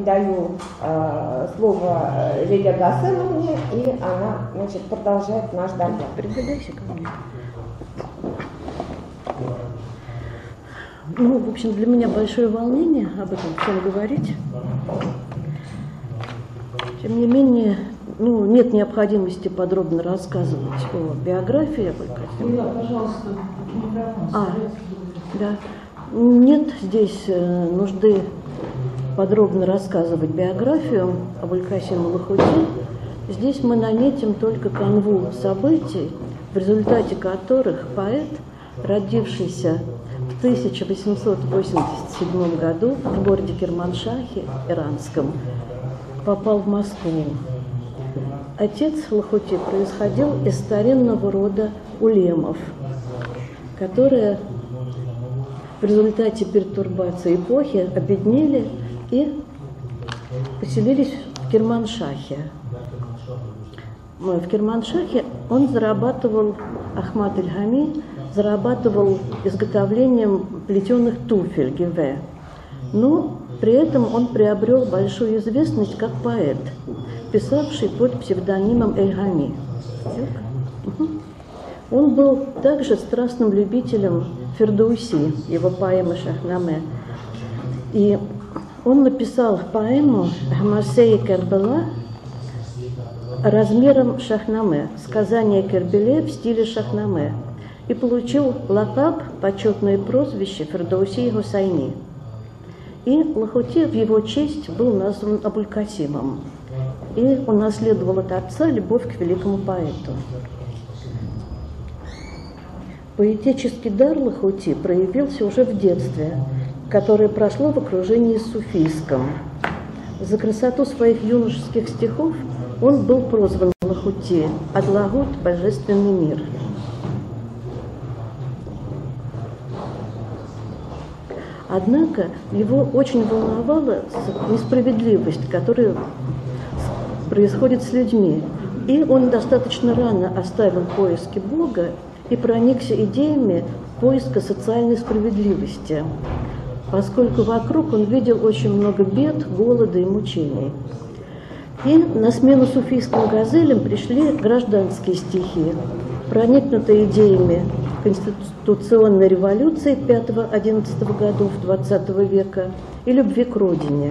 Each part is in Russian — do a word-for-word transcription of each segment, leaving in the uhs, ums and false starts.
передаю э, слово Лилии Гасымовне, и она, значит, продолжает наш доклад. Приглядайся ко мне. Ну, в общем, для меня большое волнение об этом всем говорить. Тем не менее, ну, нет необходимости подробно рассказывать о биографии Абуль-Касима. Да, пожалуйста, микрофон. А, да. Нет здесь нужды подробно рассказывать биографию Абуль-Касима Лохути. Здесь мы наметим только канву событий, в результате которых поэт, родившийся в тысяча восемьсот восемьдесят седьмом году в городе Керманшахе, иранском, попал в Москву. Отец Лохути происходил из старинного рода улемов, которые в результате пертурбации эпохи обеднели и поселились в Керманшахе. В Керманшахе он зарабатывал, Ахмад Эль-Хами, зарабатывал изготовлением плетеных туфель, гиве. Но при этом он приобрел большую известность как поэт, писавший под псевдонимом Эль-Хами. Он был также страстным любителем Фердауси, его поэмы Шахнаме. И он написал поэму «Хамасей Кербела» размером Шахнаме, сказание Кербеле в стиле Шахнаме, и получил лакаб, почетное прозвище Фердауси Гусайни. И Лохути в его честь был назван Абуль-Касимом, и унаследовал от отца любовь к великому поэту. Поэтический дар Лохути проявился уже в детстве, которое прошло в окружении суфийском. За красоту своих юношеских стихов он был прозван Лохути «Адлагут – божественный мир». Однако его очень волновала несправедливость, которая происходит с людьми. И он достаточно рано оставил поиски Бога и проникся идеями поиска социальной справедливости, поскольку вокруг он видел очень много бед, голода и мучений. И на смену суфийским газелям пришли гражданские стихи, проникнутые идеями конституционной революции пятого-одиннадцатого годов двадцатого века и любви к родине.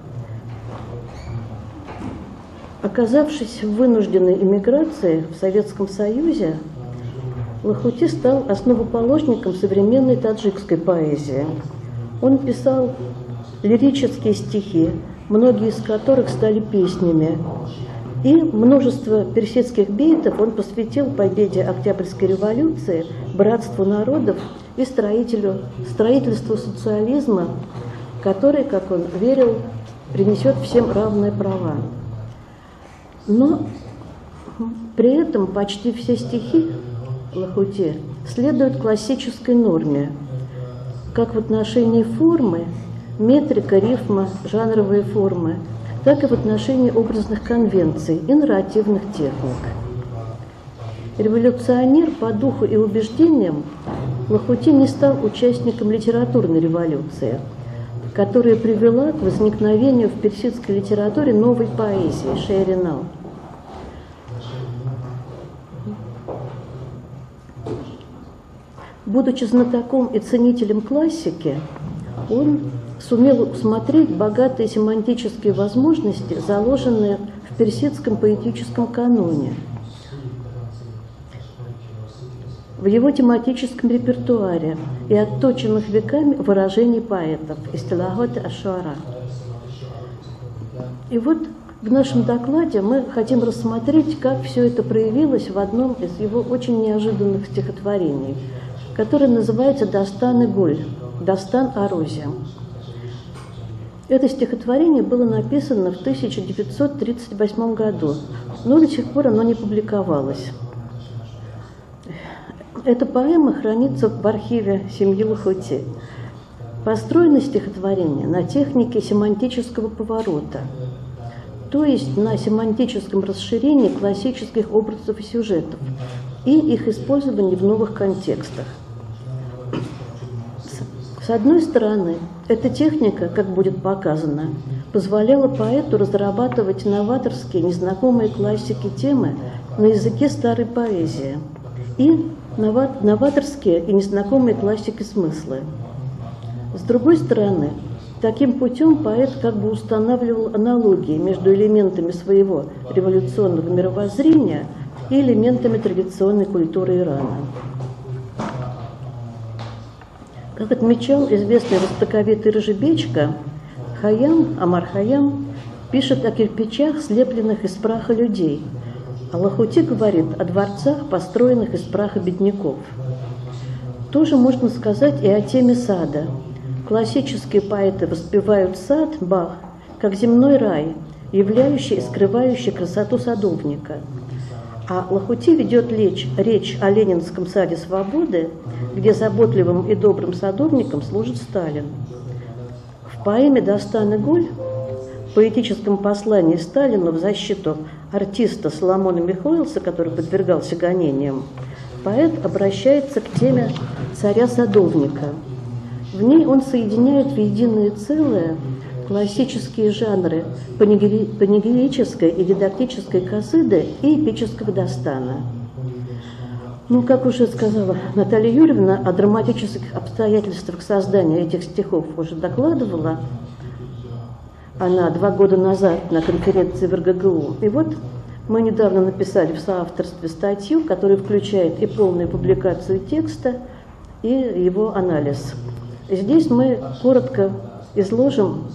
Оказавшись в вынужденной эмиграции в Советском Союзе, Лохути стал основоположником современной таджикской поэзии. Он писал лирические стихи, многие из которых стали песнями, и множество персидских бейтов он посвятил победе Октябрьской революции, братству народов и строителю, строительству социализма, который, как он верил, принесет всем равные права. Но при этом почти все стихи Лохути следуют классической норме, как в отношении формы, метрика, рифма, жанровые формы, так и в отношении образных конвенций и нарративных техник. Революционер по духу и убеждениям, Лохути не стал участником литературной революции, которая привела к возникновению в персидской литературе новой поэзии ше'эр-и-нав. Будучи знатоком и ценителем классики, он сумел усмотреть богатые семантические возможности, заложенные в персидском поэтическом каноне, в его тематическом репертуаре и отточенных веками выражений поэтов истилахот аш-шуара. И вот в нашем докладе мы хотим рассмотреть, как все это проявилось в одном из его очень неожиданных стихотворений, которое называется «Дастан-и-Гуль», «Дастан о розе». Это стихотворение было написано в тысяча девятьсот тридцать восьмом году, но до сих пор оно не публиковалось. Эта поэма хранится в архиве семьи Лохути. Построено стихотворение на технике семантического поворота, то есть на семантическом расширении классических образов и сюжетов и их использовании в новых контекстах. С одной стороны, эта техника, как будет показано, позволяла поэту разрабатывать новаторские, незнакомые классики темы на языке старой поэзии и новаторские и незнакомые классики смыслы. С другой стороны, таким путем поэт как бы устанавливал аналогии между элементами своего революционного мировоззрения и элементами традиционной культуры Ирана. Как отмечал известный востоковед Иржебечко, Хайям, Амар Хайям пишет о кирпичах, слепленных из праха людей, а Лахути говорит о дворцах, построенных из праха бедняков. Тоже можно сказать и о теме сада. Классические поэты воспевают сад, Бах, как земной рай, являющий и скрывающий красоту садовника. А Лахути ведет речь, речь о Ленинском саде свободы, где заботливым и добрым садовником служит Сталин. В поэме «Дастан и Голь», поэтическом послании Сталину в защиту артиста Соломона Михоэлса, который подвергался гонениям, поэт обращается к теме царя-садовника. В ней он соединяет в единое целое классические жанры панегирической и дидактической касиды и эпического дастана. Ну, как уже сказала Наталья Юрьевна, о драматических обстоятельствах создания этих стихов уже докладывала она два года назад на конференции в эр гэ гэ у. И вот мы недавно написали в соавторстве статью, которая включает и полную публикацию текста, и его анализ. Здесь мы коротко изложим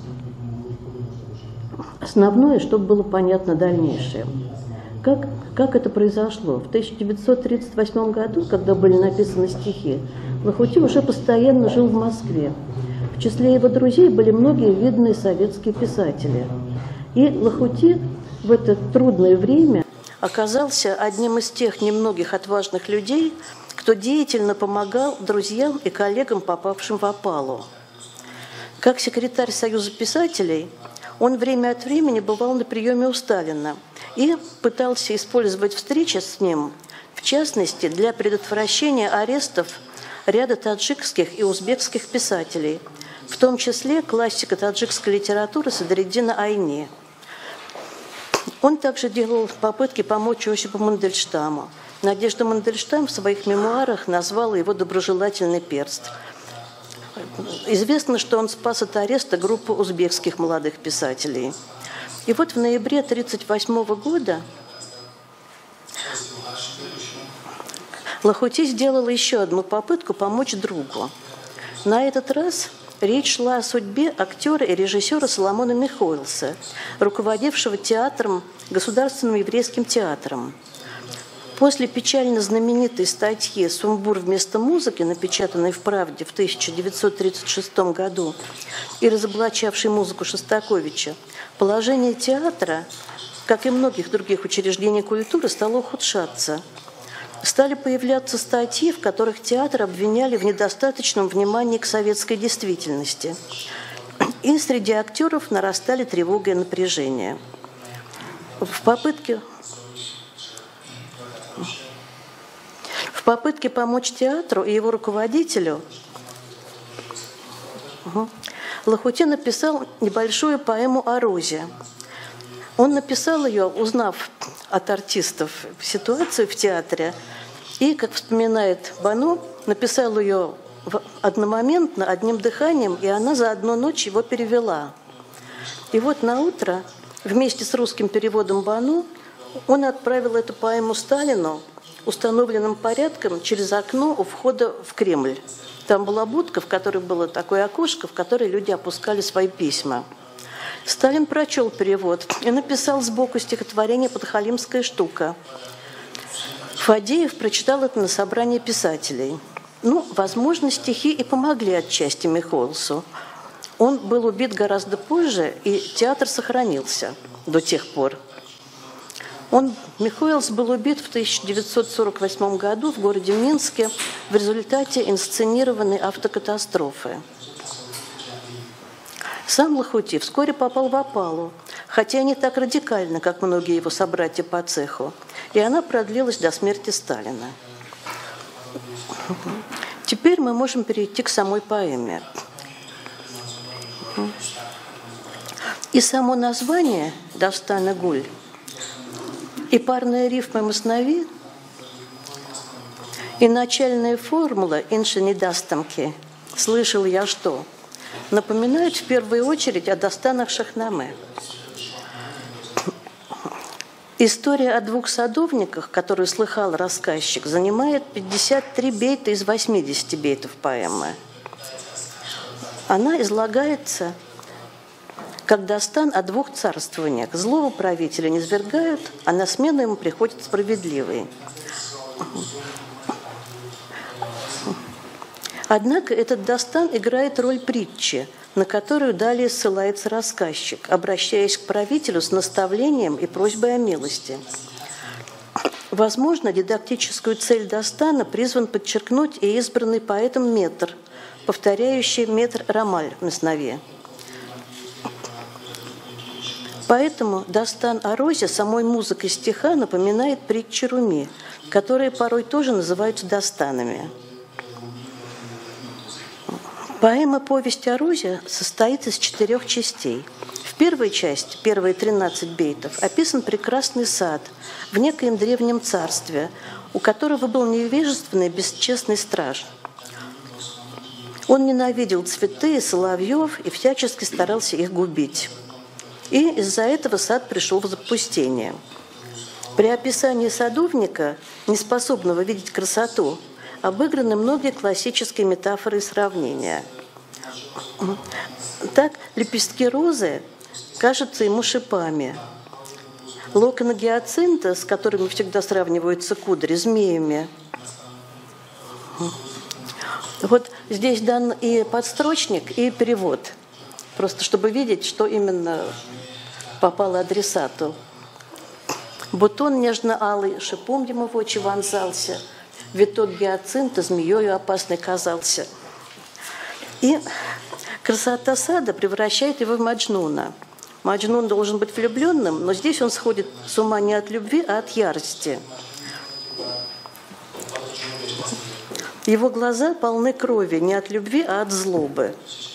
основное, чтобы было понятно дальнейшее. Как, как это произошло? В тысяча девятьсот тридцать восьмом году, когда были написаны стихи, Лахути уже постоянно жил в Москве. В числе его друзей были многие видные советские писатели. И Лахути в это трудное время оказался одним из тех немногих отважных людей, кто деятельно помогал друзьям и коллегам, попавшим в опалу. Как секретарь Союза писателей, он время от времени бывал на приеме у Сталина и пытался использовать встречи с ним, в частности, для предотвращения арестов ряда таджикских и узбекских писателей, в том числе классика таджикской литературы Садриддина Айни. Он также делал попытки помочь Осипу Мандельштаму. Надежда Мандельштам в своих мемуарах назвала его «доброжелательный перст». Известно, что он спас от ареста группу узбекских молодых писателей. И вот в ноябре тысяча девятьсот тридцать восьмого года Лахути сделала еще одну попытку помочь другу. На этот раз речь шла о судьбе актера и режиссера Соломона Михоэлса, руководившего театром, Государственным еврейским театром. После печально знаменитой статьи «Сумбур вместо музыки», напечатанной в «Правде» в тысяча девятьсот тридцать шестом году и разоблачавшей музыку Шостаковича, положение театра, как и многих других учреждений культуры, стало ухудшаться. Стали появляться статьи, в которых театр обвиняли в недостаточном внимании к советской действительности. И среди актеров нарастали тревога и напряжение. В попытке... В попытке помочь театру и его руководителю Лахути написал небольшую поэму о Розе. Он написал ее, узнав от артистов ситуацию в театре, и, как вспоминает Бану, написал ее одномоментно, одним дыханием, и она за одну ночь его перевела. И вот на утро вместе с русским переводом Бану он отправил эту поэму Сталину установленным порядком через окно у входа в Кремль. Там была будка, в которой было такое окошко, в которое люди опускали свои письма. Сталин прочел перевод и написал сбоку стихотворение «Подхалимская штука». Фадеев прочитал это на собрании писателей. Ну, возможно, стихи и помогли отчасти Михоэлсу. Он был убит гораздо позже, и театр сохранился до тех пор. Он, Михоэлс был убит в тысяча девятьсот сорок восьмом году в городе Минске в результате инсценированной автокатастрофы. Сам Лахути вскоре попал в опалу, хотя не так радикально, как многие его собратья по цеху, и она продлилась до смерти Сталина. Теперь мы можем перейти к самой поэме. И само название «Дастан Гуль» и парные рифмы «Маснави», и начальная формула «Инши дастамки» «Слышал я что» напоминают в первую очередь о Дастанах Шахнаме. История о двух садовниках, которую слыхал рассказчик, занимает пятьдесят три бейта из восьмидесяти бейтов поэмы. Она излагается как Дастан о двух царствованиях. Злого правителя низвергают, а на смену ему приходит справедливый. Однако этот Дастан играет роль притчи, на которую далее ссылается рассказчик, обращаясь к правителю с наставлением и просьбой о милости. Возможно, дидактическую цель Дастана призван подчеркнуть и избранный поэтом метр, повторяющий метр Рамаль в Маснави. Поэтому Дастан о розе самой музыкой стиха напоминает притчи Руми, которые порой тоже называются Дастанами. Поэма «Повесть о розе» состоит из четырех частей. В первой части, первые тринадцать бейтов, описан прекрасный сад в некоем древнем царстве, у которого был невежественный, бесчестный страж. Он ненавидел цветы и соловьев и всячески старался их губить. И из-за этого сад пришел в запустение. При описании садовника, неспособного видеть красоту, обыграны многие классические метафоры и сравнения. Так, лепестки розы кажутся ему шипами. Локоны гиацинта, с которыми всегда сравниваются кудри, змеями. Вот здесь дан и подстрочник, и перевод. Просто чтобы видеть, что именно попало адресату. Бутон нежно-алый шипом ему в очи вонзался, виток гиацинта змеёю опасной казался. И красота сада превращает его в Маджнуна. Маджнун должен быть влюбленным, но здесь он сходит с ума не от любви, а от ярости. Его глаза полны крови не от любви, а от злобы.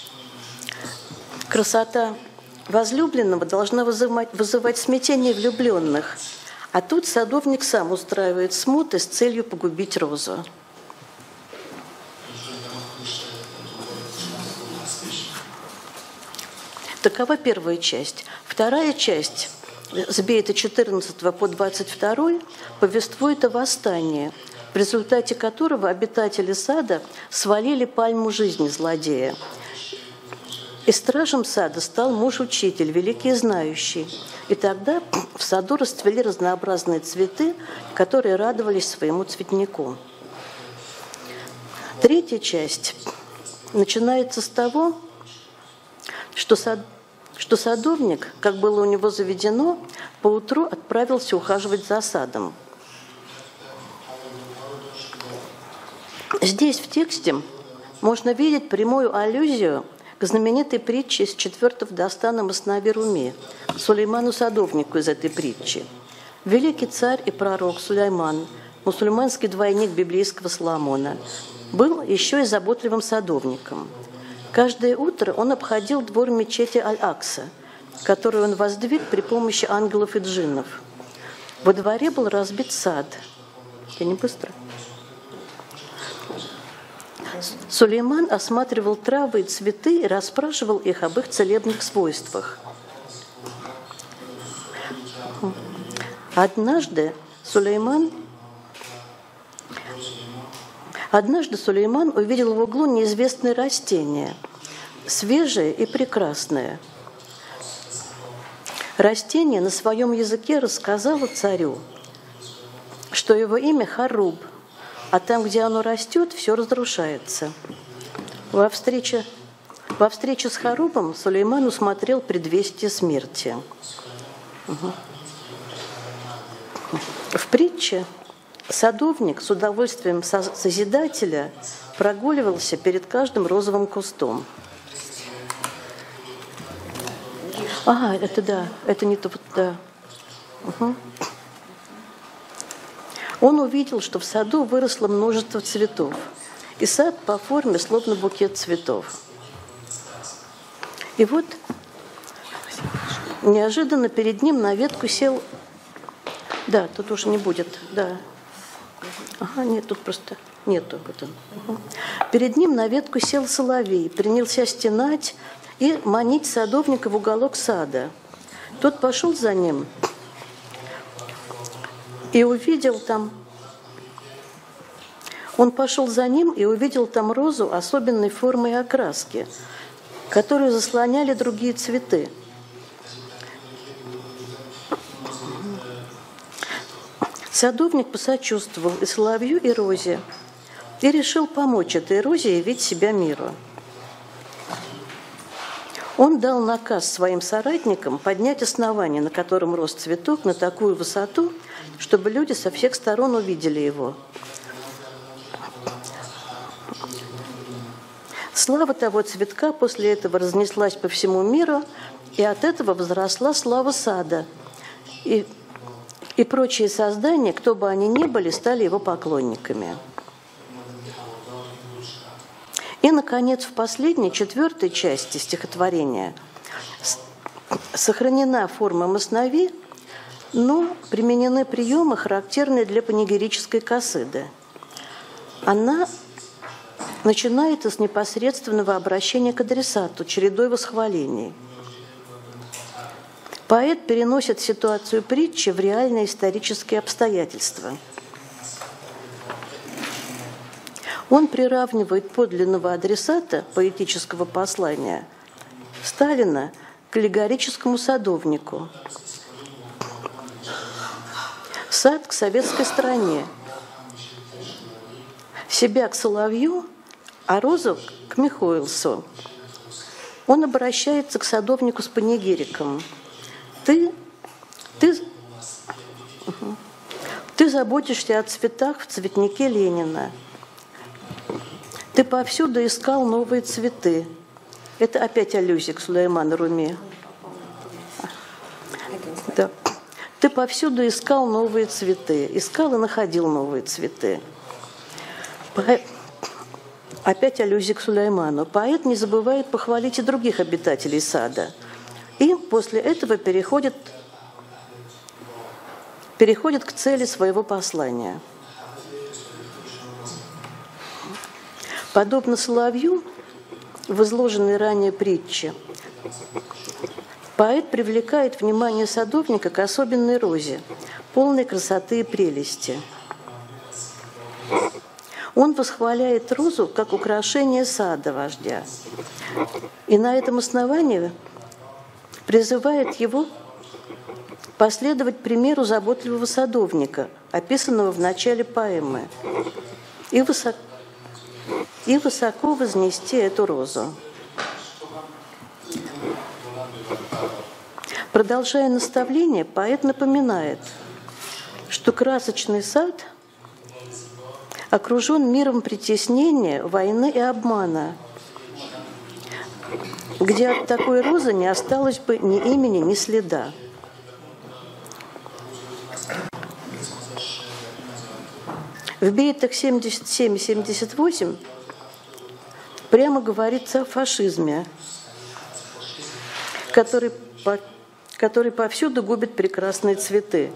Красота возлюбленного должна вызывать, вызывать смятение влюбленных. А тут садовник сам устраивает смуты с целью погубить розу. Такова первая часть. Вторая часть, с бейта четырнадцатого по двадцать второй, повествует о восстании, в результате которого обитатели сада свалили пальму жизни злодея. И стражем сада стал муж-учитель, великий и знающий. И тогда в саду расцвели разнообразные цветы, которые радовались своему цветнику. Третья часть начинается с того, что, сад, что садовник, как было у него заведено, поутру отправился ухаживать за садом. Здесь в тексте можно видеть прямую аллюзию к знаменитой притче из четвертого Дастана Маснави Руми, Сулейману садовнику из этой притчи. Великий царь и пророк Сулейман, мусульманский двойник библейского Соломона, был еще и заботливым садовником. Каждое утро он обходил двор мечети Аль-Акса, которую он воздвиг при помощи ангелов и джиннов. Во дворе был разбит сад. Я не быстро. Сулейман осматривал травы и цветы и расспрашивал их об их целебных свойствах. Однажды Сулейман, однажды Сулейман увидел в углу неизвестное растение, свежее и прекрасное. Растение на своем языке рассказало царю, что его имя Харуб, а там, где оно растет, все разрушается. Во встрече, во встрече с Харубом Сулейман усмотрел предвестие смерти. Угу. В притче садовник с удовольствием созидателя прогуливался перед каждым розовым кустом. А, это да, это не то, да. Угу. Он увидел, что в саду выросло множество цветов, и сад по форме словно букет цветов. И вот неожиданно перед ним на ветку сел... Да, тут уже не будет, да. Ага, нет, тут просто нету. Вот он. Угу. Перед ним на ветку сел соловей, принялся стенать и манить садовника в уголок сада. Тот пошел за ним и увидел там... Он пошел за ним и увидел там розу особенной формы и окраски, которую заслоняли другие цветы. Садовник посочувствовал и соловью, и розе, и решил помочь этой розе явить себя миру. Он дал наказ своим соратникам поднять основание, на котором рос цветок, на такую высоту, чтобы люди со всех сторон увидели его. Слава того цветка после этого разнеслась по всему миру, и от этого возросла слава сада. И, и прочие создания, кто бы они ни были, стали его поклонниками. И, наконец, в последней, четвертой части стихотворения сохранена форма маснави, но применены приемы, характерные для панегирической косыды. Она начинается с непосредственного обращения к адресату, чередой восхвалений. Поэт переносит ситуацию притчи в реальные исторические обстоятельства. Он приравнивает подлинного адресата поэтического послания Сталина к аллегорическому садовнику, сад к советской стране, себя к соловью, а розу к Михоэлсу. Он обращается к садовнику с панегириком. Ты, ты, угу. ты заботишься о цветах в цветнике Ленина. Ты повсюду искал новые цветы. Это опять аллюзия к Сулейману Руми. Да. Ты повсюду искал новые цветы. Искал и находил новые цветы. Опять аллюзия к Сулейману. Поэт не забывает похвалить и других обитателей сада. И после этого переходит, переходит к цели своего послания. Подобно соловью, в изложенной ранее притче, поэт привлекает внимание садовника к особенной розе, полной красоты и прелести. Он восхваляет розу как украшение сада вождя. И на этом основании призывает его последовать примеру заботливого садовника, описанного в начале поэмы, и высоко, и высоко вознести эту розу. Продолжая наставление, поэт напоминает, что красочный сад окружен миром притеснения, войны и обмана, где от такой розы не осталось бы ни имени, ни следа. В бейтах семьдесят семь и семьдесят восемь прямо говорится о фашизме, который, по, который повсюду губит прекрасные цветы.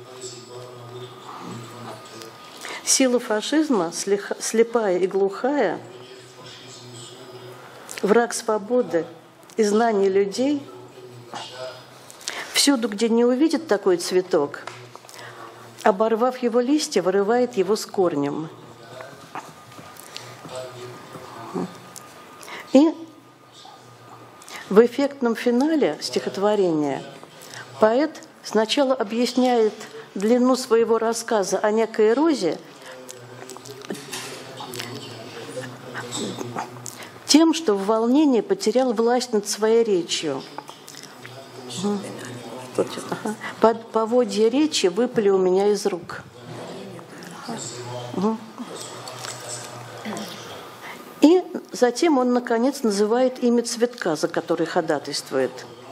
Сила фашизма, слепая и глухая, враг свободы и знаний людей, всюду, где не увидит такой цветок, оборвав его листья, вырывает его с корнем. И в эффектном финале стихотворения поэт сначала объясняет длину своего рассказа о некой розе тем, что в волнении потерял власть над своей речью. Под поводья речи выпали у меня из рук. И затем он, наконец, называет имя цветка, за который ходатайствует.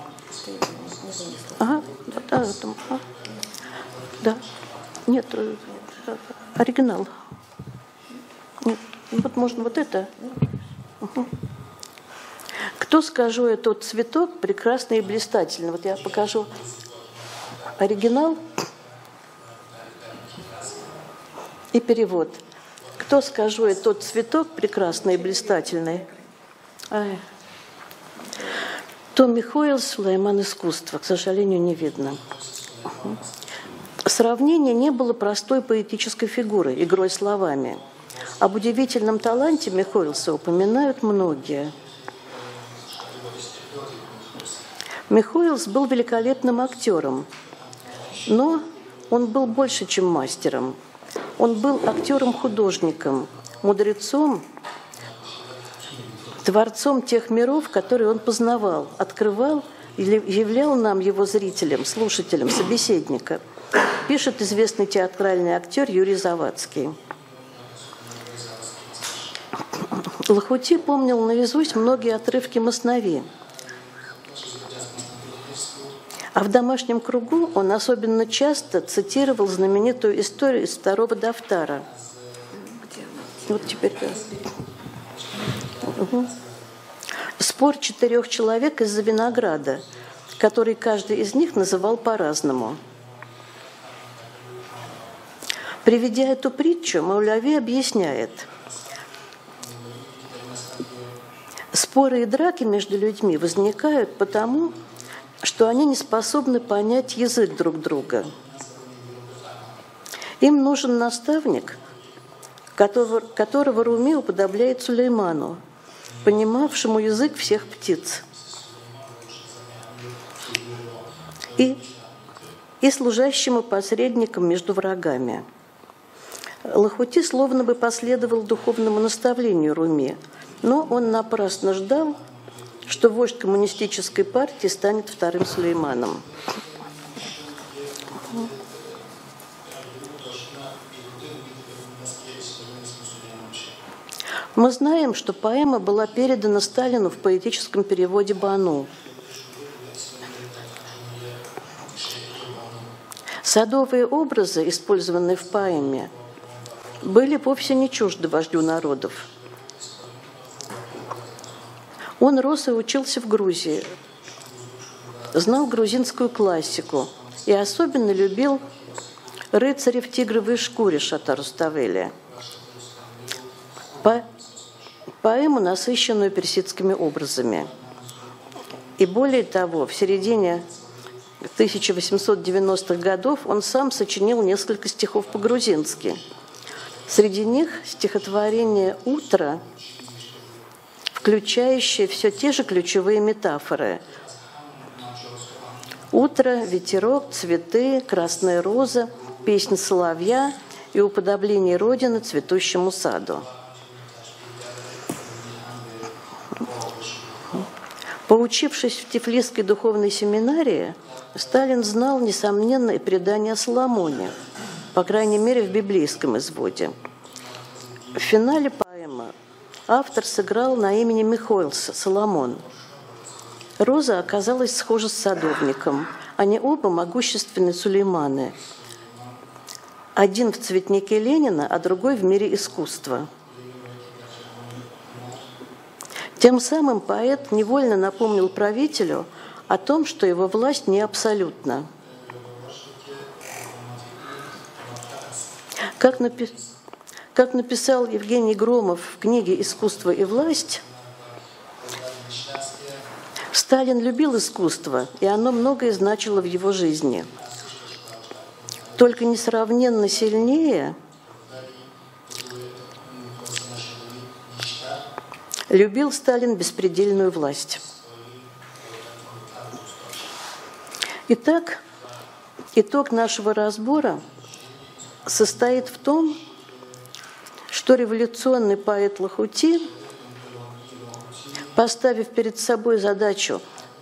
Ага, да, да, да, да. Нет, оригинал. Нет, Вот можно вот это. Угу. Кто, скажу я, тот цветок прекрасный и блистательный. Вот я покажу оригинал и перевод. Кто, скажу я, тот цветок прекрасный и блистательный. Ай. Томми Хойл, Сулейман искусства, к сожалению, не видно. Угу. Сравнение не было простой поэтической фигурой, игрой словами. Об удивительном таланте Михоэлса упоминают многие. Михоэлс был великолепным актером, но он был больше, чем мастером. Он был актером-художником, мудрецом, творцом тех миров, которые он познавал, открывал или являл нам, его зрителям, слушателям, собеседника, пишет известный театральный актер Юрий Завадский. Лахути помнил наизусть многие отрывки Маснави. А в домашнем кругу он особенно часто цитировал знаменитую историю из второго Дафтара. Вот теперь да. Угу. Спор четырех человек из-за винограда, который каждый из них называл по-разному. Приведя эту притчу, Маулави объясняет: споры и драки между людьми возникают потому, что они не способны понять язык друг друга. Им нужен наставник, которого, которого Руми уподобляет Сулейману, понимавшему язык всех птиц, и, и служащему посредником между врагами. Лахути словно бы последовал духовному наставлению Руми, но он напрасно ждал, что вождь коммунистической партии станет вторым Сулейманом. Мы знаем, что поэма была передана Сталину в поэтическом переводе Бану. Садовые образы, использованные в поэме, были вовсе не чужды вождю народов. Он рос и учился в Грузии, знал грузинскую классику и особенно любил рыцаря в тигровой шкуре Шата Руставели, по поэму, насыщенную персидскими образами. И более того, в середине тысяча восемьсот девяностых годов он сам сочинил несколько стихов по-грузински. Среди них стихотворение «Утро», включающее все те же ключевые метафоры. Утро, ветерок, цветы, красная роза, песнь соловья и уподобление Родины цветущему саду. Поучившись в Тифлисской духовной семинарии, Сталин знал, несомненно, и предание о Соломоне, по крайней мере, в библейском изводе. В финале поэмы автор сыграл на имени Михоэлса Соломон. Роза оказалась схожа с садовником. Они оба могущественные Сулейманы. Один в цветнике Ленина, а другой в мире искусства. Тем самым поэт невольно напомнил правителю о том, что его власть не абсолютна. Как, напи... как написал Евгений Громов в книге «Искусство и власть», Сталин любил искусство, и оно многое значило в его жизни. Только несравненно сильнее любил Сталин беспредельную власть. Итак, итог нашего разбора состоит в том, что революционный поэт Лахути, поставив перед собой задачу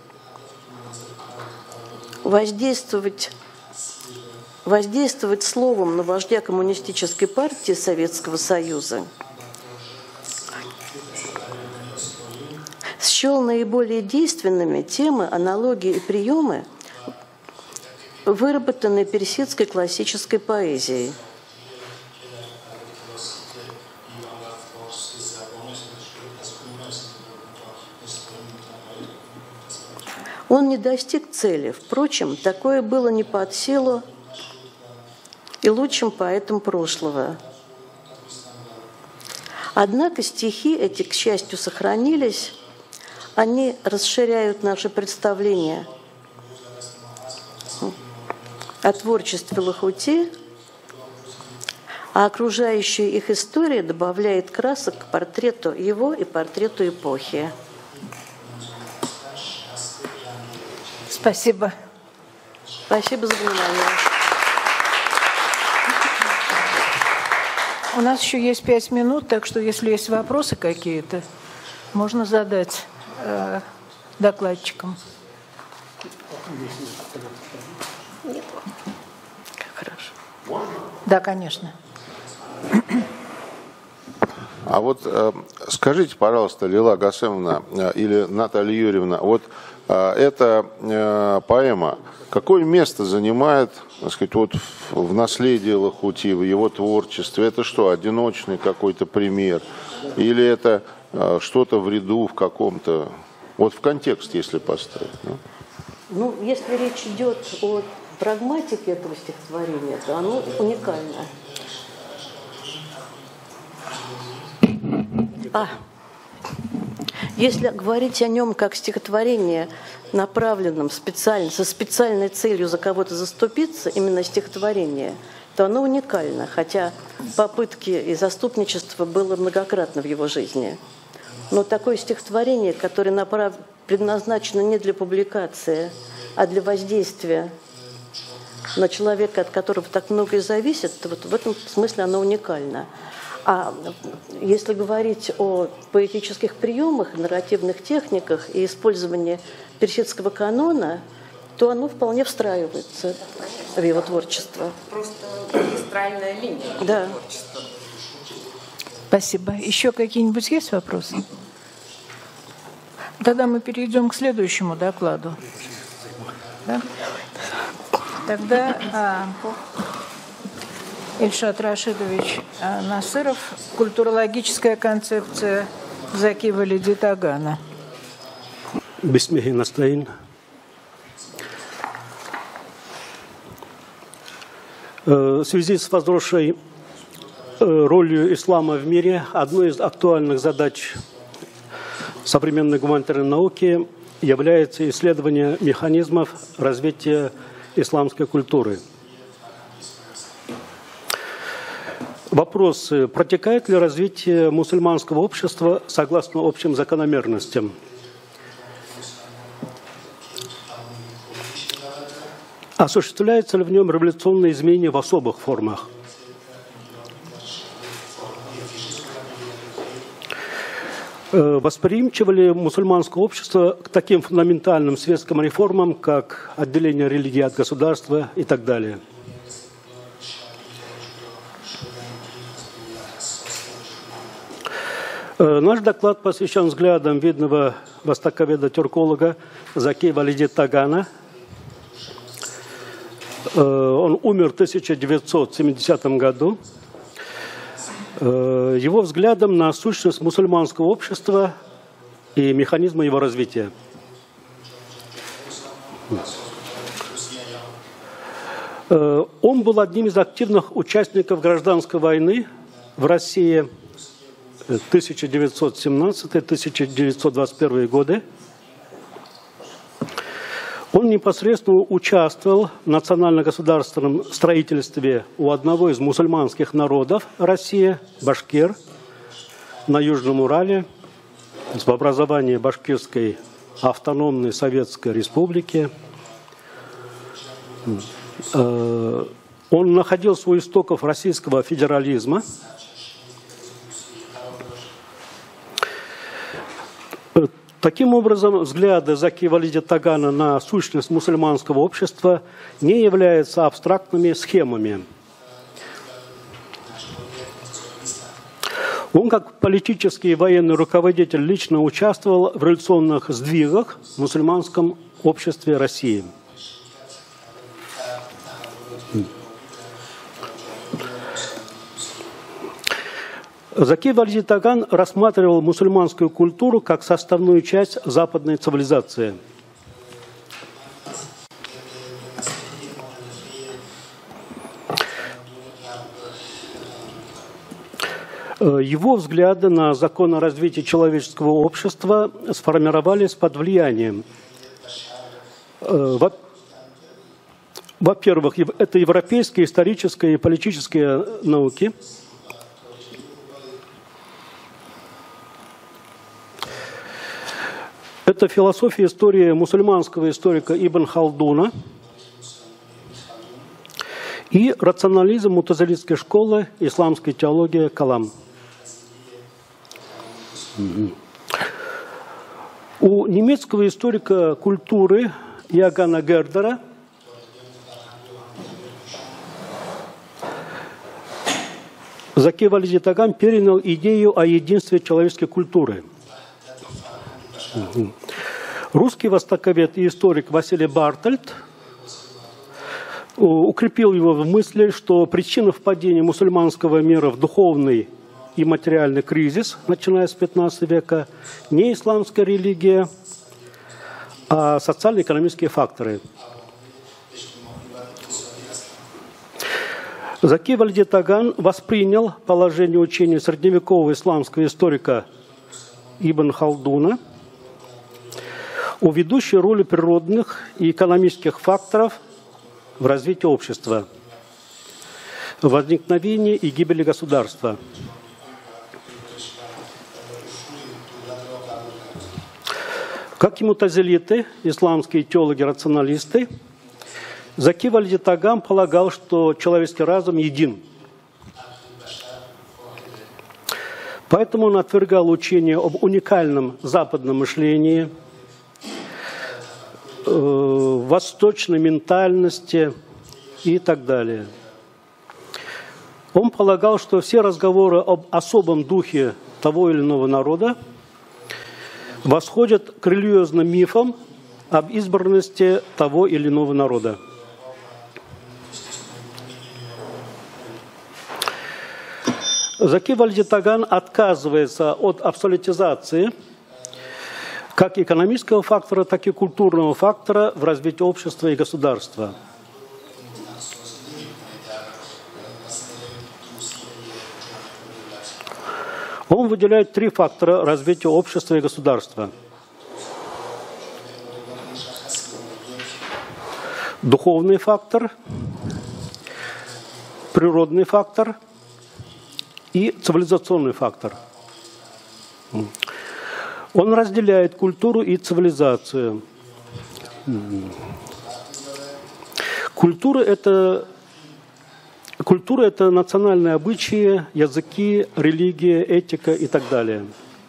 воздействовать, воздействовать словом на вождя коммунистической партии Советского Союза, счел наиболее действенными темы, аналогии и приемы, выработанные персидской классической поэзией. Он не достиг цели. Впрочем, такое было не под силу и лучшим поэтам прошлого. Однако стихи эти, к счастью, сохранились. Они расширяют наши представления о творчестве Лохути, а окружающая их история добавляет красок к портрету его и портрету эпохи. Спасибо. Спасибо за внимание. У нас еще есть пять минут, так что если есть вопросы какие-то, можно задать э, докладчикам. Нет. Хорошо. Можно? Да, конечно. А вот э, скажите, пожалуйста, Лила Гасемовна э, или Наталья Юрьевна, вот э, эта э, поэма, какое место занимает, так сказать, вот в, в наследии Лохути, в его творчестве? Это что, одиночный какой-то пример? Или это э, что-то в ряду в каком-то, вот в контекст, если поставить? Ну? Ну, если речь идет о прагматике этого стихотворения, то оно уникально. А, если говорить о нем как стихотворение, направленном специально, со специальной целью за кого-то заступиться, именно стихотворение, то оно уникально, хотя попытки и заступничество было многократно в его жизни. Но такое стихотворение, которое направ... предназначено не для публикации, а для воздействия на человека, от которого так многое зависит, то вот в этом смысле оно уникально. А если говорить о поэтических приемах, нарративных техниках и использовании персидского канона, то оно вполне встраивается в его творчество. Просто магистральная линия Да. творчества. Спасибо. Еще какие-нибудь есть вопросы? Тогда мы перейдем к следующему докладу. Да? Тогда а, Ильшат Рашидович а, Насыров, культурологическая концепция Заки Валиди Тагана. Бисмихи настаин. В связи с возросшей ролью ислама в мире, одной из актуальных задач современной гуманитарной науки является исследование механизмов развития исламской культуры. Вопрос: протекает ли развитие мусульманского общества согласно общим закономерностям? Осуществляются ли в нем революционные изменения в особых формах? Восприимчиво ли мусульманское общество к таким фундаментальным светским реформам, как отделение религии от государства и так далее? Наш доклад посвящен взглядам видного востоковеда-тюрколога Заки Валиди Тагана. Он умер в тысяча девятьсот семидесятом году. Его взглядом на сущность мусульманского общества и механизмы его развития. Он был одним из активных участников гражданской войны в России тысяча девятьсот семнадцатый — тысяча девятьсот двадцать первый годы. Он непосредственно участвовал в национально-государственном строительстве у одного из мусульманских народов России, башкир, на Южном Урале, в образовании Башкирской автономной Советской Республики. Он находился у истоков российского федерализма. Таким образом, взгляды Заки Валиди Тагана на сущность мусульманского общества не являются абстрактными схемами. Он, как политический и военный руководитель, лично участвовал в революционных сдвигах в мусульманском обществе России. Заки Валиди Таган рассматривал мусульманскую культуру как составную часть западной цивилизации. Его взгляды на законы развития человеческого общества сформировались под влиянием, во-первых, это европейские исторические и политические науки, это философия истории мусульманского историка Ибн Халдуна и рационализм мутазилитской школы исламской теологии Калам. У немецкого историка культуры Иоганна Гердера Заки Валиди Таган перенял идею о единстве человеческой культуры. Русский востоковед и историк Василий Бартольд укрепил его в мысли, что причина впадения мусульманского мира в духовный и материальный кризис, начиная с пятнадцатого века, не исламская религия, а социально-экономические факторы. Заки Валиди Таган воспринял положение учения средневекового исламского историка Ибн Халдуна о ведущей роли природных и экономических факторов в развитии общества, в возникновении и гибели государства. Как и мутазилиты, исламские теологи-рационалисты, Заки Валиди Таган полагал, что человеческий разум един. Поэтому он отвергал учение об уникальном западном мышлении, э, восточной ментальности и так далее. Он полагал, что все разговоры об особом духе того или иного народа восходят к религиозным мифам об избранности того или иного народа. Заки Валиди Таган отказывается от абсолютизации как экономического фактора, так и культурного фактора в развитии общества и государства. Он выделяет три фактора развития общества и государства. Духовный фактор, природный фактор и цивилизационный фактор. Он разделяет культуру и цивилизацию. Культура – это Культура – это национальные обычаи, языки, религия, этика и так далее.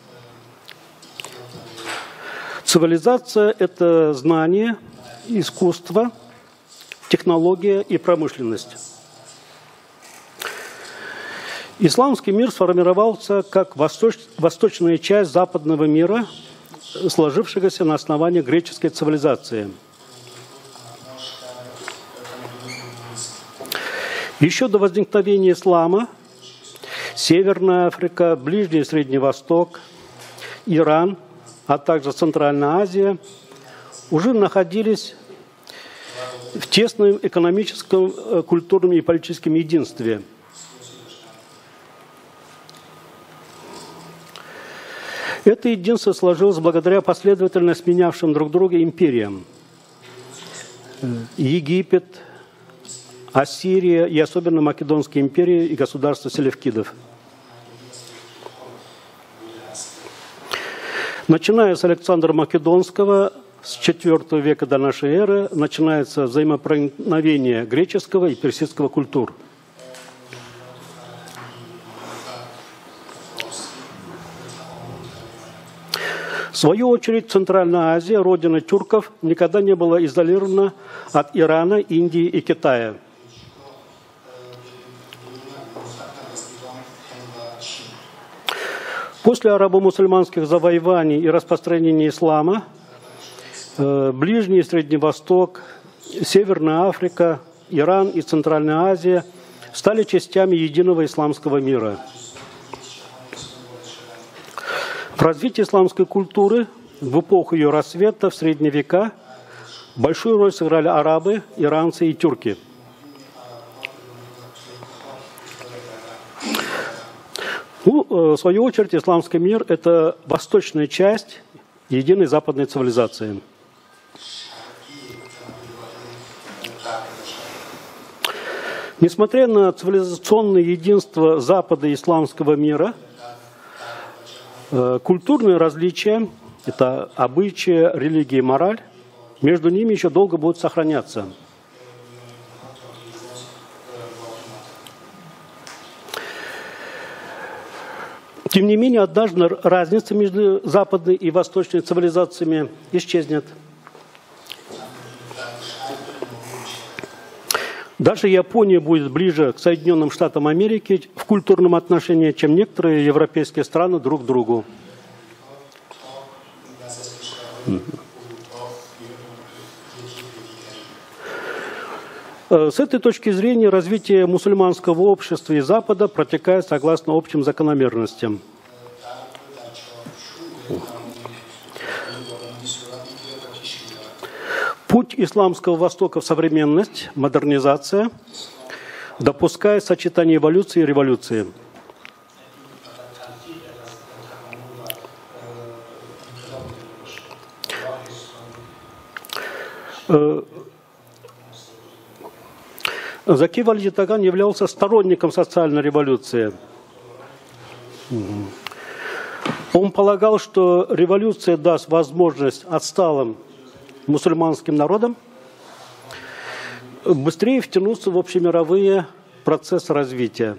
Цивилизация – это знание, искусство, технология и промышленность. Исламский мир сформировался как восточ... восточная часть западного мира, сложившегося на основании греческой цивилизации. Еще до возникновения ислама Северная Африка, Ближний и Средний Восток, Иран, а также Центральная Азия уже находились в тесном экономическом, культурном и политическом единстве. Это единство сложилось благодаря последовательно сменявшим друг друга империям. Египет, Ассирия и особенно Македонская империя и государство селевкидов. Начиная с Александра Македонского, с четвёртого века до нашей эры, начинается взаимопроникновение греческого и персидского культур. В свою очередь, Центральная Азия, родина тюрков, никогда не была изолирована от Ирана, Индии и Китая. После арабо-мусульманских завоеваний и распространения ислама Ближний и Средний Восток, Северная Африка, Иран и Центральная Азия стали частями единого исламского мира. В развитии исламской культуры в эпоху ее рассвета, в средние века, большую роль сыграли арабы, иранцы и тюрки. Ну, в свою очередь, исламский мир – это восточная часть единой западной цивилизации. Несмотря на цивилизационное единство Запада и исламского мира, культурные различия – это обычаи, религия и мораль – между ними еще долго будут сохраняться. Тем не менее, однажды разница между западной и восточной цивилизациями исчезнет. Даже Япония будет ближе к Соединенным Штатам Америки в культурном отношении, чем некоторые европейские страны друг к другу. С этой точки зрения развитие мусульманского общества и Запада протекает согласно общим закономерностям. Путь исламского Востока в современность, модернизация, допускает сочетание эволюции и революции. Заки Валидитаган являлся сторонником социальной революции. Он полагал, что революция даст возможность отсталым мусульманским народам быстрее втянуться в общемировые процессы развития.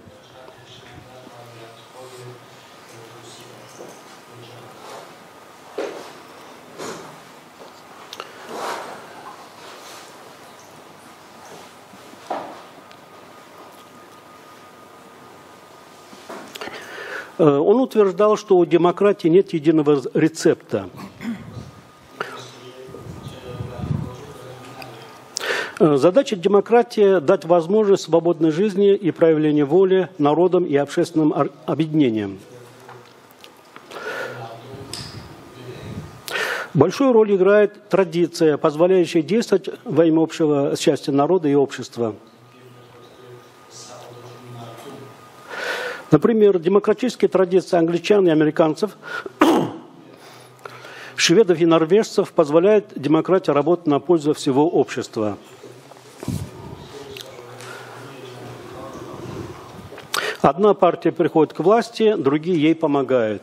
Он утверждал, что у демократии нет единого рецепта. Задача демократии – дать возможность свободной жизни и проявления воли народам и общественным объединениям. Большую роль играет традиция, позволяющая действовать во имя общего счастья народа и общества. Например, демократические традиции англичан и американцев, шведов и норвежцев позволяют демократии работать на пользу всего общества. Одна партия приходит к власти, другие ей помогают.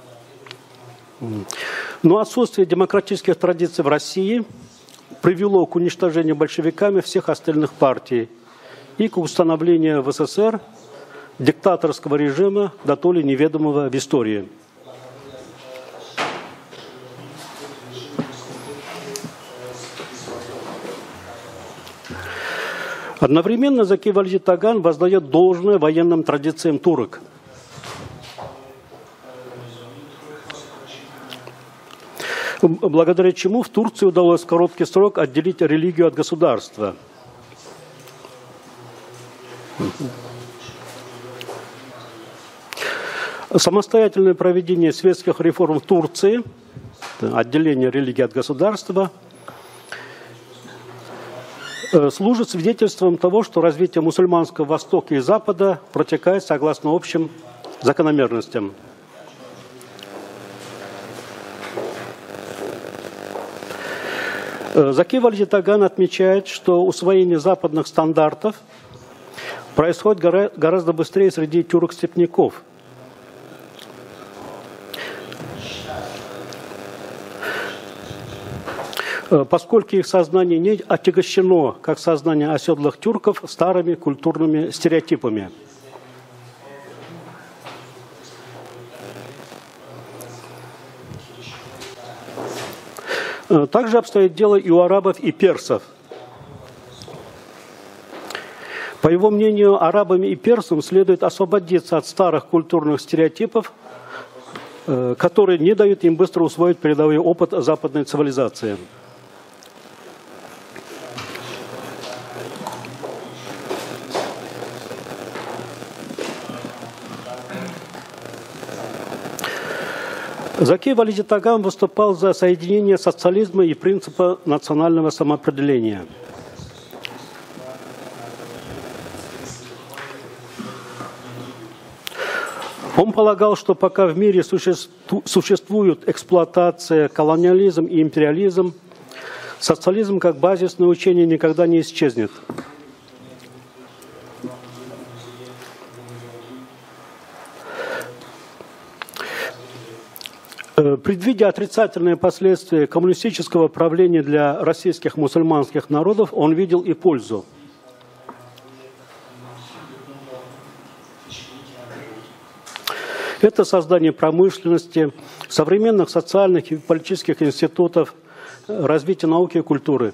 Но отсутствие демократических традиций в России привело к уничтожению большевиками всех остальных партий и к установлению в СССР диктаторского режима, дотоле неведомого в истории. Одновременно Заки Валидитаган воздает должное военным традициям турок. Благодаря чему в Турции удалось в короткий срок отделить религию от государства. Самостоятельное проведение светских реформ в Турции, отделение религии от государства, служит свидетельством того, что развитие мусульманского Востока и Запада протекает согласно общим закономерностям. Заки Валидитаган отмечает, что усвоение западных стандартов происходит гораздо быстрее среди тюрок-степняков. Поскольку их сознание не отягощено, как сознание оседлых тюрков, старыми культурными стереотипами. Также обстоит дело и у арабов, и персов. По его мнению, арабам и персам следует освободиться от старых культурных стереотипов, которые не дают им быстро усвоить передовой опыт западной цивилизации. Заки Валидитаган выступал за соединение социализма и принципа национального самоопределения. Он полагал, что пока в мире существуют эксплуатация, колониализм и империализм, социализм как базисное учение никогда не исчезнет. Предвидя отрицательные последствия коммунистического правления для российских мусульманских народов, он видел и пользу. Это создание промышленности, современных социальных и политических институтов, развитие науки и культуры.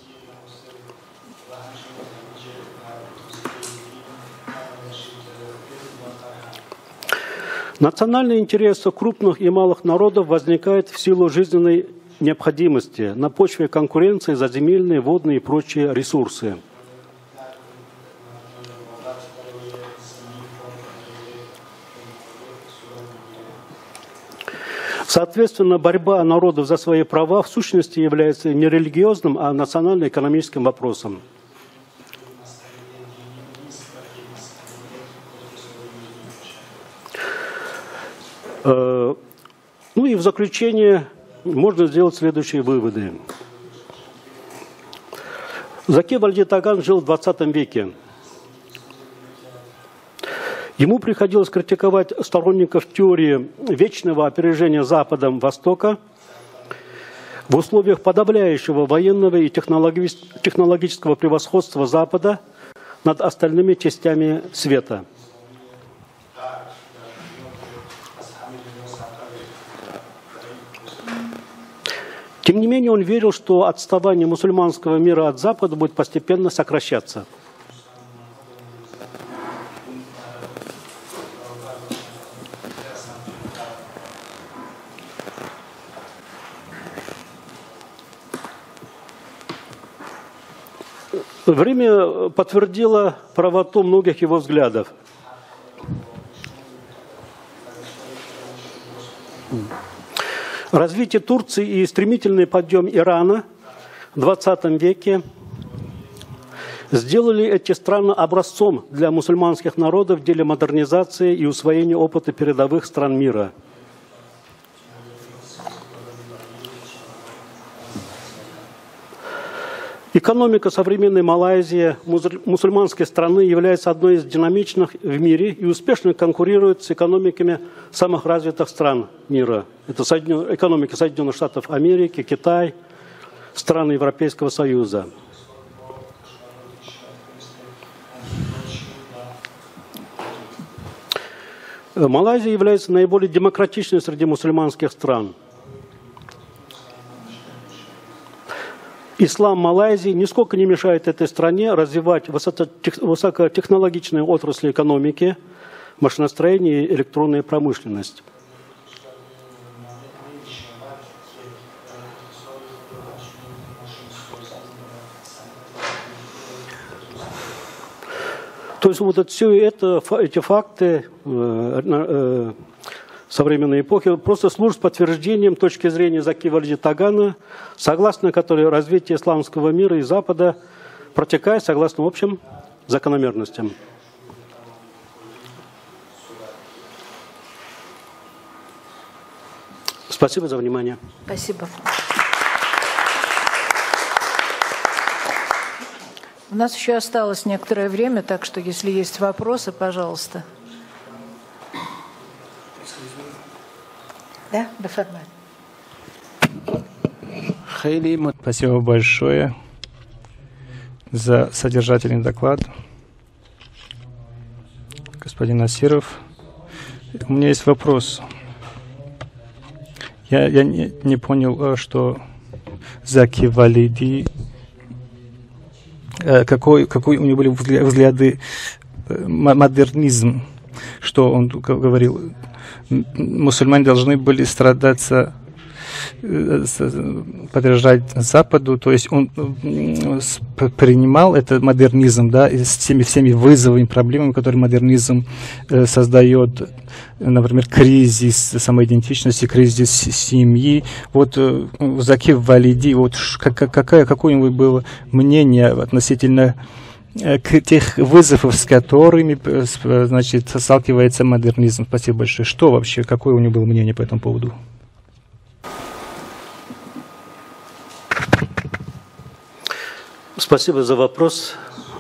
Национальные интересы крупных и малых народов возникают в силу жизненной необходимости на почве конкуренции за земельные, водные и прочие ресурсы. Соответственно, борьба народов за свои права в сущности является не религиозным, а национально-экономическим вопросом. Ну и в заключение можно сделать следующие выводы. Заки Валидитаган жил в двадцатом веке. Ему приходилось критиковать сторонников теории вечного опережения Западом Востока в условиях подавляющего военного и технологического превосходства Запада над остальными частями света. Тем не менее, он верил, что отставание мусульманского мира от Запада будет постепенно сокращаться. Время подтвердило правоту многих его взглядов. Развитие Турции и стремительный подъем Ирана в двадцатом веке сделали эти страны образцом для мусульманских народов в деле модернизации и усвоения опыта передовых стран мира. Экономика современной Малайзии, мусульманской страны, является одной из динамичных в мире и успешно конкурирует с экономиками самых развитых стран мира. Это Соединенные, экономика Соединенных Штатов Америки, Китай, страны Европейского Союза. Малайзия является наиболее демократичной среди мусульманских стран. Ислам Малайзии нисколько не мешает этой стране развивать высокотехнологичные отрасли экономики, машиностроение и электронную промышленность. То есть вот это, все это, эти факты э, э, современной эпохи просто служат подтверждением точки зрения Заки Валидитагана, согласно которой развитие исламского мира и Запада протекает согласно общим закономерностям. Спасибо за внимание. Спасибо. У нас еще осталось некоторое время, так что если есть вопросы, пожалуйста. Да, Бафарман. Спасибо большое за содержательный доклад, господин Насиров. У меня есть вопрос. Я, я не, не понял, что Заки Валиди, какой, какой у него были взгляды, модернизм, что он говорил. Мусульмане должны были страдаться, подражать Западу, то есть он принимал этот модернизм, да, с всеми, всеми вызовами, проблемами, которые модернизм создает, например, кризис самоидентичности, кризис семьи. Вот Заки Валиди, вот какая, какое у него было мнение относительно к тех вызовов, с которыми, значит, сталкивается модернизм. Спасибо большое. Что вообще, какое у него было мнение по этому поводу? Спасибо за вопрос.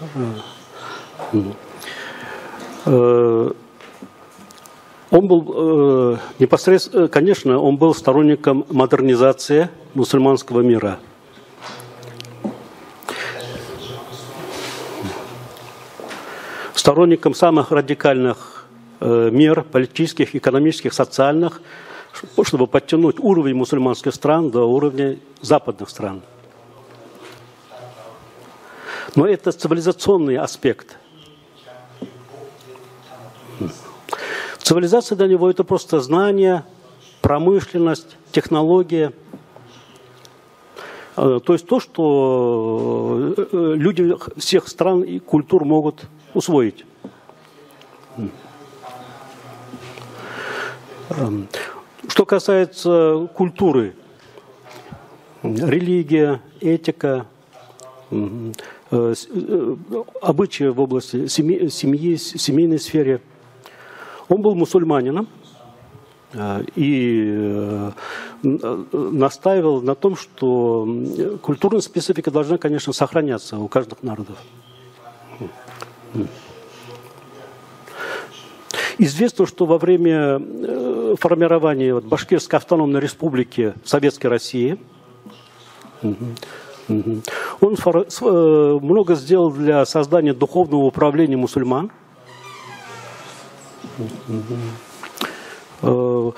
Он был непосредственно, конечно, он был сторонником модернизации мусульманского мира. Сторонником самых радикальных мер, политических, экономических, социальных, чтобы подтянуть уровень мусульманских стран до уровня западных стран. Но это цивилизационный аспект. Цивилизация для него – это просто знание, промышленность, технология. То есть то, что люди всех стран и культур могут усвоить. Что касается культуры, религия, этика, обычаи в области семьи, семьи, семейной сфере, он был мусульманином и настаивал на том, что культурная специфика должна, конечно, сохраняться у каждого народа. Известно, что во время формирования вот, Башкирской автономной республики в Советской России он много сделал для создания духовного управления мусульман. В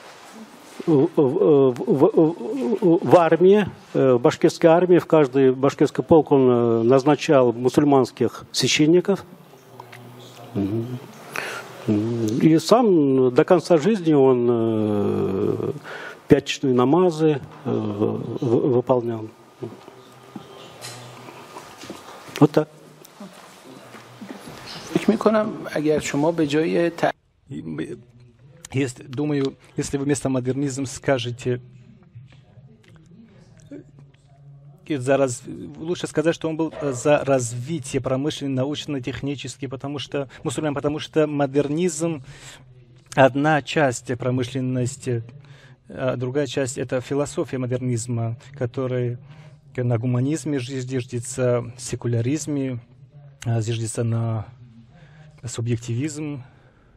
армии, в башкирской армии, в каждый башкирский полк он назначал мусульманских священников. И сам до конца жизни он пятничные намазы выполнял. Вот так. Если, думаю, если вы вместо модернизм скажете, за раз, лучше сказать, что он был за развитие промышленный, научно-технический, потому что мусульман, потому что модернизм одна часть промышленности, а другая часть это философия модернизма, которая на гуманизме зиждется, секуляризме, зиждется на субъективизм.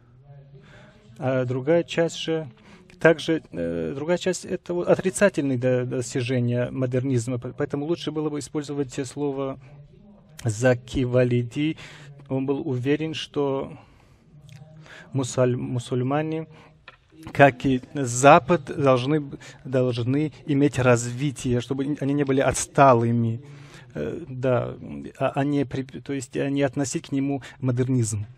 А другая часть же, также э, другая часть это вот отрицательные достижения модернизма, поэтому лучше было бы использовать слово Заки Валиди. Он был уверен, что мусуль, мусульмане, как и Запад, должны, должны иметь развитие, чтобы они не были отсталыми, э, да, а не, то есть не относить к нему модернизм.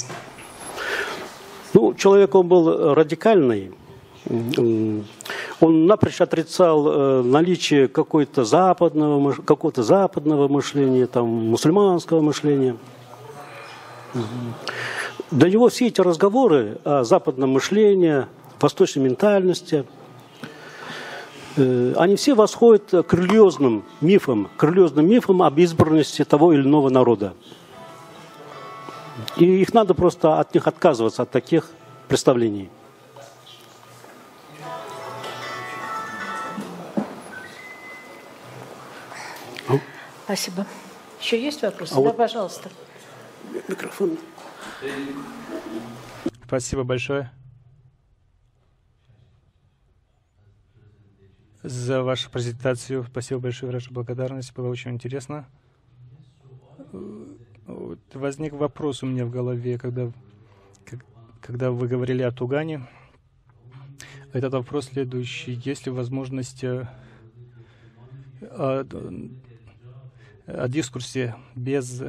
Ну, человек он был радикальный. Он напрочь отрицал наличие какой-то западного, какого-то западного мышления, там, мусульманского мышления. Для него все эти разговоры о западном мышлении, восточной ментальности, они все восходят к религиозным мифам, к религиозным мифам об избранности того или иного народа. И их надо просто от них отказываться, от таких представлений. Спасибо. Еще есть вопросы? А да, вот пожалуйста. Микрофон. Спасибо большое за вашу презентацию. Спасибо большое, ваша благодарность. Было очень интересно. Вот возник вопрос у меня в голове, когда, когда вы говорили о Тугане. Этот вопрос следующий. Есть ли возможность о, о, о дискурсе без,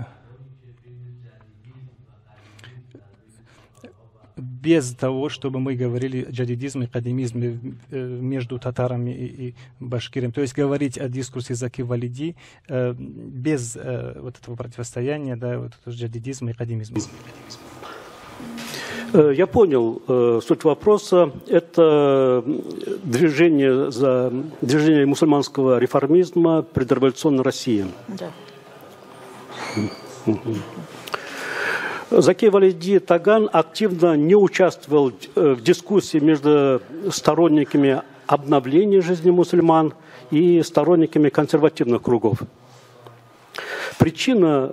без того, чтобы мы говорили о джадидизме и кадимизме между татарами и, и башкирами. То есть говорить о дискурсе Заки Валиди э, без э, вот этого противостояния, да, вот джадидизма и кадимизма. Я понял э, суть вопроса. Это движение, за, движение мусульманского реформизма предреволюционной России. Да. Заки Валиди Таган активно не участвовал в дискуссии между сторонниками обновления жизни мусульман и сторонниками консервативных кругов. Причина: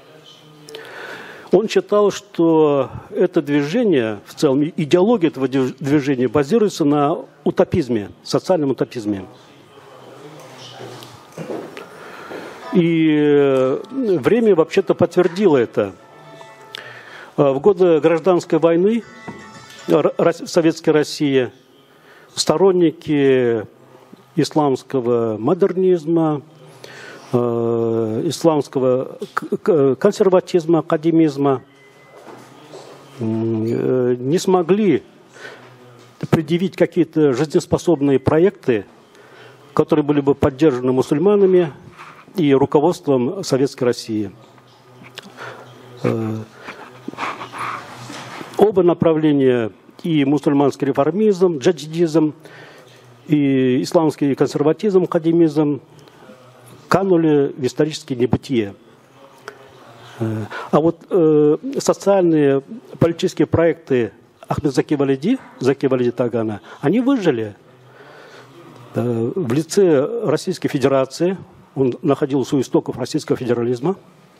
он считал, что это движение, в целом идеология этого движения базируется на утопизме, социальном утопизме. И время вообще-то подтвердило это. В годы гражданской войны в Советской России сторонники исламского модернизма, исламского консерватизма, академизма не смогли предъявить какие-то жизнеспособные проекты, которые были бы поддержаны мусульманами и руководством Советской России. Оба направления, и мусульманский реформизм, джадидизм, и исламский консерватизм, академизм, канули в историческое небытие. А вот э, социальные политические проекты Ахмед Заки Валиди, Заки Валиди Тагана, они выжили э, в лице Российской Федерации. Он находился у истоков российского федерализма.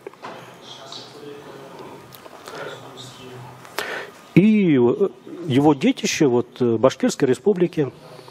И его детище вот, Башкирской республики.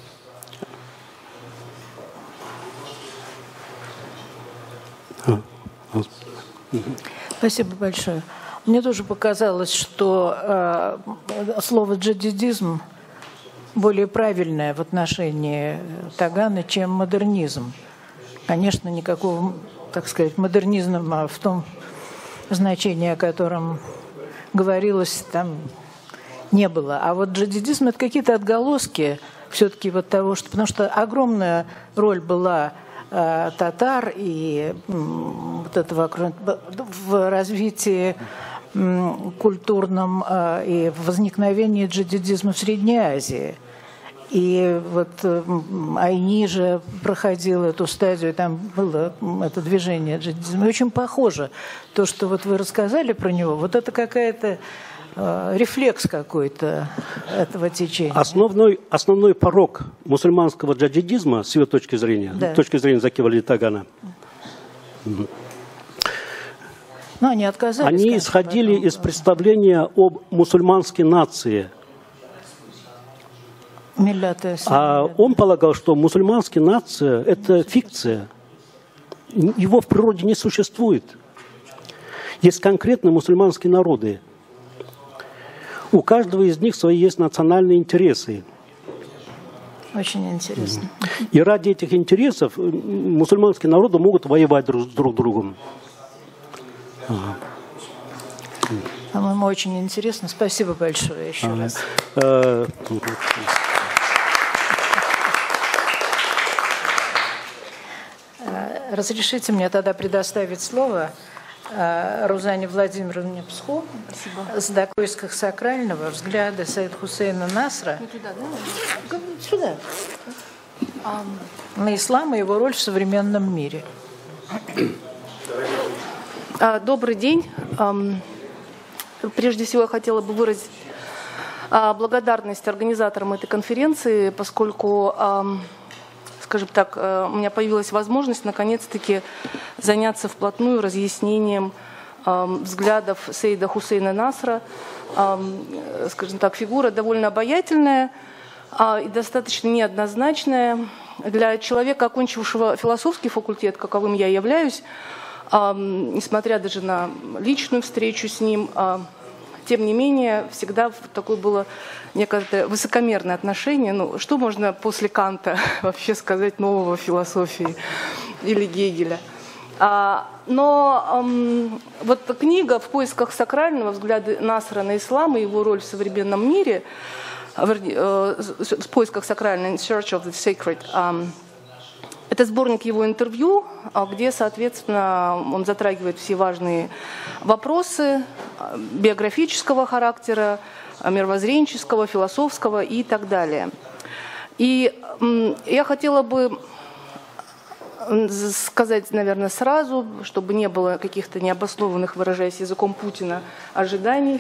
Спасибо большое. Мне тоже показалось, что э, слово «джадидизм» более правильное в отношении Тагана, чем «модернизм». Конечно, никакого, так сказать, модернизма в том значении, о котором говорилось, там не было. А вот джадидизм – это какие-то отголоски все-таки вот того, что... Потому что огромная роль была э, татар и э, вот этого в развитии э, культурном э, и в возникновении джадидизма в Средней Азии. И вот э, Айни же проходил эту стадию, там было это движение джадидизма. И очень похоже то, что вот вы рассказали про него, вот это какая-то рефлекс какой-то этого течения. Основной, основной порог мусульманского джадидизма, с его точки зрения, да. с точки зрения Заки Валиди Тагана, Но они отказались. Они конечно, исходили потом, из представления об мусульманской нации. А он полагал, что мусульманская нация – это фикция. Его в природе не существует. Есть конкретно мусульманские народы. У каждого из них свои есть национальные интересы. Очень интересно. И ради этих интересов мусульманские народы могут воевать друг с друг другом. Ага. По-моему, очень интересно. Спасибо большое еще ага. раз. Разрешите мне тогда предоставить слово Рузане Владимировне Псху с докладом сакрального взгляда Саида Хусейна Насра да? Сюда. на ислам и его роль в современном мире. Добрый день. Прежде всего, я хотела бы выразить благодарность организаторам этой конференции, поскольку, скажем так, у меня появилась возможность наконец-таки заняться вплотную разъяснением взглядов Саида Хусейна Насра. Скажем так, фигура довольно обаятельная и достаточно неоднозначная. Для человека, окончившего философский факультет, каковым я являюсь, несмотря даже на личную встречу с ним, тем не менее, всегда такое было некое высокомерное отношение. Ну, что можно после Канта вообще сказать нового в философии или Гегеля? А, но эм, вот книга «В поисках сакрального. Взгляды Насра на ислам и его роль в современном мире», в, э, «В поисках сакрального» «In Search of the Sacred», э, это сборник его интервью, где, соответственно, он затрагивает все важные вопросы биографического характера, мировоззренческого, философского и так далее. И я хотела бы сказать, наверное, сразу, чтобы не было каких-то необоснованных, выражаясь языком Путина, ожиданий,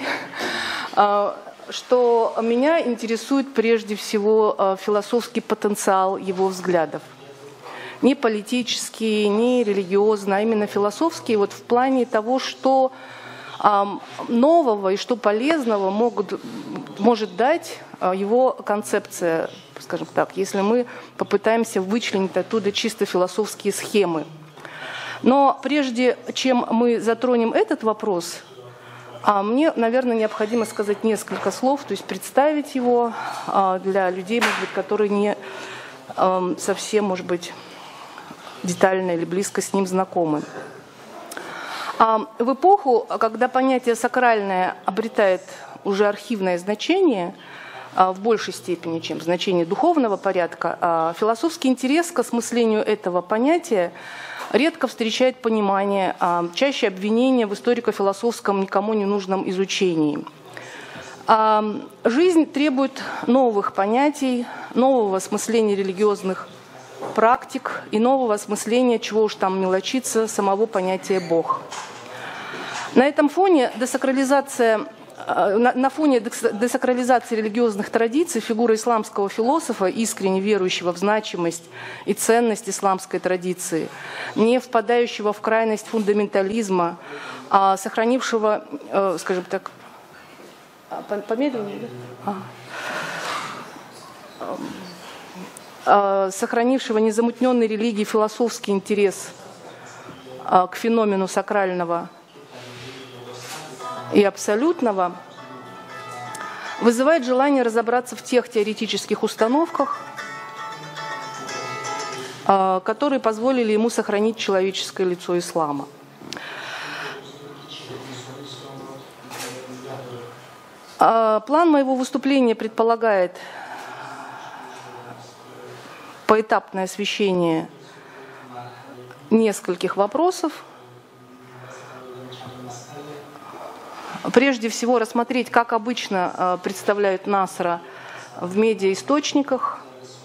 что меня интересует прежде всего философский потенциал его взглядов. Не политический, не религиозный, а именно философский, вот в плане того, что нового и что полезного могут, может дать его концепция, скажем так, если мы попытаемся вычленить оттуда чисто философские схемы. Но прежде чем мы затронем этот вопрос, мне, наверное, необходимо сказать несколько слов, то есть представить его для людей, может быть, которые не совсем, может быть, детально или близко с ним знакомы. В эпоху, когда понятие «сакральное» обретает уже архивное значение, в большей степени, чем значение духовного порядка, философский интерес к осмыслению этого понятия редко встречает понимание, чаще обвинения в историко-философском никому не нужном изучении. Жизнь требует новых понятий, нового осмысления религиозных практик и нового осмысления, чего уж там мелочиться, самого понятия «Бог». На этом фоне десакрализация, на, на фоне десакрализации религиозных традиций фигура исламского философа, искренне верующего в значимость и ценность исламской традиции, не впадающего в крайность фундаментализма, а сохранившего, скажем так, помедленнее, да? а. сохранившего незамутненной религии философский интерес к феномену сакрального и абсолютного, вызывает желание разобраться в тех теоретических установках, которые позволили ему сохранить человеческое лицо ислама. План моего выступления предполагает поэтапное освещение нескольких вопросов. Прежде всего рассмотреть, как обычно представляют Насра в медиаисточниках,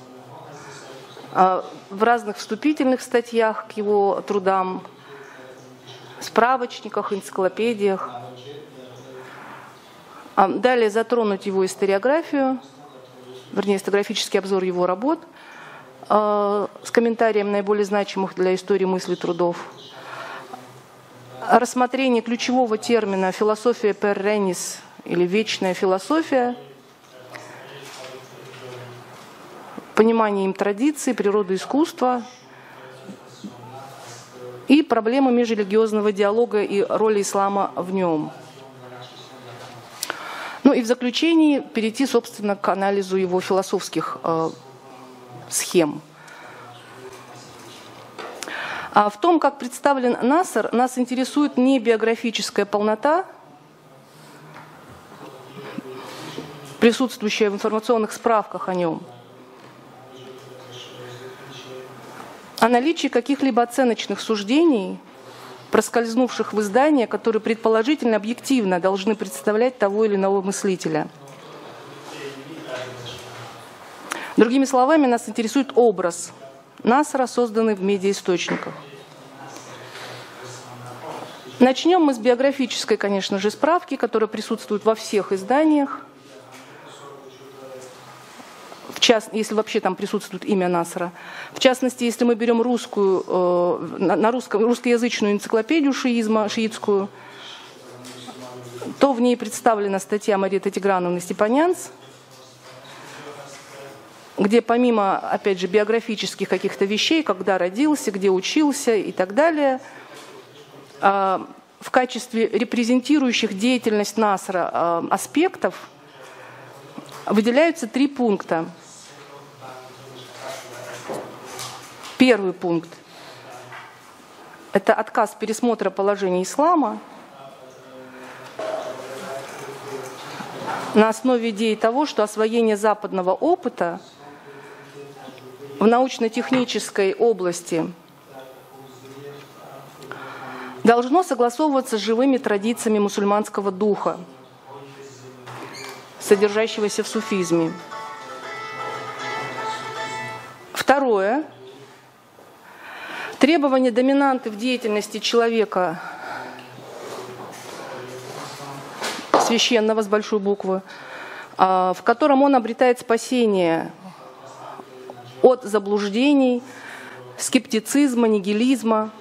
в разных вступительных статьях к его трудам, справочниках, энциклопедиях. Далее затронуть его историографию, вернее, историографический обзор его работ с комментарием наиболее значимых для истории мысли трудов. Рассмотрение ключевого термина «философия перренис» или «вечная философия», понимание им традиций, природы искусства и проблемы межрелигиозного диалога и роли ислама в нем. Ну и в заключении перейти, собственно, к анализу его философских э, схем. А в том, как представлен Наср, нас интересует не биографическая полнота, присутствующая в информационных справках о нем, а наличие каких-либо оценочных суждений, проскользнувших в издания, которые предположительно объективно должны представлять того или иного мыслителя. Другими словами, нас интересует образ Насра, созданный в медиаисточниках. Начнем мы с биографической, конечно же, справки, которая присутствует во всех изданиях. В част... Если вообще там присутствует имя Насра. В частности, если мы берем русскую, э, на русском, русскоязычную энциклопедию шиизма, шиитскую, то в ней представлена статья Марии Тиграновны Степанянц, где помимо, опять же, биографических каких-то вещей, когда родился, где учился и так далее, в качестве репрезентирующих деятельность Насра аспектов выделяются три пункта. Первый пункт – это отказ пересмотра положения ислама на основе идеи того, что освоение западного опыта в научно-технической области должно согласовываться с живыми традициями мусульманского духа, содержащегося в суфизме. Второе. Требования доминанты в деятельности человека священного с большой буквы, в котором он обретает спасение от заблуждений, скептицизма, нигилизма,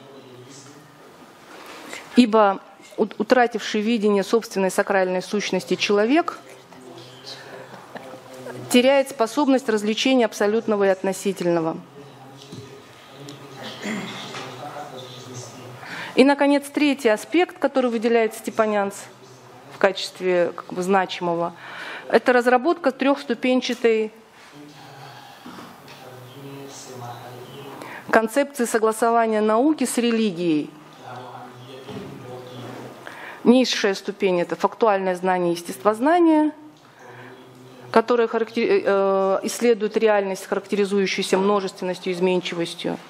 ибо утративший видение собственной сакральной сущности человек теряет способность развлечения абсолютного и относительного. И, наконец, третий аспект, который выделяет Степанянц в качестве как бы значимого, это разработка трехступенчатой концепции согласования науки с религией. Низшая ступень – это фактуальное знание естествознания, которое исследует реальность, характеризующуюся множественностью и изменчивостью.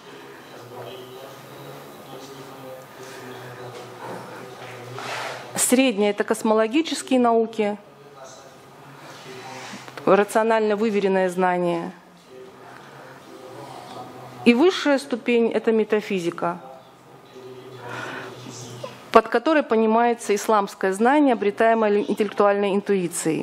Средняя – это космологические науки, рационально выверенное знание. И высшая ступень – это метафизика, под которой понимается исламское знание, обретаемое интеллектуальной интуицией.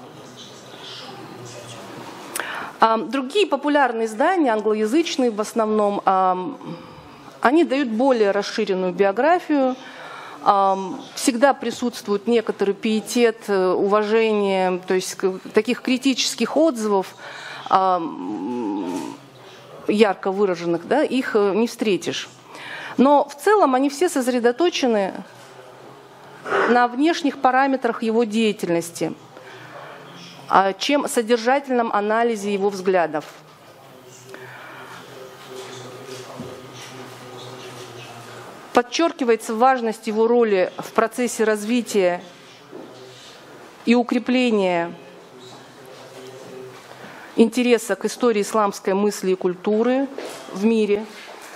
Другие популярные издания, англоязычные в основном, они дают более расширенную биографию. Всегда присутствует некоторый пиетет, уважение, то есть таких критических отзывов, ярко выраженных, да, их не встретишь. Но в целом они все сосредоточены на внешних параметрах его деятельности, чем содержательном анализе его взглядов. Подчеркивается важность его роли в процессе развития и укрепления интереса к истории исламской мысли и культуры в мире.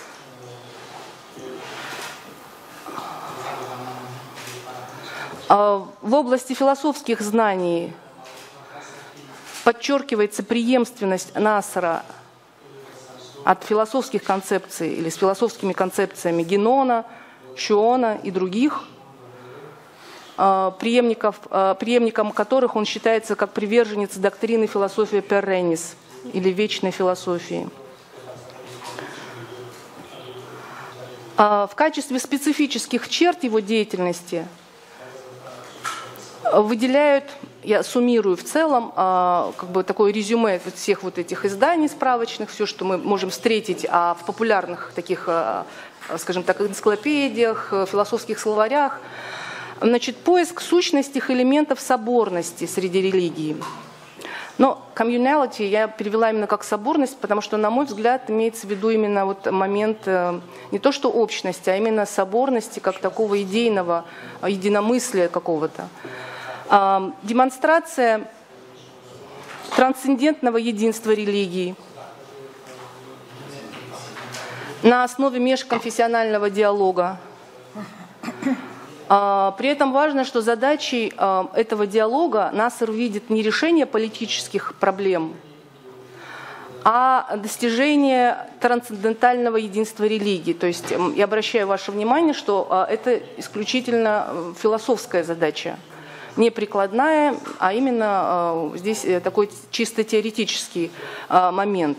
В области философских знаний подчеркивается преемственность Насара от философских концепций или с философскими концепциями Генона, Шиона и других, преемников, преемником которых он считается как приверженец доктрины философии перреннис или вечной философии. В качестве специфических черт его деятельности выделяют, я суммирую в целом, как бы такое резюме всех вот этих изданий справочных, все, что мы можем встретить в популярных таких, скажем так, энциклопедиях, философских словарях. Значит, поиск сущностных элементов соборности среди религий. Но communality я перевела именно как соборность, потому что, на мой взгляд, имеется в виду именно вот момент не то что общности, а именно соборности как такого идейного единомыслия какого-то. Демонстрация трансцендентного единства религий на основе межконфессионального диалога. При этом важно, что задачей этого диалога Наср видит не решение политических проблем, а достижение трансцендентального единства религии. То есть я обращаю ваше внимание, что это исключительно философская задача, не прикладная, а именно здесь такой чисто теоретический момент.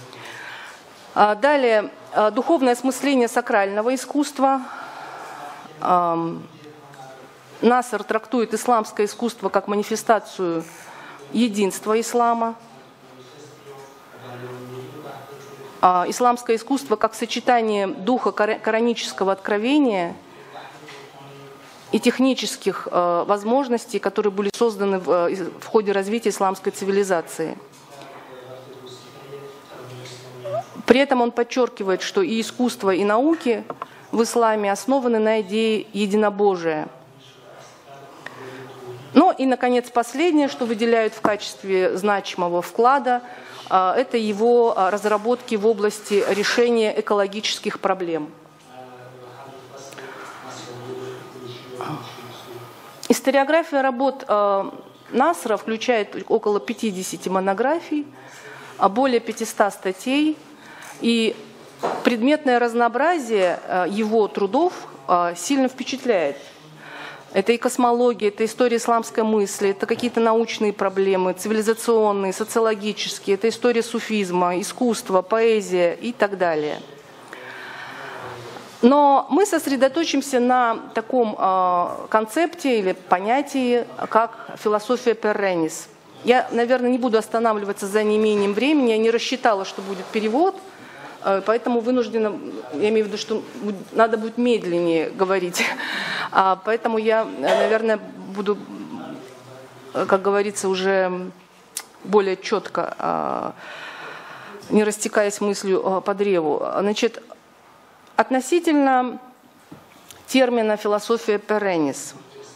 Далее, духовное осмысление сакрального искусства. Наср трактует исламское искусство как манифестацию единства ислама, исламское искусство как сочетание духа коранического откровения и технических возможностей, которые были созданы в ходе развития исламской цивилизации. При этом он подчеркивает, что и искусство, и науки в исламе основаны на идее единобожия. Ну и, наконец, последнее, что выделяют в качестве значимого вклада, это его разработки в области решения экологических проблем. Историография работ Насра включает около пятидесяти монографий, более пятисот статей и предметное разнообразие его трудов сильно впечатляет. Это и космология, это история исламской мысли, это какие-то научные проблемы, цивилизационные, социологические, это история суфизма, искусство, поэзия и так далее. Но мы сосредоточимся на таком э, концепте или понятии, как философия перренис. Я, наверное, не буду останавливаться за неимением времени, я не рассчитала, что будет перевод, э, поэтому вынуждена, я имею в виду, что надо будет медленнее говорить. А, поэтому я, наверное, буду, как говорится, уже более четко, э, не растекаясь мыслью э, по древу. Значит, относительно термина «философия перренис».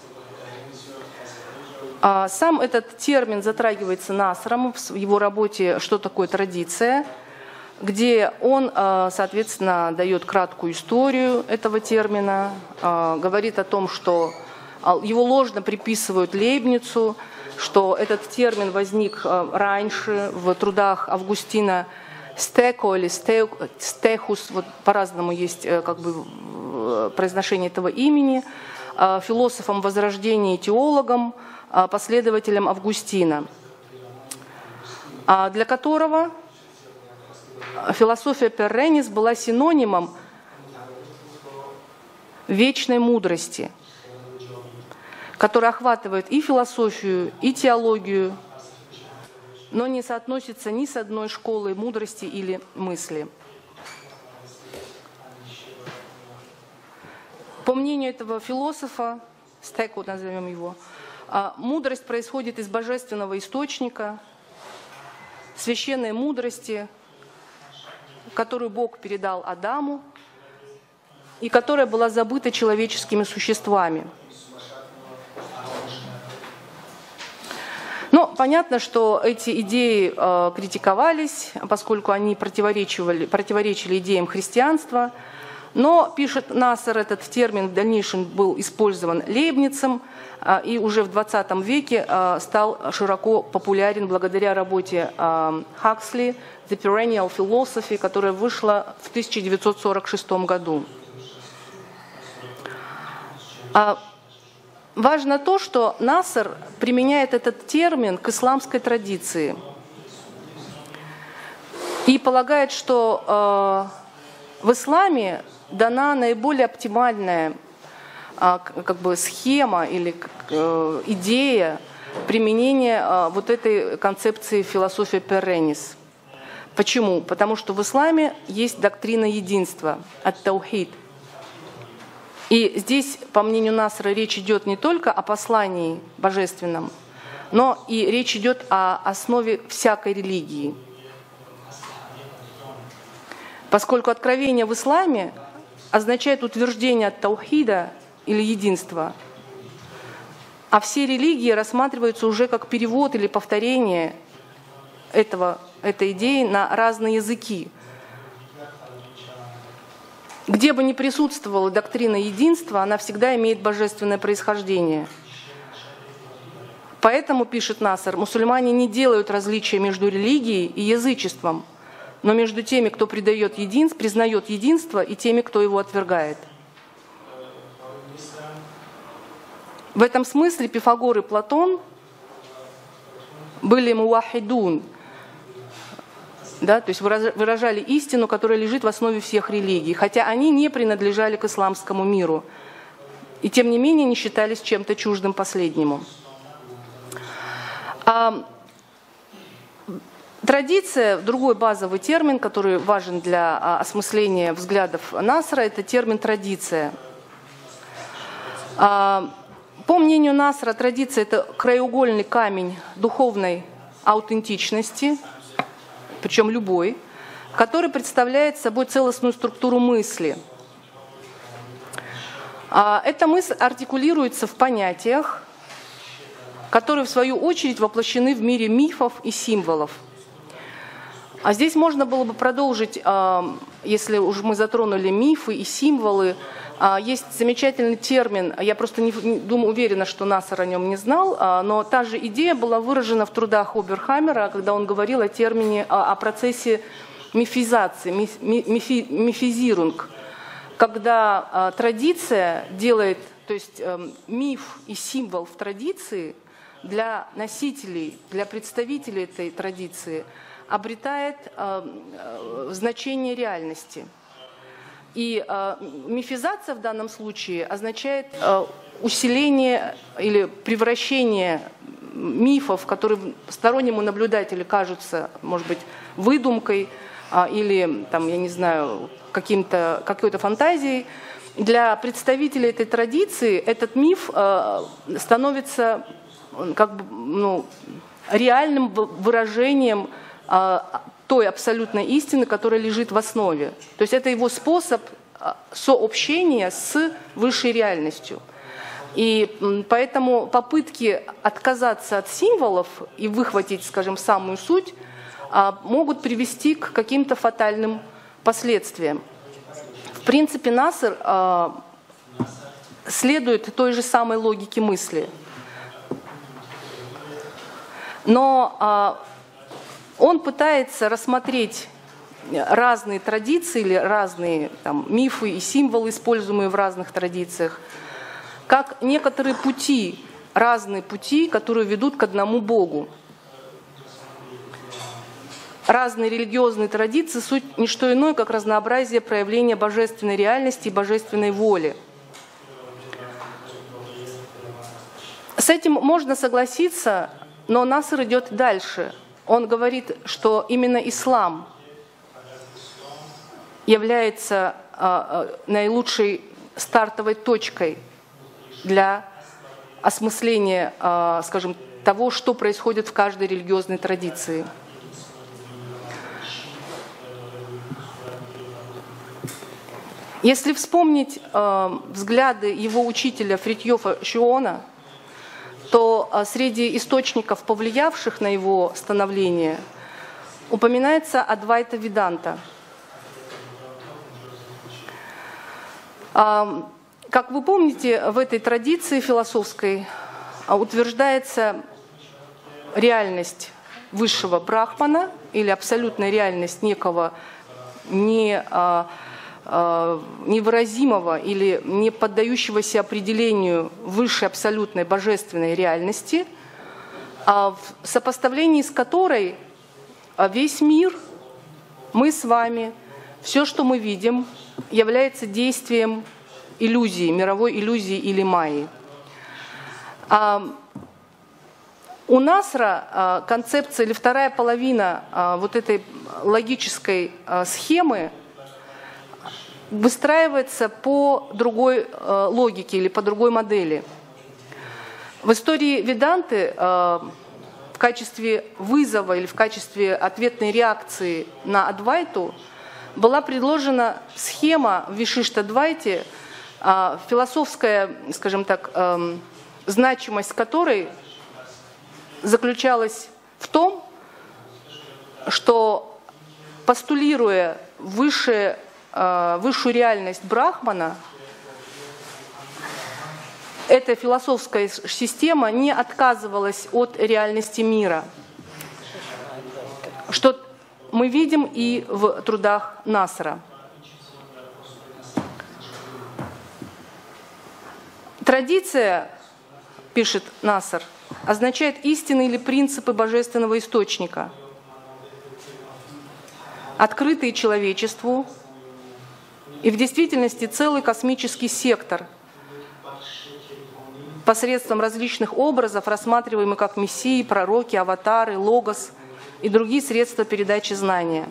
Сам этот термин затрагивается Насром в его работе «Что такое традиция?», где он, соответственно, дает краткую историю этого термина, говорит о том, что его ложно приписывают Лейбницу, что этот термин возник раньше в трудах Августина Стеко или Стехус, вот по-разному есть как бы произношение этого имени, философом Возрождения и теологом, последователем Августина, для которого философия перренис была синонимом вечной мудрости, которая охватывает и философию, и теологию, но не соотносится ни с одной школой мудрости или мысли. По мнению этого философа, Стеку назовем его, мудрость происходит из божественного источника, священной мудрости, которую Бог передал Адаму и которая была забыта человеческими существами. Но понятно, что эти идеи э, критиковались, поскольку они противоречили, противоречили идеям христианства. Но, пишет Нассер, этот термин в дальнейшем был использован Лейбницем э, и уже в двадцатом веке э, стал широко популярен благодаря работе э, Хаксли «The Perennial Philosophy», которая вышла в тысяча девятьсот сорок шестом году. А важно то, что Нассер применяет этот термин к исламской традиции и полагает, что э, в исламе дана наиболее оптимальная э, как бы схема или э, идея применения э, вот этой концепции философии перренис. Почему? Потому что в исламе есть доктрина единства, ат-таухид. И здесь, по мнению Нассера, речь идет не только о послании божественном, но и речь идет о основе всякой религии. Поскольку откровение в исламе означает утверждение таухида или единства, а все религии рассматриваются уже как перевод или повторение этого, этой идеи на разные языки. Где бы ни присутствовала доктрина единства, она всегда имеет божественное происхождение. Поэтому, пишет Нассер, мусульмане не делают различия между религией и язычеством, но между теми, кто придает единство, признает единство, и теми, кто его отвергает. В этом смысле Пифагор и Платон были муахидун, да, то есть выражали истину, которая лежит в основе всех религий, хотя они не принадлежали к исламскому миру и тем не менее не считались чем-то чуждым последнему. А традиция, другой базовый термин, который важен для осмысления взглядов Нассера, это термин традиция. А по мнению Нассера, традиция – это краеугольный камень духовной аутентичности, причем любой, который представляет собой целостную структуру мысли. Эта мысль артикулируется в понятиях, которые в свою очередь воплощены в мире мифов и символов. А здесь можно было бы продолжить, если уж мы затронули мифы и символы. Есть замечательный термин, я просто не, не думаю, уверена, что Нассер о нем не знал, но та же идея была выражена в трудах Оберхаммера, когда он говорил о термине, о процессе мифизации, мифи, мифизирунг, когда а, традиция делает, то есть а, миф и символ в традиции для носителей, для представителей этой традиции обретает а, а, значение реальности. И а, мифизация в данном случае означает а, усиление или превращение мифов, которые стороннему наблюдателю кажутся, может быть, выдумкой а, или, там, я не знаю, каким-то, какой-то фантазией. Для представителей этой традиции этот миф а, становится как бы, ну, реальным выражением а, той абсолютной истины, которая лежит в основе. То есть это его способ сообщения с высшей реальностью. И поэтому попытки отказаться от символов и выхватить, скажем, самую суть, могут привести к каким-то фатальным последствиям. В принципе, Наср следует той же самой логике мысли. Но он пытается рассмотреть разные традиции или разные там, мифы и символы, используемые в разных традициях, как некоторые пути, разные пути, которые ведут к одному Богу. Разные религиозные традиции – суть не что иное, как разнообразие проявления божественной реальности и божественной воли. С этим можно согласиться, но Наср идет дальше. Он говорит, что именно ислам является а, наилучшей стартовой точкой для осмысления, а, скажем, того, что происходит в каждой религиозной традиции. Если вспомнить а, взгляды его учителя Фритьёфа Шиона, то а, среди источников, повлиявших на его становление, упоминается Адвайта Веданта. Как вы помните, в этой традиции философской утверждается реальность высшего брахмана или абсолютная реальность некого не, невыразимого или не поддающегося определению высшей абсолютной божественной реальности, в сопоставлении с которой весь мир, мы с вами, все, что мы видим, является действием иллюзии, мировой иллюзии или майи. А у Насра а, концепция или вторая половина а, вот этой логической а, схемы выстраивается по другой а, логике или по другой модели. В истории Веданты а, в качестве вызова или в качестве ответной реакции на Адвайту была предложена схема в Вишишта-двайте, философская, скажем так, значимость которой заключалась в том, что, постулируя высшее, высшую реальность Брахмана, эта философская система не отказывалась от реальности мира, что мы видим и в трудах Насра. Традиция, пишет Наср, означает истины или принципы божественного источника, открытые человечеству и в действительности целый космический сектор, посредством различных образов, рассматриваемых как мессии, пророки, аватары, логос и другие средства передачи знания.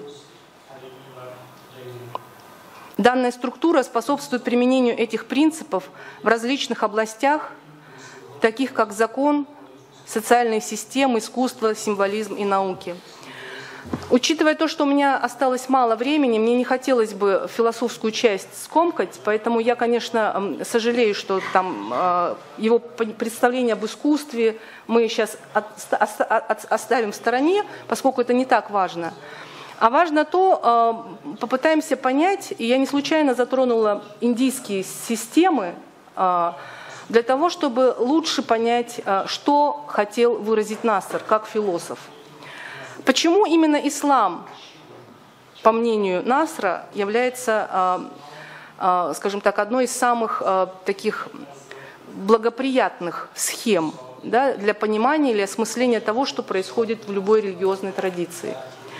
Данная структура способствует применению этих принципов в различных областях, таких как закон, социальные системы, искусство, символизм и науки. Учитывая то, что у меня осталось мало времени, мне не хотелось бы философскую часть скомкать, поэтому я, конечно, сожалею, что там его представление об искусстве мы сейчас оставим в стороне, поскольку это не так важно. А важно то, попытаемся понять, и я не случайно затронула индийские системы, для того, чтобы лучше понять, что хотел выразить Наср как философ. Почему именно ислам по мнению Насра, является, скажем так, одной из самых таких благоприятных схем, да, для понимания или осмысления того, что происходит в любой религиозной традиции.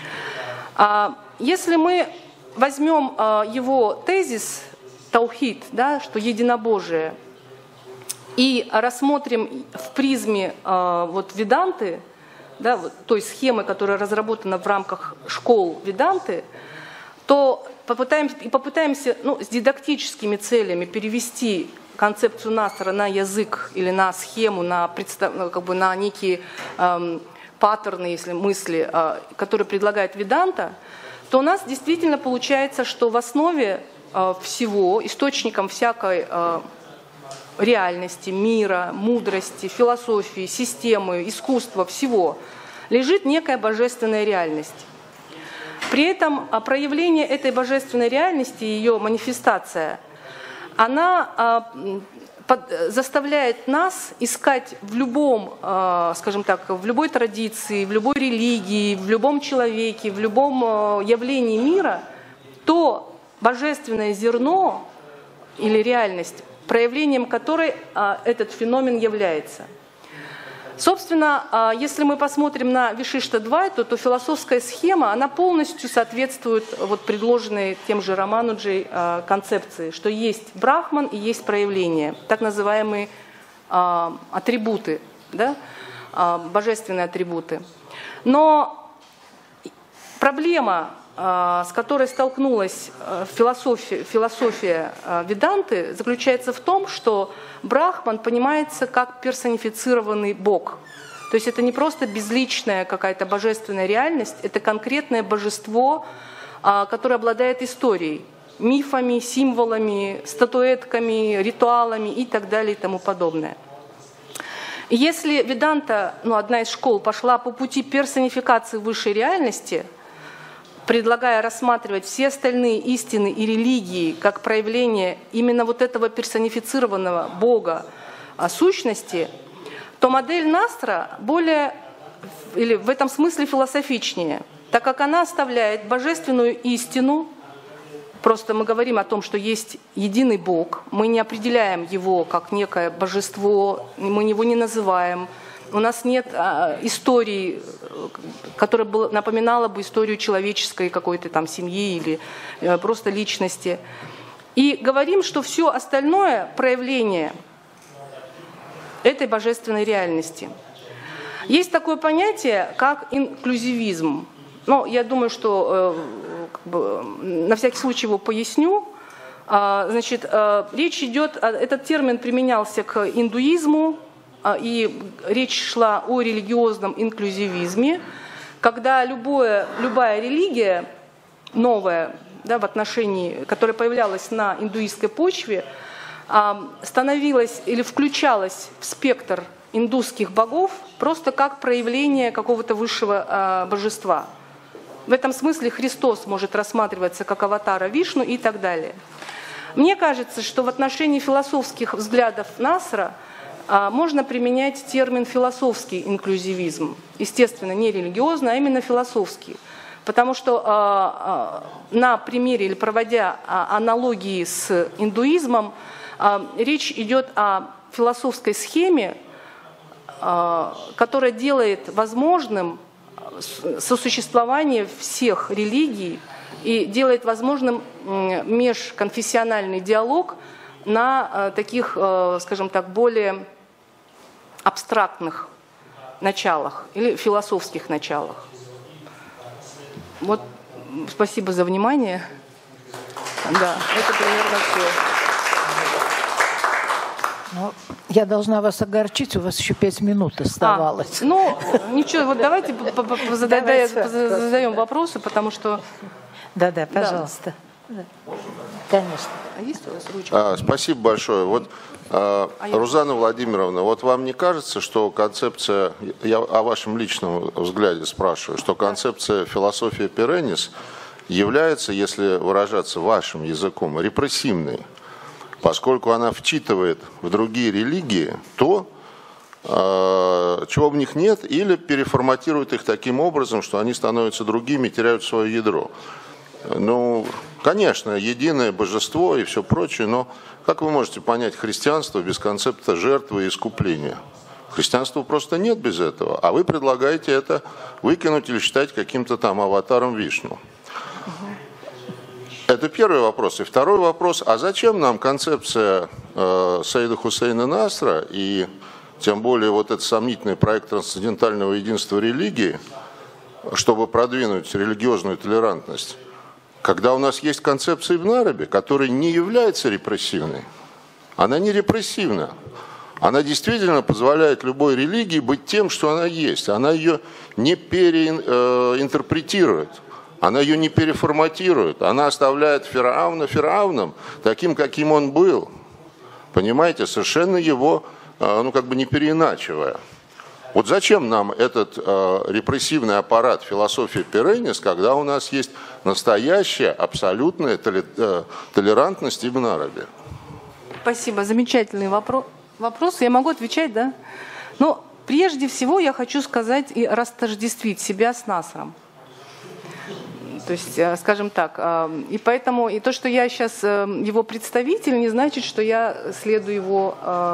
Если мы возьмем его тезис таухид, да, что единобожие, и рассмотрим в призме вот, веданты, да, вот, той схемы, которая разработана в рамках школ веданты, то попытаемся, и попытаемся ну, с дидактическими целями перевести концепцию Насра на язык или на схему, на, представ... как бы на некие эм, паттерны, если мысли, э, которые предлагает веданта, то у нас действительно получается, что в основе э, всего, источником всякой э, реальности, мира, мудрости, философии, системы, искусства, всего, лежит некая божественная реальность. При этом проявление этой божественной реальности, ее манифестация, она заставляет нас искать в любом, скажем так, в любой традиции, в любой религии, в любом человеке, в любом явлении мира то божественное зерно или реальность, проявлением которой этот феномен является. Собственно, если мы посмотрим на Вишишта-Двайту, то философская схема, она полностью соответствует вот предложенной тем же Рамануджей концепции, что есть брахман и есть проявление, так называемые атрибуты, да, божественные атрибуты. Но проблема, с которой столкнулась философия, философия веданты, заключается в том, что брахман понимается как персонифицированный бог. То есть это не просто безличная какая-то божественная реальность, это конкретное божество, которое обладает историей, мифами, символами, статуэтками, ритуалами и так далее и тому подобное. Если веданта, ну, одна из школ, пошла по пути персонификации высшей реальности, предлагая рассматривать все остальные истины и религии как проявление именно вот этого персонифицированного Бога сущности, то модель Насра более, или в этом смысле философичнее, так как она оставляет божественную истину, просто мы говорим о том, что есть единый Бог, мы не определяем его как некое божество, мы его не называем, у нас нет а, истории, которая бы, напоминала бы историю человеческой какой-то там семьи или а, просто личности. И говорим, что все остальное проявление этой божественной реальности. Есть такое понятие, как инклюзивизм. Ну, я думаю, что э, как бы, на всякий случай его поясню. А, значит, э, речь идет, этот термин применялся к индуизму, и речь шла о религиозном инклюзивизме, когда любое, любая религия новая, да, в отношении, которая появлялась на индуистской почве, становилась или включалась в спектр индусских богов просто как проявление какого-то высшего божества. В этом смысле Христос может рассматриваться как аватара Вишну и так далее. Мне кажется, что в отношении философских взглядов Насра можно применять термин «философский инклюзивизм». Естественно, не религиозный, а именно философский. Потому что на примере или проводя аналогии с индуизмом, речь идет о философской схеме, которая делает возможным сосуществование всех религий и делает возможным межконфессиональный диалог на таких, скажем так, более абстрактных началах или философских началах. Вот, спасибо за внимание. Да, это примерно все. Ну, я должна вас огорчить, у вас еще пять минут оставалось. А, ну, ничего, вот давайте задаем вопросы, потому что... Да-да, пожалуйста. Да. Конечно. А есть у вас ручка? А, спасибо большое. Вот, а, Рузанна Владимировна, вот вам не кажется, что концепция, я о вашем личном взгляде спрашиваю, что концепция философия Переннис является, если выражаться вашим языком, репрессивной, поскольку она вчитывает в другие религии то, а, чего в них нет, или переформатирует их таким образом, что они становятся другими, теряют свое ядро. Ну, конечно, единое божество и все прочее, но как вы можете понять христианство без концепта жертвы и искупления? Христианства просто нет без этого, а вы предлагаете это выкинуть или считать каким-то там аватаром Вишну. Это первый вопрос. И второй вопрос, а зачем нам концепция э, Саида Хусейна Насра и тем более вот этот сомнительный проект трансцендентального единства религии, чтобы продвинуть религиозную толерантность, когда у нас есть концепция Ибн Араби, которая не является репрессивной. Она не репрессивна. Она действительно позволяет любой религии быть тем, что она есть. Она ее не переинтерпретирует, она ее не переформатирует. Она оставляет Фирауна Фирауном, таким, каким он был. Понимаете, совершенно его, ну как бы не переиначивая. Вот зачем нам этот э, репрессивный аппарат философии Пиренис, когда у нас есть настоящая, абсолютная толи, э, толерантность Ибн Араби? Спасибо, замечательный вопрос. Вопрос, я могу отвечать, да? Но прежде всего я хочу сказать и растождествить себя с Насром. То есть, скажем так, и поэтому и то, что я сейчас его представитель, не значит, что я следую его,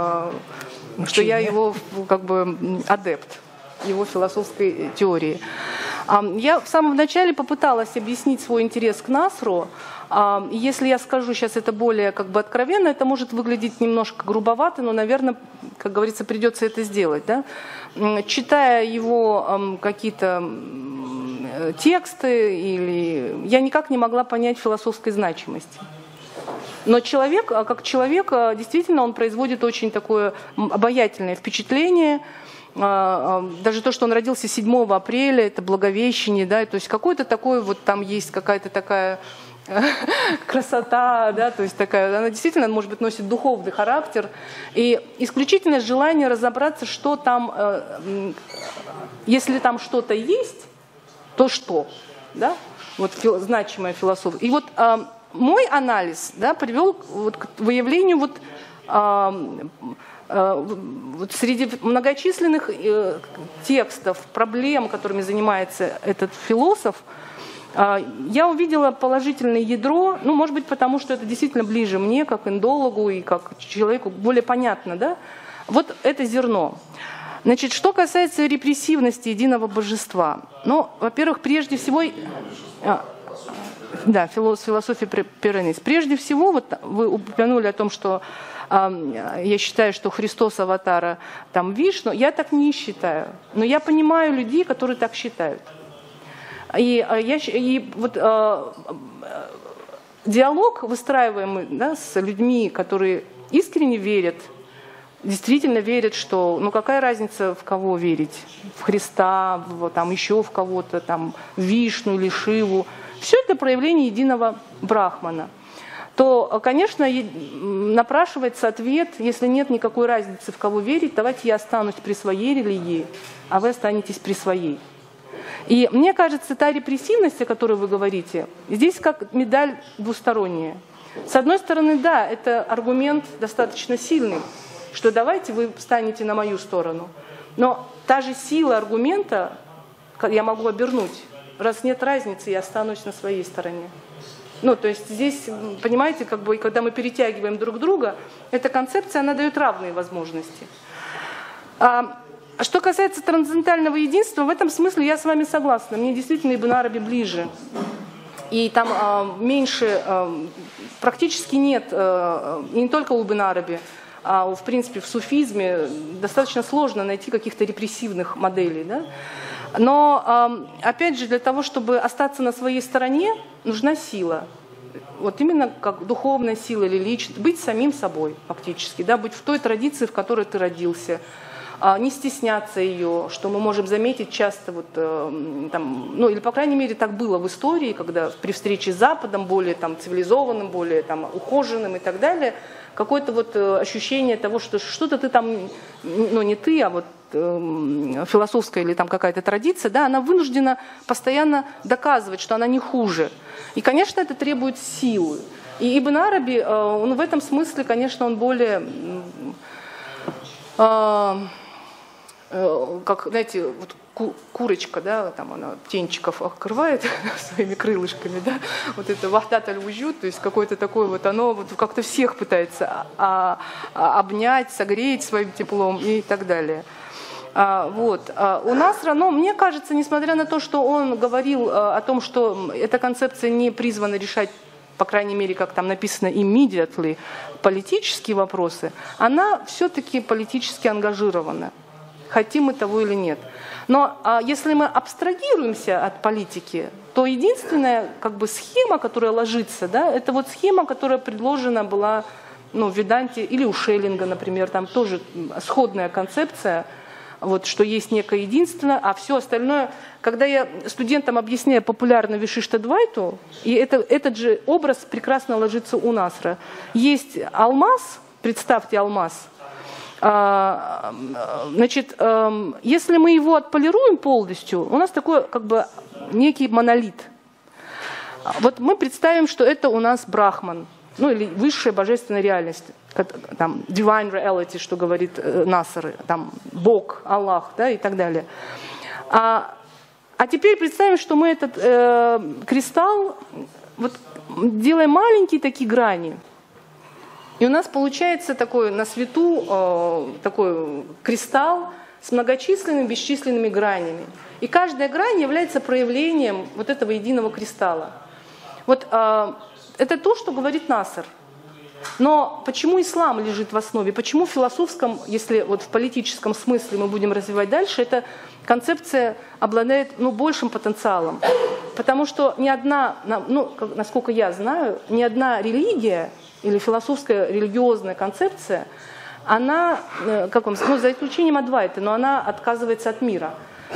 что я его как бы адепт его философской теории. Я в самом начале попыталась объяснить свой интерес к Насру. Если я скажу сейчас это более как бы откровенно, это может выглядеть немножко грубовато, но, наверное, как говорится, придется это сделать. Да? Читая его какие-то тексты, или я никак не могла понять философской значимости. Но человек, как человек, действительно, он производит очень такое обаятельное впечатление. Даже то, что он родился седьмого апреля, это Благовещение, да, то есть какой-то такой вот там есть какая-то такая красота, да, то есть такая, она действительно, может быть, носит духовный характер, и исключительное желание разобраться, что там, если там что-то есть, то что, да, вот значимая философия. И вот мой анализ, да, привел вот к выявлению вот Вот среди многочисленных текстов, проблем, которыми занимается этот философ, я увидела положительное ядро, ну, может быть, потому что это действительно ближе мне, как индологу и как человеку, более понятно, да? Вот это зерно. Значит, что касается репрессивности единого божества, ну, во-первых, прежде всего, да, философия Пиренис, прежде всего, вот вы упомянули о том, что я считаю, что Христос аватара там Вишну. Я так не считаю. Но я понимаю людей, которые так считают. И, я, и вот э, диалог, выстраиваемый, да, с людьми, которые искренне верят, действительно верят, что ну какая разница в кого верить? В Христа, в, там, еще в кого-то, там, в Вишну или Шиву. Все это проявление единого Брахмана. То, конечно, напрашивается ответ, если нет никакой разницы, в кого верить, давайте я останусь при своей религии, а вы останетесь при своей. И мне кажется, та репрессивность, о которой вы говорите, здесь как медаль двусторонняя. С одной стороны, да, это аргумент достаточно сильный, что давайте вы встанете на мою сторону. Но та же сила аргумента я могу обернуть. Раз нет разницы, я останусь на своей стороне. Ну, то есть здесь, понимаете, как бы, когда мы перетягиваем друг друга, эта концепция, она дает равные возможности. А, что касается трансцендентального единства, в этом смысле я с вами согласна. Мне действительно Ибн Араби ближе. И там а, меньше, а, практически нет, а, не только у Ибн Араби, а в принципе в суфизме достаточно сложно найти каких-то репрессивных моделей, да? Но, опять же, для того, чтобы остаться на своей стороне, нужна сила. Вот именно как духовная сила или личность. Быть самим собой фактически. Да? Быть в той традиции, в которой ты родился. Не стесняться ее, что мы можем заметить часто, вот, там, ну или, по крайней мере, так было в истории, когда при встрече с Западом, более там, цивилизованным, более там, ухоженным и так далее, какое-то вот ощущение того, что что-то ты там, ну не ты, а вот философская или там какая-то традиция, да, она вынуждена постоянно доказывать, что она не хуже. И, конечно, это требует силы. И Ибн Араби, он в этом смысле, конечно, он более, как, знаете, вот ку курочка, да, там она птенчиков окрывает своими крылышками, да, вот это вахдат аль-вуджуд, то есть какое-то такое вот, оно вот как-то всех пытается а, а, обнять, согреть своим теплом и так далее. А, вот. А у нас равно, мне кажется, несмотря на то, что он говорил а, о том, что эта концепция не призвана решать, по крайней мере, как там написано immediately, политические вопросы, она все-таки политически ангажирована, хотим мы того или нет. Но а, если мы абстрагируемся от политики, то единственная как бы схема, которая ложится, да, это вот схема, которая предложена была, ну, в Веданте или у Шеллинга, например, там тоже сходная концепция, вот, что есть некое единственное, а все остальное, когда я студентам объясняю популярно Вишиштадвайту, и это, этот же образ прекрасно ложится у Насра. Есть алмаз, представьте алмаз, а, значит, а, если мы его отполируем полностью, у нас такой как бы некий монолит. Вот мы представим, что это у нас брахман, ну или высшая божественная реальность, там divine reality, что говорит э, Наср, там Бог, Аллах, да, и так далее. А, а теперь представим, что мы этот э, кристалл вот, делаем маленькие такие грани. И у нас получается такой на свету э, такой кристалл с многочисленными, бесчисленными гранями. И каждая грань является проявлением вот этого единого кристалла. Вот э, это то, что говорит Наср. Но почему ислам лежит в основе? Почему в философском, если вот в политическом смысле мы будем развивать дальше, эта концепция обладает, ну, большим потенциалом? Потому что ни одна, ну, насколько я знаю, ни одна религия или философская религиозная концепция, она, как вам сказать, ну, за исключением Адвайты, но она отказывается от мира,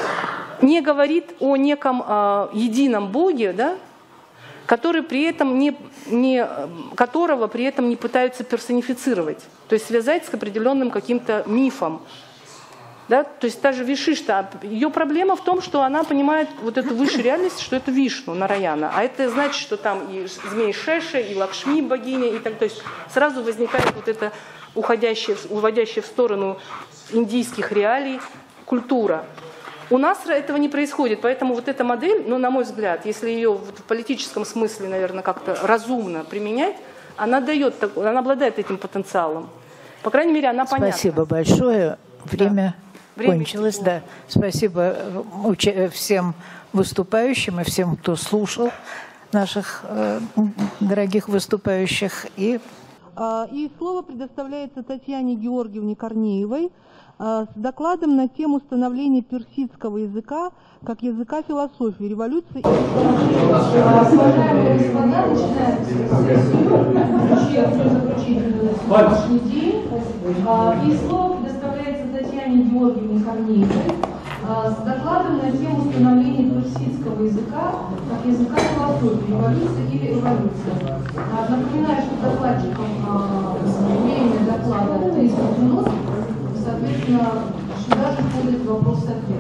не говорит о неком э, едином Боге, да, который при этом не, не, которого при этом не пытаются персонифицировать, то есть связать с определенным каким-то мифом. Да? То есть та же Вишишта, ее проблема в том, что она понимает вот эту высшую реальность, что это Вишну, Нараяна, а это значит, что там и змей Шеша, и Лакшми богиня, и так, то есть сразу возникает вот эта уходящая, уводящая в сторону индийских реалий культура. У Насра этого не происходит, поэтому вот эта модель, ну, на мой взгляд, если ее в политическом смысле, наверное, как-то разумно применять, она дает, она обладает этим потенциалом. По крайней мере, она понятна. Спасибо большое. Время, да. Время кончилось. Да. Спасибо всем выступающим и всем, кто слушал наших э, дорогих выступающих. И... И слово предоставляется Татьяне Георгиевне Корнеевой с докладом на тему становления персидского языка как языка философии, революции. Уважаемые господа, начинается сегодняшний день. И слово предоставляется Татьяне Георгиевне Корнеевой с докладом на тему становления персидского языка как языка философии, революции или эволюции. Напоминаю, что докладчиком время доклада это исключено. Соответственно, сюда же входит вопрос-ответ.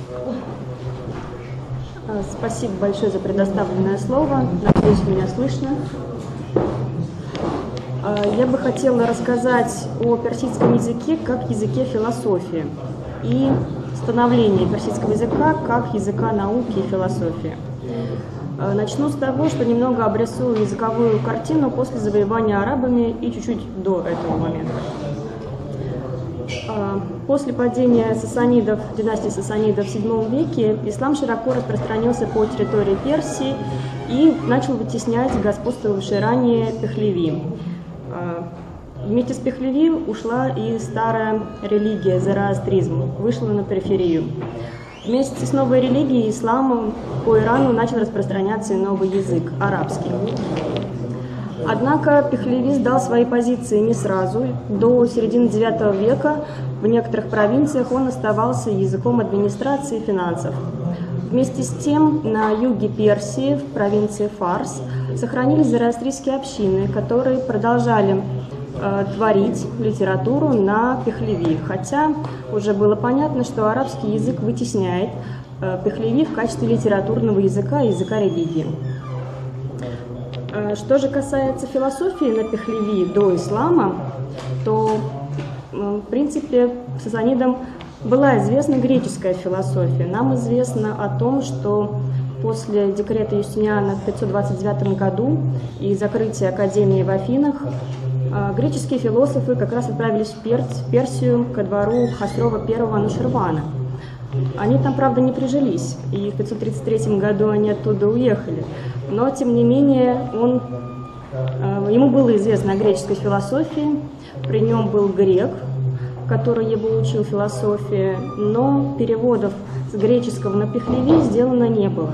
Спасибо большое за предоставленное слово. Надеюсь, меня слышно. Я бы хотела рассказать о персидском языке как языке философии и становлении персидского языка как языка науки и философии. Начну с того, что немного обрисую языковую картину после завоевания арабами и чуть-чуть до этого момента. После падения сасанидов, династии сасанидов в седьмом веке, ислам широко распространился по территории Персии и начал вытеснять господствовавшие ранее Пехлеви. Вместе с Пехлеви ушла и старая религия, зороастризм, вышла на периферию. Вместе с новой религией, исламом, по Ирану начал распространяться и новый язык, арабский. Однако Пехлеви сдал свои позиции не сразу. До середины девятого века в некоторых провинциях он оставался языком администрации и финансов. Вместе с тем на юге Персии, в провинции Фарс, сохранились зороастрийские общины, которые продолжали э, творить литературу на Пехлеви, хотя уже было понятно, что арабский язык вытесняет э, Пехлеви в качестве литературного языка и языка религии. Что же касается философии на Пехлеви до ислама, то, в принципе, сасанидам была известна греческая философия. Нам известно о том, что после декрета Юстиниана в пятьсот двадцать девятом году и закрытия Академии в Афинах греческие философы как раз отправились в Персию ко двору Хосрова первого Ануширвана. Они там, правда, не прижились, и в пятьсот тридцать третьем году они оттуда уехали. Но, тем не менее, он, ему было известно о греческой философии, при нем был грек, который его учил философии, но переводов с греческого на пехлеви сделано не было.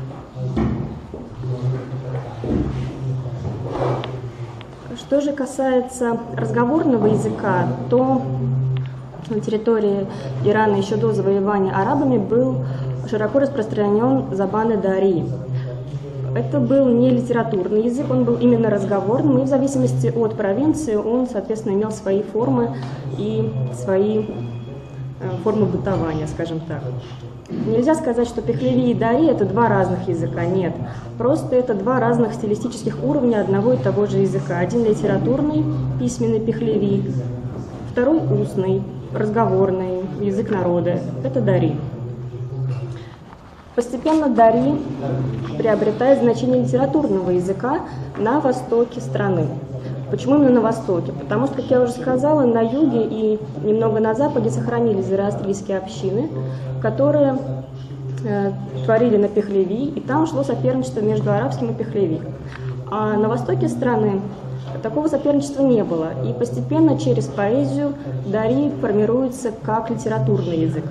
Что же касается разговорного языка, то на территории Ирана еще до завоевания арабами был широко распространен забан-э-дари. Это был не литературный язык, он был именно разговорным, и в зависимости от провинции он, соответственно, имел свои формы и свои формы бытования, скажем так. Нельзя сказать, что пехлеви и дари – это два разных языка, нет. Просто это два разных стилистических уровня одного и того же языка. Один литературный, письменный пехлеви, второй устный, разговорный, язык народа – это дари. Постепенно дари приобретает значение литературного языка на востоке страны. Почему именно на востоке? Потому что, как я уже сказала, на юге и немного на западе сохранились зороастрийские общины, которые э, творили на пехлеви, и там шло соперничество между арабским и пехлеви. А на востоке страны такого соперничества не было, и постепенно через поэзию дари формируется как литературный язык.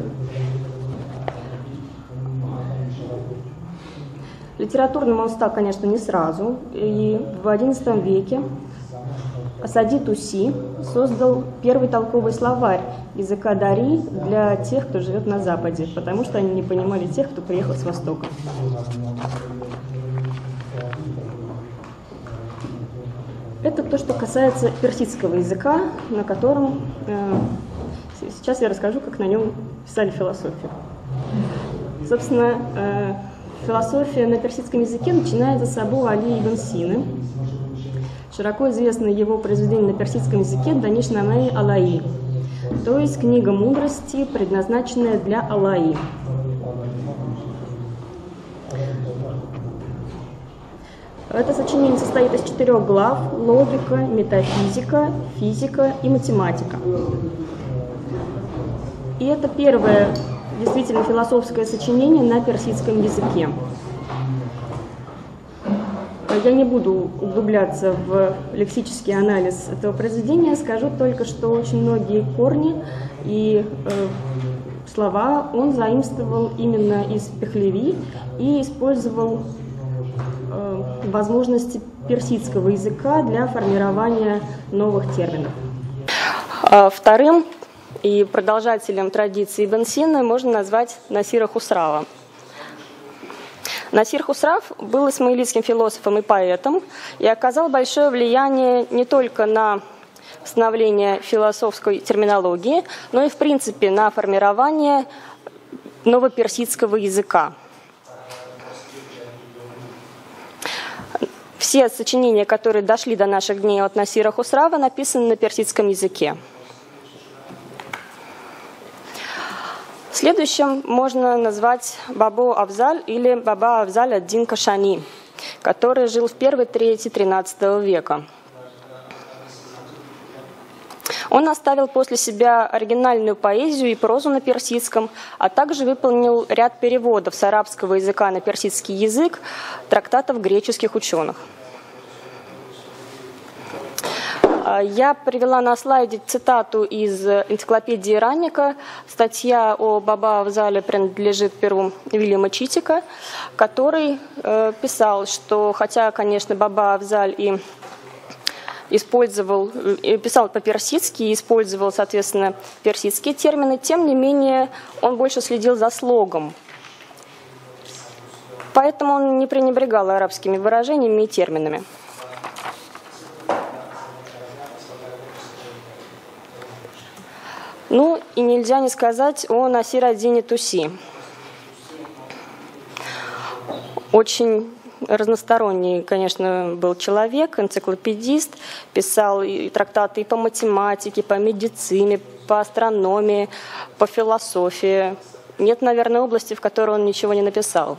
Литературным он стал, конечно, не сразу, и в одиннадцатом веке Асади Туси создал первый толковый словарь языка дари для тех, кто живет на Западе, потому что они не понимали тех, кто приехал с Востока. Это то, что касается персидского языка, на котором э, сейчас я расскажу, как на нем писали философию. Собственно, э, философия на персидском языке начинается с Абу Али ибн Сины. Широко известно его произведение на персидском языке «Даниш-намей Аллаи», то есть книга мудрости, предназначенная для Аллаи. Это сочинение состоит из четырех глав: логика, метафизика, физика и математика. И это первое действительно философское сочинение на персидском языке. Я не буду углубляться в лексический анализ этого произведения, скажу только, что очень многие корни и э, слова он заимствовал именно из пехлеви и использовал э, возможности персидского языка для формирования новых терминов. Вторым и продолжателем традиции Ибн Сины можно назвать Насира Хусрава. Насир Хусрав был исмаилитским философом и поэтом и оказал большое влияние не только на становление философской терминологии, но и, в принципе, на формирование новоперсидского языка. Все сочинения, которые дошли до наших дней от Насира Хусрава, написаны на персидском языке. Следующим можно назвать Бабу Афзаль или Баба Афзаль ад-Дин Кашани, который жил в первой трети тринадцатого века. Он оставил после себя оригинальную поэзию и прозу на персидском, а также выполнил ряд переводов с арабского языка на персидский язык трактатов греческих ученых. Я привела на слайде цитату из энциклопедии Ранника. Статья о Баба Афзале принадлежит перу Вильяма Читика, который э, писал, что хотя, конечно, Баба Афзаль и использовал, и писал по-персидски и использовал, соответственно, персидские термины, тем не менее он больше следил за слогом. Поэтому он не пренебрегал арабскими выражениями и терминами. Ну и нельзя не сказать о Насир ад-Дине Туси. Очень разносторонний, конечно, был человек, энциклопедист, писал и трактаты и по математике, по медицине, по астрономии, по философии. Нет, наверное, области, в которой он ничего не написал.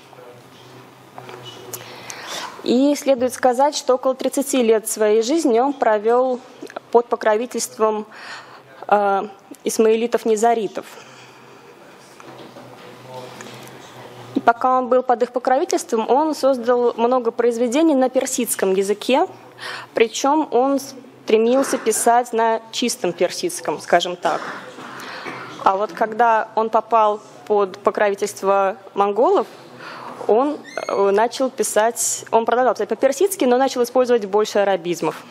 И следует сказать, что около тридцати лет своей жизни он провел под покровительством э, исмаилитов-низаритов. И пока он был под их покровительством, он создал много произведений на персидском языке, причем он стремился писать на чистом персидском, скажем так. А вот когда он попал под покровительство монголов, он начал писать, он продолжал писать по-персидски, но начал использовать больше арабизмов.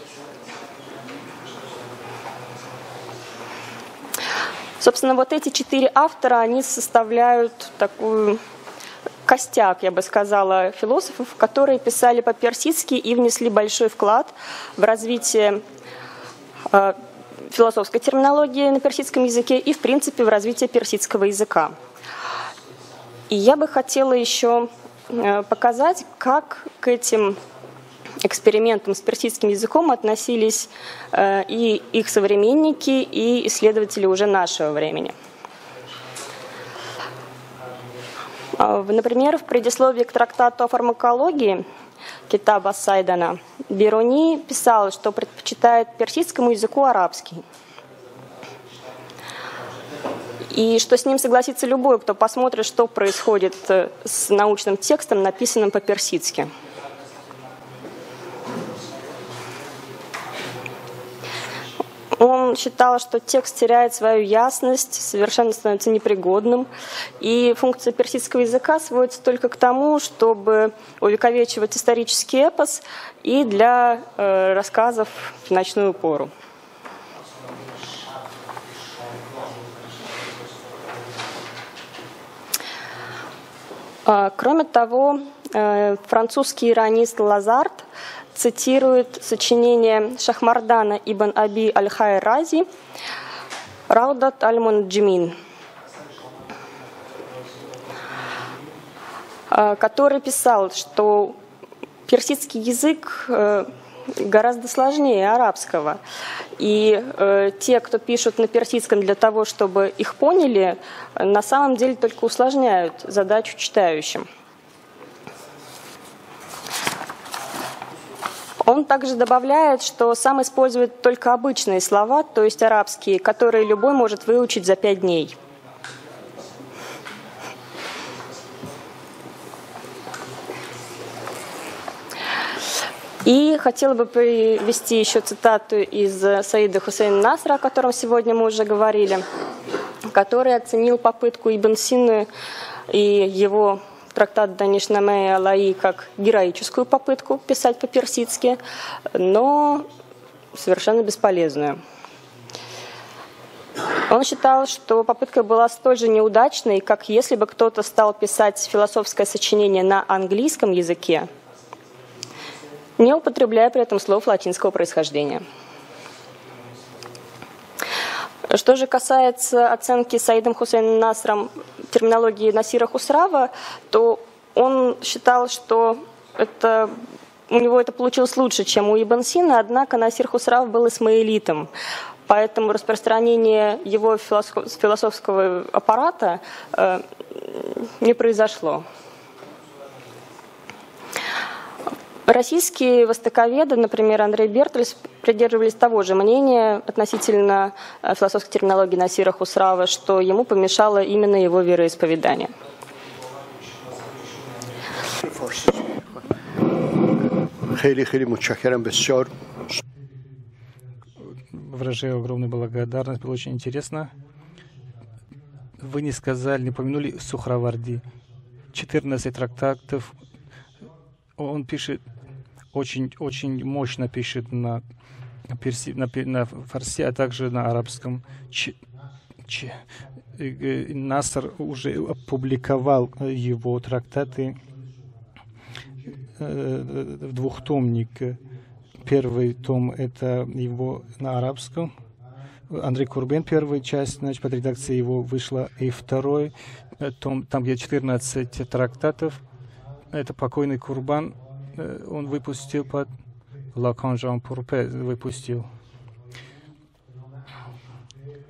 Собственно, вот эти четыре автора, они составляют такую костяк, я бы сказала, философов, которые писали по-персидски и внесли большой вклад в развитие э, философской терминологии на персидском языке и, в принципе, в развитие персидского языка. И я бы хотела еще э, показать, как к этим экспериментам с персидским языком относились э, и их современники, и исследователи уже нашего времени. Например, в предисловии к трактату о фармакологии Китаба Сайдана Бируни писал, что предпочитает персидскому языку арабский. И что с ним согласится любой, кто посмотрит, что происходит с научным текстом, написанным по-персидски. Он считал, что текст теряет свою ясность, совершенно становится непригодным, и функция персидского языка сводится только к тому, чтобы увековечивать исторический эпос и для э, рассказов в ночную пору. Кроме того, э, французский иронист Лазарт цитирует сочинение Шахмардана ибн Аби аль-Хайрази «Раудат аль-Мунджимин», который писал, что персидский язык гораздо сложнее арабского. И э, те, кто пишут на персидском для того, чтобы их поняли, на самом деле только усложняют задачу читающим. Он также добавляет, что сам использует только обычные слова, то есть арабские, которые любой может выучить за пять дней. И хотела бы привести еще цитату из Саида Хусейна Насра, о котором сегодня мы уже говорили, который оценил попытку Ибн Сины и его трактат Данишнаме Алаи как героическую попытку писать по-персидски, но совершенно бесполезную. Он считал, что попытка была столь же неудачной, как если бы кто-то стал писать философское сочинение на английском языке, не употребляя при этом слов латинского происхождения. Что же касается оценки Саидом Хусейном Насром терминологии Насира Хусрава, то он считал, что это, у него это получилось лучше, чем у Ибн Сины, однако Насир Хусрав был исмаилитом, поэтому распространение его философского аппарата э, не произошло. Российские востоковеды, например, Андрей Бертольс, придерживались того же мнения относительно философской терминологии Насира Хусрава, что ему помешало именно его вероисповедание. Выражаю огромную благодарность, было очень интересно. Вы не сказали, не упомянули Сухраварди. четырнадцать трактатов. Он пишет, очень, очень мощно пишет на, перси, на, на фарси, а также на арабском. Ч, ч, э, Наср уже опубликовал его трактаты э, в двухтомник. Первый том — это его на арабском. Андрей Курбен, первая часть, значит, под редакцией его вышла. И второй том, там где четырнадцать трактатов, это покойный Курбан, он выпустил под Лакан Жан Пурпе, выпустил.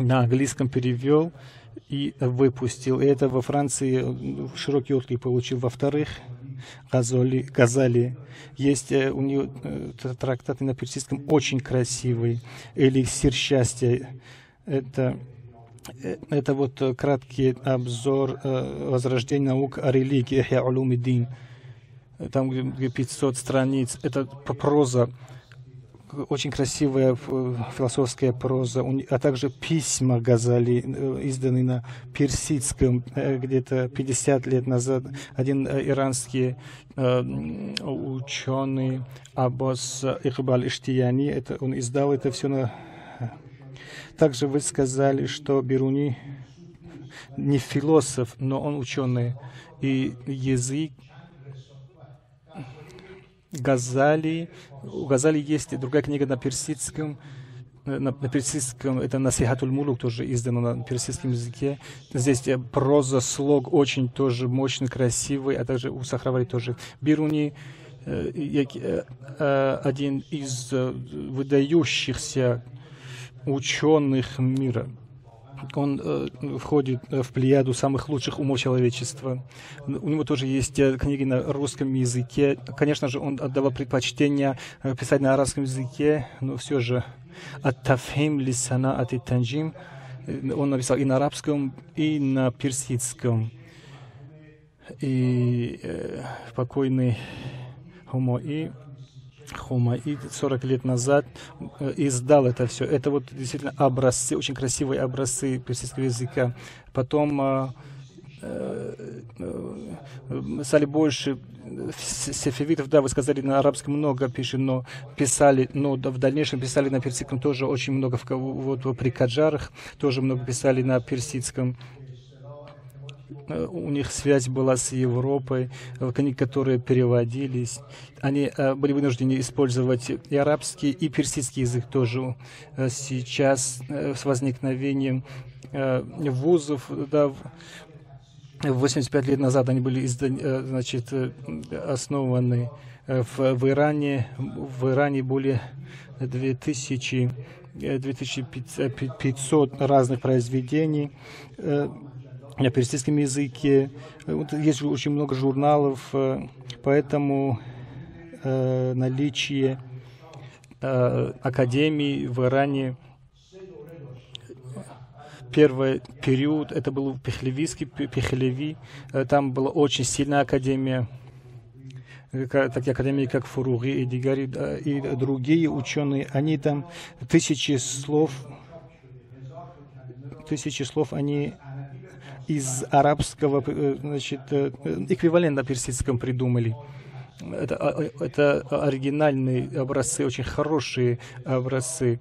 на английском перевел и выпустил. И это во Франции широкий отклик получил. Во-вторых, Газали, Газали. Есть у нее трактаты на персидском очень красивый. «Эликсир счастья». Это, это вот краткий обзор возрождения наук о религии. Ихья улум-ид-дин. Там где пятьсот страниц. Это проза. Очень красивая философская проза, а также письма Газали, изданные на персидском где-то пятьдесят лет назад. Один иранский ученый Аббас Ихбаль Иштияни, это, он издал это все на... Также вы сказали, что Бируни не философ, но он ученый. И язык Газали, у Газали есть другая книга на персидском, на, на персидском, это Насихатуль Мулук, тоже издана на персидском языке. Здесь проза, слог очень тоже мощный, красивый, а также у Сахравари тоже. Бируни один из выдающихся ученых мира. Он э, входит в плеяду самых лучших умов человечества. У него тоже есть книги на русском языке. Конечно же, он отдавал предпочтение писать на арабском языке, но все же «Ат-тафхим лисана ат-танджим» он написал и на арабском, и на персидском. И э, покойный Хумаи Хумаи сорок лет назад издал это все. Это вот действительно образцы, очень красивые образцы персидского языка. Потом э, э, стали больше сефевитов, да, вы сказали, на арабском много пишет, но писали, но в дальнейшем писали на персидском тоже очень много. Вот при Каджарах тоже много писали на персидском. У них связь была с Европой, книги, которые переводились. Они э, были вынуждены использовать и арабский, и персидский язык тоже. Сейчас э, с возникновением э, вузов, да, восемьдесят пять лет назад они были издан, э, значит, э, основаны в, в Иране. В Иране более две тысячи пятьсот разных произведений э, на персидском языке. Есть очень много журналов, поэтому э, наличие э, академий в Иране, первый период, это был Пехлевийский, Пехлеви, там была очень сильная академия, такие академии, как Фуруги и Дигари, и другие ученые, они там тысячи слов, тысячи слов они из арабского, значит, эквивалент на персидском придумали. Это, это оригинальные образцы, очень хорошие образцы.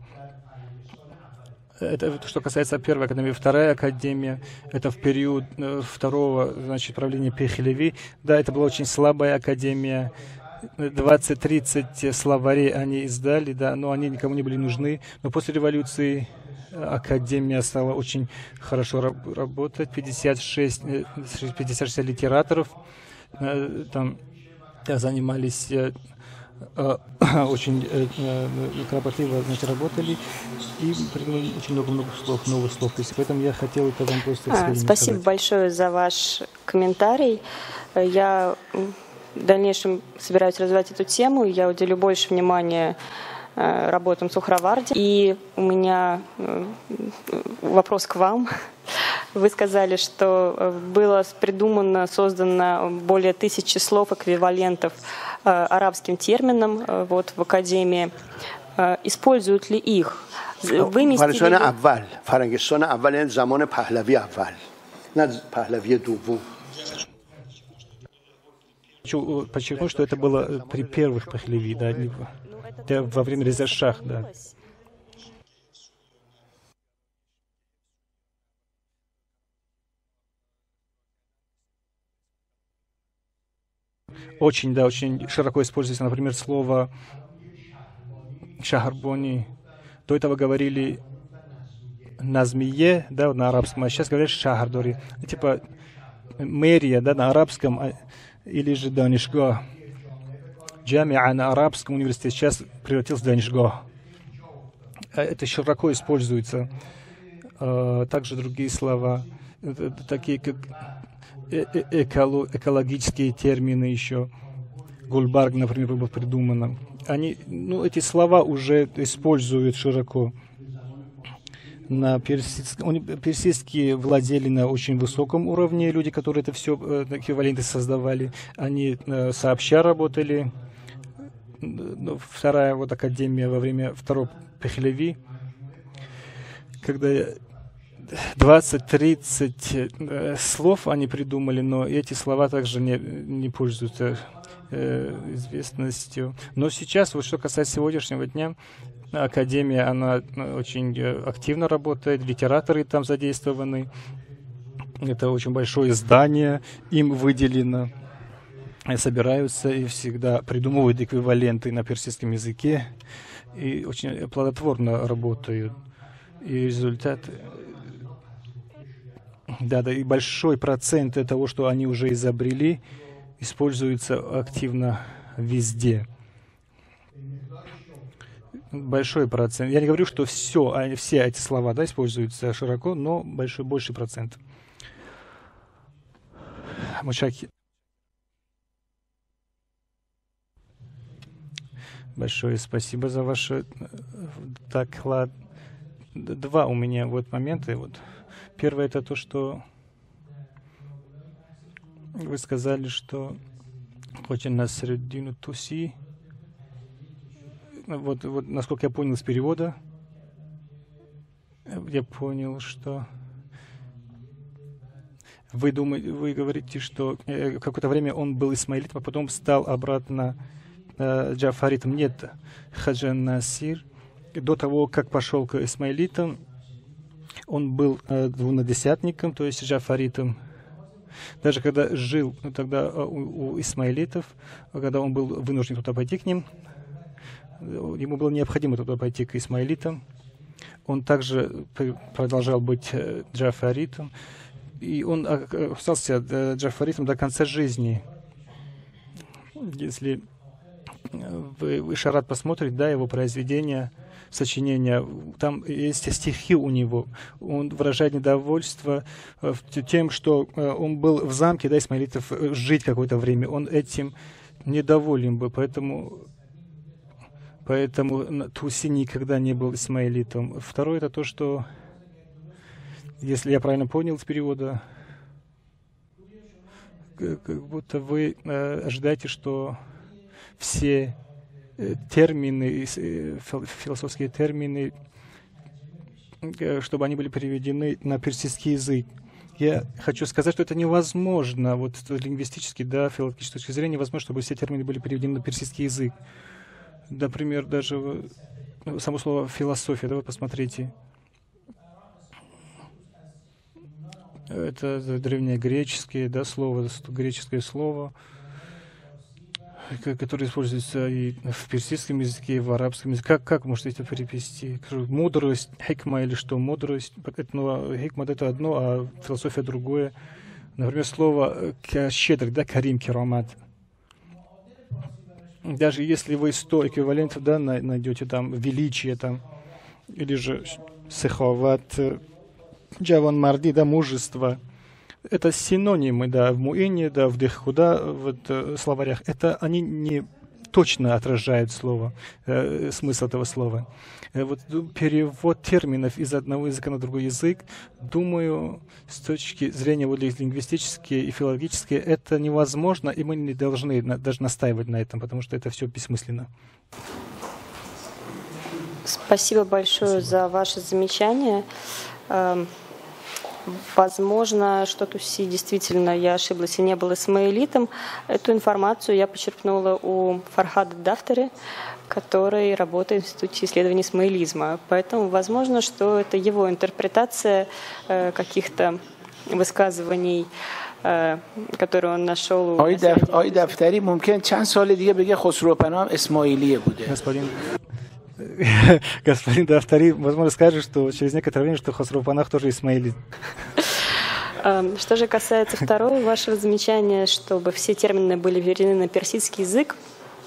Это что касается первой академии. Вторая академия, это в период второго, значит, правления Пехлеви. Да, это была очень слабая академия. двадцать-тридцать словарей они издали, да, но они никому не были нужны. Но после революции академия стала очень хорошо работать. пятьдесят шесть, пятьдесят шесть литераторов там занимались, очень кропотливо, значит, работали и придумали очень много-много слов, новых слов. Поэтому я хотел это вам просто а, Спасибо сказать. Большое за ваш комментарий. Я в дальнейшем собираюсь развивать эту тему. Я уделю больше внимания работам Сухраварди. И у меня вопрос к вам. Вы сказали, что было придумано, создано более тысячи слов, эквивалентов арабским терминам вот, в Академии. Используют ли их? Выместили ли... Хочу подчеркнуть, что это было при первых Пехлеви, да, да, во время Реза Шах, да. Очень, да, очень широко используется, например, слово шахарбони. До этого говорили на змее, да, на арабском, а сейчас говорят шахардори. Типа мэрия, да, на арабском, или же данишга. Джамиа на арабском университете сейчас превратился в данишга. Это широко используется. э, также другие слова, э, такие как э -э эколо экологические термины еще. Гульбарг, например, было придумано. Они, ну, эти слова уже используют широко. На персидском, персидские владели на очень высоком уровне, люди, которые это все э, эквиваленты создавали. Они э, сообща работали. Вторая вот академия во время второго Пехлеви, когда двадцать-тридцать э, слов они придумали, но эти слова также не, не пользуются э, известностью. Но сейчас, вот что касается сегодняшнего дня, академия, она очень активно работает, литераторы там задействованы. Это очень большое здание, им выделено. Собираются и всегда придумывают эквиваленты на персидском языке и очень плодотворно работают. И результат, да, да, и большой процент того, что они уже изобрели, используется активно везде. Большой процент. Я не говорю, что все, все эти слова, да, используются широко, но большой, больший процент. Мушаки. Большое спасибо за ваш доклад. Два у меня вот момента. Вот. Первое — это то, что вы сказали, что очень на середину Туси. Вот, вот, насколько я понял из перевода, я понял, что вы думаете, вы говорите, что э, какое-то время он был исмаилитом, а потом стал обратно э, джафаритом. Нет, Хаджа Насир до того, как пошел к исмаилитам, он был э, двунадесятником, то есть джафаритом. Даже когда жил ну, тогда у, у исмаилитов, когда он был вынужден туда пойти к ним, ему было необходимо туда пойти к исмаилитам. Он также продолжал быть джафаритом, и он остался джафаритом до конца жизни. Если вы, вы Шарат посмотрите, да, его произведения, сочинения, там есть стихи у него. Он выражает недовольство тем, что он был в замке, да, исмаилитов, жить какое-то время. Он этим недоволен был, поэтому... Поэтому Туси никогда не был исмаилитом. Второе — это то, что, если я правильно понял из перевода, как будто вы э, ожидаете, что все э, термины, э, философские термины, э, чтобы они были переведены на персидский язык. Я хочу сказать, что это невозможно. Вот лингвистически, да, филологической точки зрения, невозможно, чтобы все термины были переведены на персидский язык. Например, даже само слово «философия», да, вы посмотрите. Это древнегреческое, да, слово, греческое слово, которое используется и в персидском языке, и в арабском языке. Как, как можно это перевести? Мудрость, хикма или что? Мудрость, ну, хикма — это одно, а философия — другое. Например, слово «щедрый», да, «карим», «керамат». Даже если вы сто эквивалентов, да, найдете там величие, там, или же сеховат, джаван марди, да, мужество, это синонимы, да, в муэне, да, в деххуда, в вот, словарях. Это они не точно отражают слово, э, смысл этого слова. Э, вот перевод терминов из одного языка на другой язык, думаю, с точки зрения вот, лингвистической и филологической, это невозможно, и мы не должны на, даже настаивать на этом, потому что это все бессмысленно. Спасибо большое за ваше замечание. Возможно, что Туси действительно, я ошиблась и не был исмаилитом. Эту информацию я почерпнула у Фархада Дафтари, который работает в Институте исследований исмаилизма. Поэтому возможно, что это его интерпретация э, каких-то высказываний, э, которые он нашел у... Ой, Дафтари, мумкин, чан соли диге беге Хосру Панам исмаилие буде. Господин Господин Дафтари, возможно, скажет, что через некоторое время, что Хосру Панах тоже исмаилит. Что же касается второго вашего замечания, чтобы все термины были переведены на персидский язык,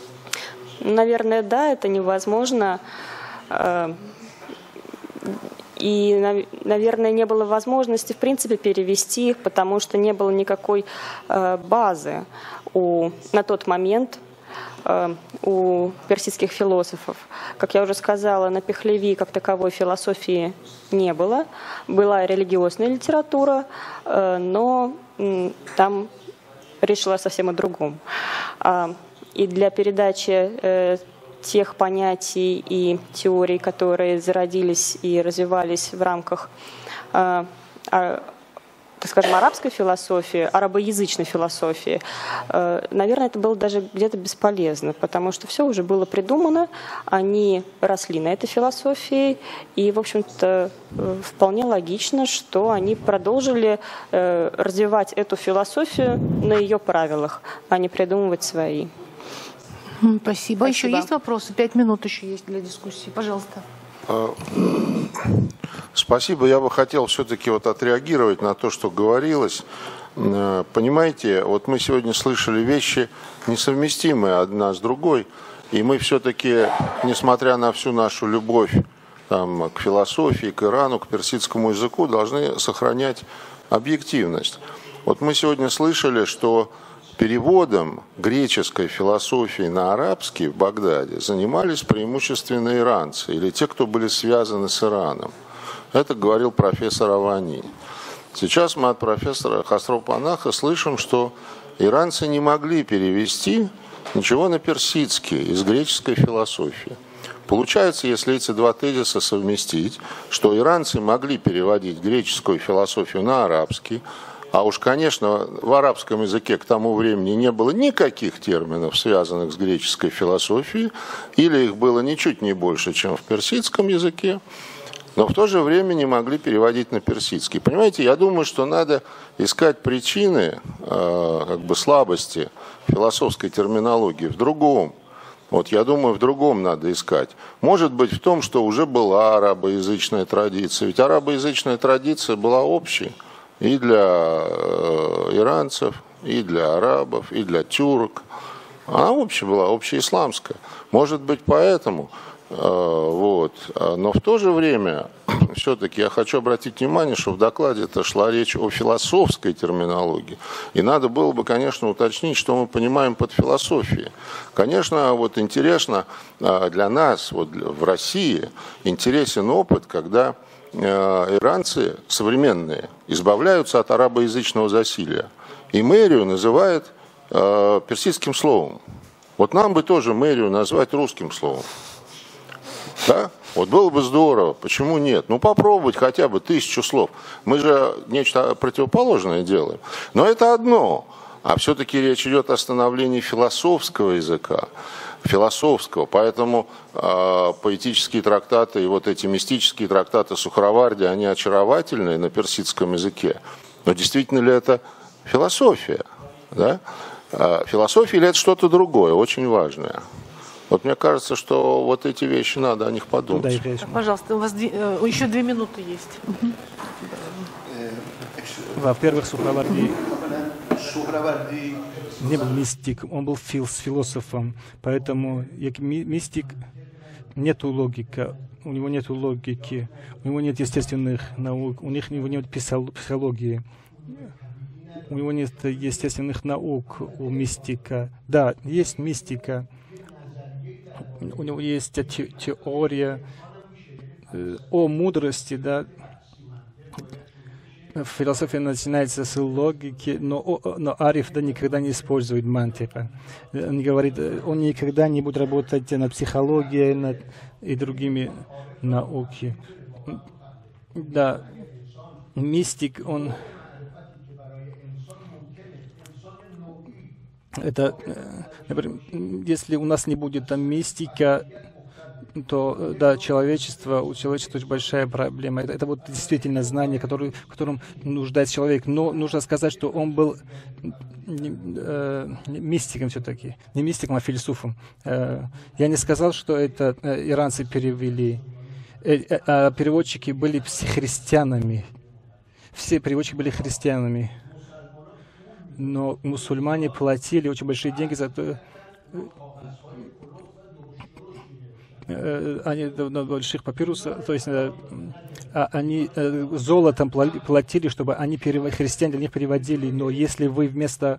наверное, да, это невозможно. И, наверное, не было возможности, в принципе, перевести их, потому что не было никакой э, базы у, на тот момент э, у персидских философов. Как я уже сказала, на Пехлеви как таковой философии не было. Была религиозная литература, э, но э, там речь шла совсем о другом. А, и для передачи э, тех понятий и теорий, которые зародились и развивались в рамках, э, э, так скажем, арабской философии, арабоязычной философии, э, наверное, это было даже где-то бесполезно, потому что все уже было придумано, они росли на этой философии, и, в общем-то, э, вполне логично, что они продолжили э, развивать эту философию на ее правилах, а не придумывать свои. Спасибо. Спасибо. Еще есть вопросы? Пять минут еще есть для дискуссии. Пожалуйста. Спасибо. Я бы хотел все-таки вот отреагировать на то, что говорилось. Понимаете, вот мы сегодня слышали вещи несовместимые одна с другой, и мы все-таки, несмотря на всю нашу любовь там, к философии, к Ирану, к персидскому языку, должны сохранять объективность. Вот мы сегодня слышали, что переводом греческой философии на арабский в Багдаде занимались преимущественно иранцы или те, кто были связаны с Ираном. Это говорил профессор Авани. Сейчас мы от профессора Хосро Панаха слышим, что иранцы не могли перевести ничего на персидский из греческой философии. Получается, если эти два тезиса совместить, что иранцы могли переводить греческую философию на арабский, а уж, конечно, в арабском языке к тому времени не было никаких терминов, связанных с греческой философией, или их было ничуть не больше, чем в персидском языке, но в то же время не могли переводить на персидский. Понимаете, я думаю, что надо искать причины э, как бы слабости философской терминологии в другом. Вот я думаю, в другом надо искать. Может быть, в том, что уже была арабоязычная традиция. Ведь арабоязычная традиция была общей. И для э, иранцев, и для арабов, и для тюрок. Она общая была, общеисламская. Может быть, поэтому. Э, вот. Но в то же время, все-таки я хочу обратить внимание, что в докладе это шла речь о философской терминологии. И надо было бы, конечно, уточнить, что мы понимаем под философией. Конечно, вот интересно для нас, вот в России, интересен опыт, когда иранцы современные избавляются от арабоязычного засилия. И мэрию называют э, персидским словом. Вот нам бы тоже мэрию назвать русским словом. Да? Вот было бы здорово. Почему нет? Ну попробовать хотя бы тысячу слов. Мы же нечто противоположное делаем. Но это одно. А все-таки речь идет о становлении философского языка. Философского. Поэтому э, поэтические трактаты и вот эти мистические трактаты Сухраварди, они очаровательные на персидском языке. Но действительно ли это философия? Да? Э, философия или это что-то другое, очень важное? Вот мне кажется, что вот эти вещи надо о них подумать. Да, пожалуйста, у вас две, э, еще две минуты есть. Во-первых, Сухраварди не был мистик, он был философом, поэтому мистик нету логики, у него нету логики, у него нет естественных наук, у них у него нет психологии, у него нет естественных наук у мистика. Да, есть мистика, у него есть теория о мудрости, да. Философия начинается с логики, но, но Ариф да, никогда не использует мантика. Он говорит, он никогда не будет работать над психологией над, и другими науками. Да, мистик, он... Это, например, если у нас не будет там мистика, то да, человечество, у человечества очень большая проблема. Это, это вот действительно знание, которое, в котором нуждается человек. Но нужно сказать, что он был э, мистиком все-таки. Не мистиком, а философом. Э, я не сказал, что это э, иранцы перевели. Э, э, а переводчики были все христианами. Все переводчики были христианами. Но мусульмане платили очень большие деньги за то, они на больших папирусах, то есть они золотом платили, чтобы они переводили, христиане для них переводили, но если вы вместо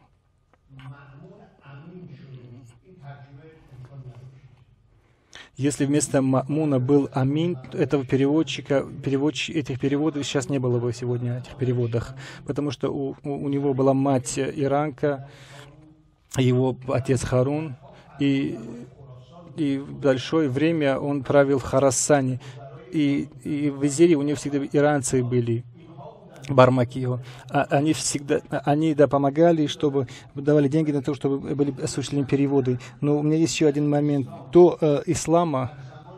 Если вместо Мамуна был Амин, этого переводчика, переводчик, этих переводов сейчас не было бы сегодня, этих переводах, потому что у, у него была мать иранка, его отец Харун, и, и большое время он правил в Харасане, и, и в Изире у него всегда иранцы были. Бармаки его. А, они всегда, они да, помогали, чтобы давали деньги на то, чтобы были осуществлены переводы. Но у меня есть еще один момент. До э, ислама,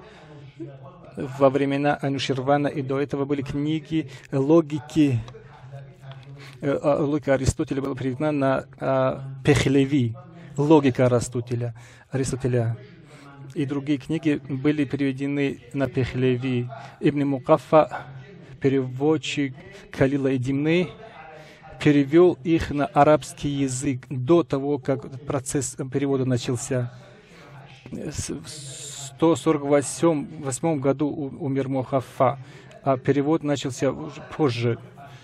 во времена Ануширвана и до этого были книги логики. Э, логика Аристотеля была переведена на э, Пехлеви. Логика Аристотеля. Аристотеля. И другие книги были переведены на Пехлеви. Ибн Мукаффа, переводчик Калила Эдимны, перевел их на арабский язык до того, как процесс перевода начался. В сто сорок восьмом году умер Мухаффа, а перевод начался позже.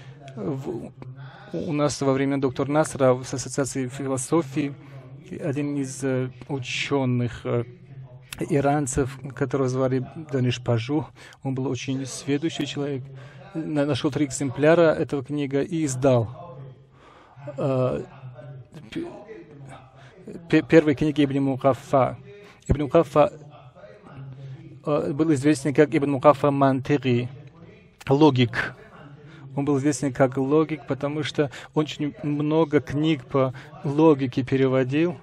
У нас во время доктора Насра в Ассоциации философии один из ученых иранцев, которого звали Даниш Пажу, он был очень сведущий человек, нашел три экземпляра этого книги и издал. Первой книги Ибн Мукаффа. Ибн Мукаффа был известен как Ибн Мукаффа Мантири, логик. Он был известен как логик, потому что очень много книг по логике переводил.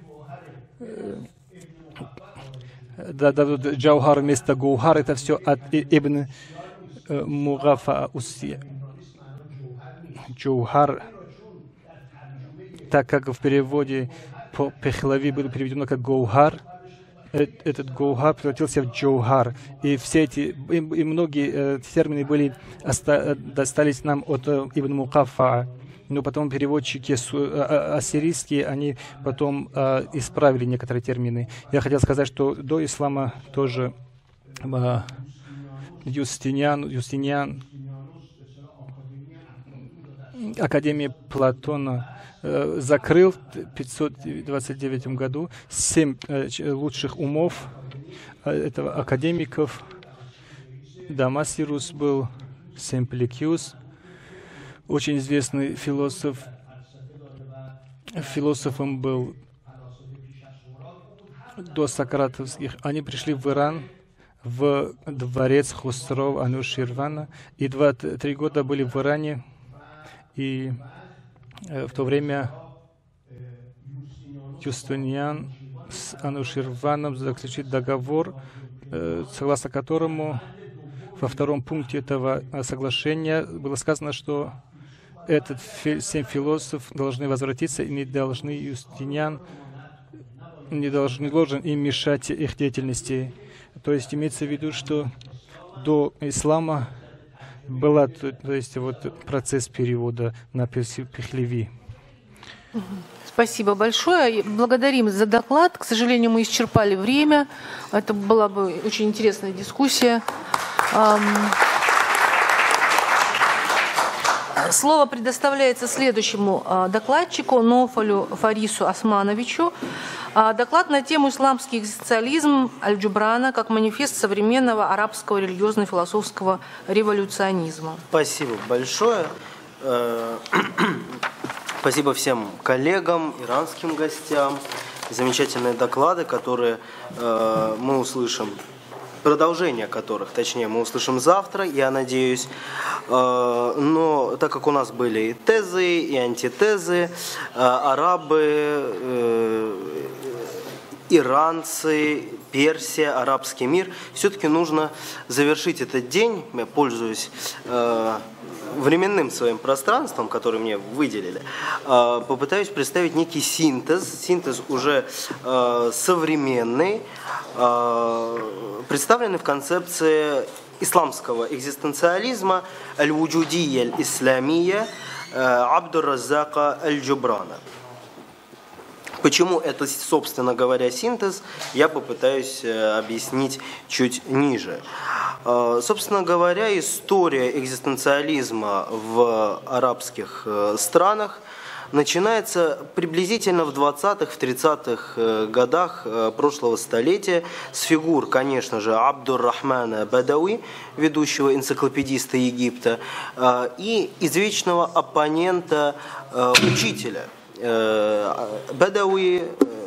Да, да, Джаухар вместо Гоухар, это все от Ибн Мугафа Уси. Джаухар, так как в переводе по Пехлави было переведено как Гоухар, этот Гоухар превратился в Джаухар. И все эти, и, и многие э, термины были, оста, достались нам от э, Ибн Мукаффа. Но потом переводчики ассирийские, они потом э, исправили некоторые термины. Я хотел сказать, что до ислама тоже э, Юстиниан, Юстиниан, Академия Платона э, закрыл в пятьсот двадцать девятом году семь э, лучших умов э, этого академиков. Дамасирус был, Семпликиус, очень известный философ. Философом был до сократовских. Они пришли в Иран, в дворец Хусрова Ануширвана, и два-три года были в Иране. И э, в то время Юстиниан с Ануширваном заключил договор, э, согласно которому во втором пункте этого соглашения было сказано, что этот семь философов должны возвратиться и не должны Юстиниан не должен, не должен им мешать их деятельности. То есть имеется в виду, что до ислама был то, то есть вот процесс перевода на Пехлеви. Спасибо большое. Благодарим за доклад. К сожалению, мы исчерпали время. Это была бы очень интересная дискуссия. Слово предоставляется следующему докладчику, Нофалю Фарису Османовичу. Доклад на тему «Исламский экзистенциализм Аль-Джубрана как манифест современного арабского религиозно-философского революционизма». Спасибо большое. Спасибо всем коллегам, иранским гостям. Замечательные доклады, которые мы услышим. Продолжение которых, точнее, мы услышим завтра, я надеюсь. Но так как у нас были и тезы, и антитезы, арабы, иранцы, Персия, арабский мир, все-таки нужно завершить этот день, я пользуюсь временным своим пространством, которое мне выделили, попытаюсь представить некий синтез, синтез уже современный, представленный в концепции исламского экзистенциализма аль-вуджудия аль-исламия Абдур-Раззака аль-Джубрана. Почему это, собственно говоря, синтез, я попытаюсь объяснить чуть ниже. Собственно говоря, история экзистенциализма в арабских странах начинается приблизительно в двадцатых, в тридцатых годах прошлого столетия с фигур, конечно же, Абдур-Рахмана Бадауи, ведущего энциклопедиста Египта, и извечного оппонента учителя Бадауи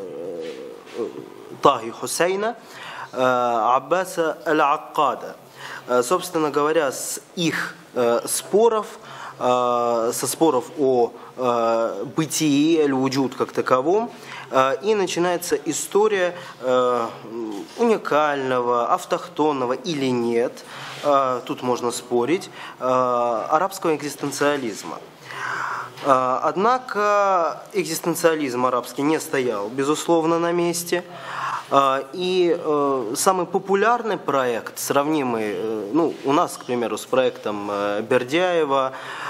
Тахи Хусейна Аббаса Аль-Аккада. Собственно говоря, с их споров, со споров о бытии, аль-вуджуд как таковом, и начинается история уникального, автохтонного или нет, тут можно спорить, арабского экзистенциализма. Однако экзистенциализм арабский не стоял, безусловно, на месте. И самый популярный проект, сравнимый, ну, у нас, к примеру, с проектом Бердяева,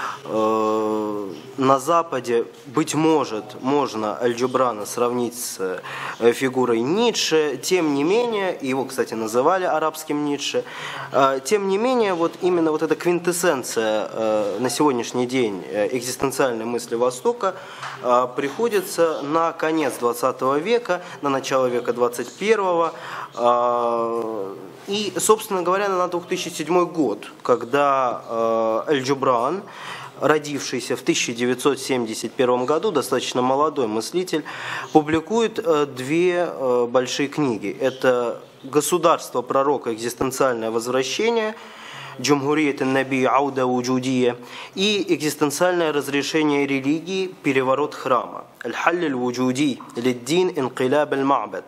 на Западе, быть может, можно Аль-Джубрана сравнить с фигурой Ницше, тем не менее, его, кстати, называли арабским Ницше, тем не менее, вот именно вот эта квинтэссенция на сегодняшний день экзистенциальной мысли Востока приходится на конец двадцатого века, на начало века двадцать первого, и, собственно говоря, на две тысячи седьмой год, когда Аль-Джубран, родившийся в тысяча девятьсот семьдесят первом году, достаточно молодой мыслитель, публикует две большие книги. Это «Государство пророка. Экзистенциальное возвращение», «Джумхурият ан-Наби Ауда Вуджудия» и «Экзистенциальное разрешение религии. Переворот храма» «Аль-Халь аль-Вуджуди лид-Дин инқилаб аль-Ма'бад».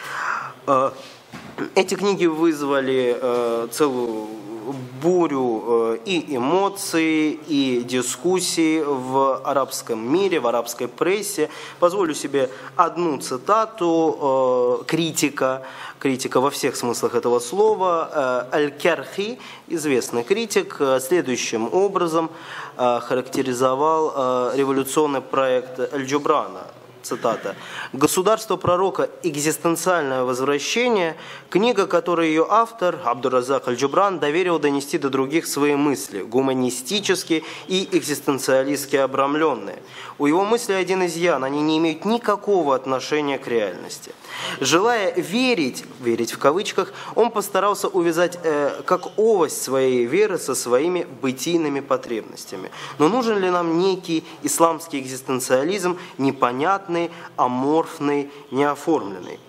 Эти книги вызвали целую бурю и эмоций, и дискуссий в арабском мире, в арабской прессе. Позволю себе одну цитату критика, критика во всех смыслах этого слова. Аль-Кархи, известный критик, следующим образом характеризовал революционный проект Аль-Джубрана. Цитата. «Государство пророка. Экзистенциальное возвращение» – книга, которую ее автор, Абдур-Разак Аль-Джубран, доверил донести до других свои мысли, гуманистически и экзистенциалистски обрамленные. У его мысли один изъян – они не имеют никакого отношения к реальности. Желая верить, верить в кавычках, он постарался увязать э, как овощ своей веры со своими бытийными потребностями. Но нужен ли нам некий исламский экзистенциализм, непонятный, аморфный, неоформленный?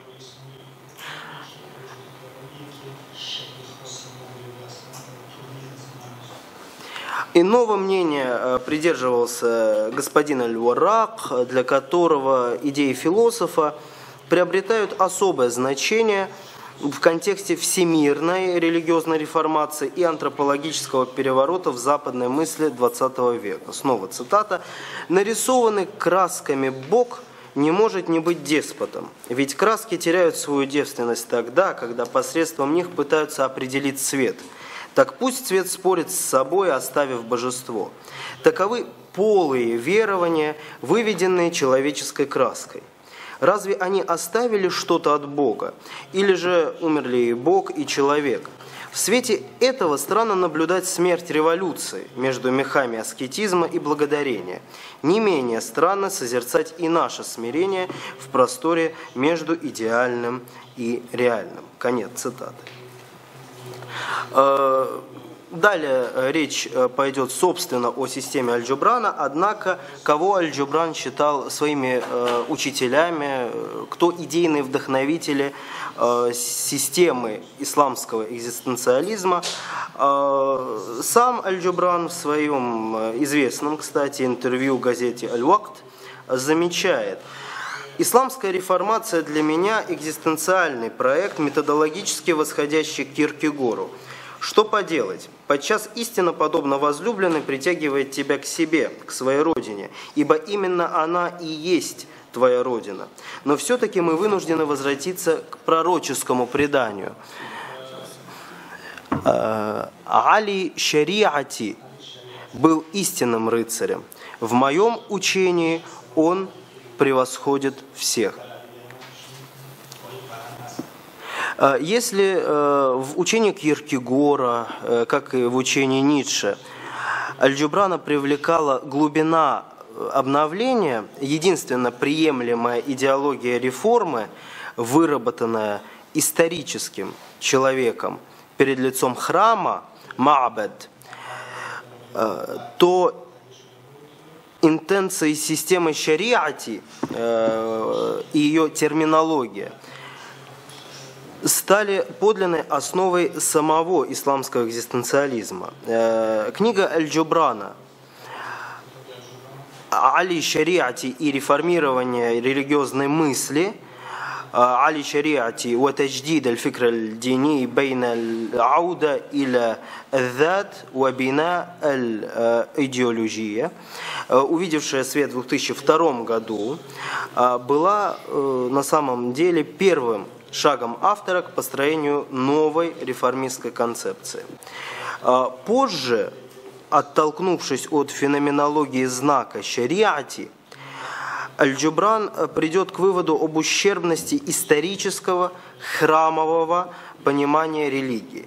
Иного мнения придерживался господин Аль-Варак, для которого идеи философа приобретают особое значение в контексте всемирной религиозной реформации и антропологического переворота в западной мысли двадцатого века. Снова цитата. «Нарисованный красками Бог не может не быть деспотом, ведь краски теряют свою девственность тогда, когда посредством них пытаются определить цвет. Так пусть цвет спорит с собой, оставив божество. Таковы полые верования, выведенные человеческой краской. Разве они оставили что-то от Бога? Или же умерли и Бог, и человек? В свете этого странно наблюдать смерть революции между мехами аскетизма и благодарения. Не менее странно созерцать и наше смирение в просторе между идеальным и реальным». Конец цитаты. Далее речь пойдет, собственно, о системе Аль-Джубрана, однако кого Аль-Джубран считал своими э, учителями, кто идейные вдохновители э, системы исламского экзистенциализма. Э, сам Аль-Джубран в своем известном, кстати, интервью в газете «Аль-Вакт» замечает: «Исламская реформация для меня экзистенциальный проект, методологически восходящий к Киркегору. Что поделать? Подчас истина, подобно возлюбленной, притягивает тебя к себе, к своей родине, ибо именно она и есть твоя родина. Но все-таки мы вынуждены возвратиться к пророческому преданию. Али Шариати был истинным рыцарем. В моем учении он превосходит всех. Если в учении Кьеркегора, как и в учении Ницше, Аль-Джубрана привлекала глубина обновления, единственно приемлемая идеология реформы, выработанная историческим человеком перед лицом храма, ма'бад, то интенции системы шариати и ее терминология стали подлинной основой самого исламского экзистенциализма. Книга Аль-Джубрана «Али шариати» и реформирование религиозной мысли, «Али шариати ва тадждид аль-фикр аль-дини бейна аль-ауда иля аль-зат ва бина аль-идеология», увидевшая свет в две тысячи втором году, была на самом деле первым шагом автора к построению новой реформистской концепции. Позже, оттолкнувшись от феноменологии знака шариати, Аль-Джубран придет к выводу об ущербности исторического храмового понимания религии.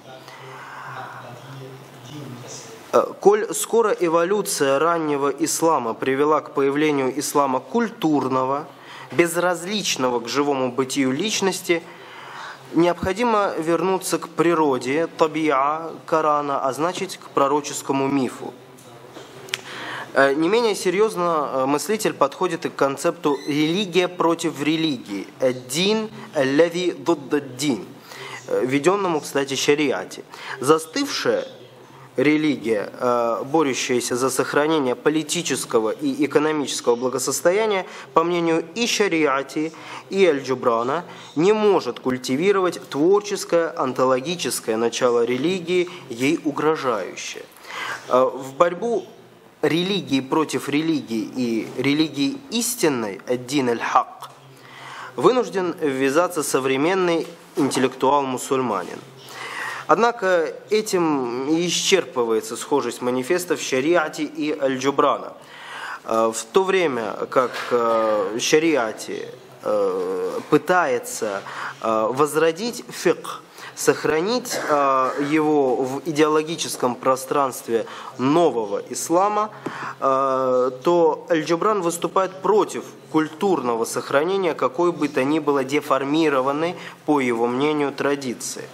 Коль скоро эволюция раннего ислама привела к появлению ислама культурного, безразличного к живому бытию личности, необходимо вернуться к природе, табиа Корана, а значит к пророческому мифу. Не менее серьезно мыслитель подходит и к концепту «религия против религии», «дин аллази дуддад-дин», введенному, кстати, шариате. Застывшая религия, борющаяся за сохранение политического и экономического благосостояния, по мнению и шариати, и Аль-Джубрана, не может культивировать творческое, онтологическое начало религии, ей угрожающее. В борьбу религии против религии и религии истинной, ад-дин аль-хак, вынужден ввязаться современный интеллектуал-мусульманин. Однако этим исчерпывается схожесть манифестов шариати и Аль-Джубрана. В то время как шариати пытается возродить фикх, сохранить его в идеологическом пространстве нового ислама, то Аль-Джубран выступает против культурного сохранения какой бы то ни было деформированной, по его мнению, традиции.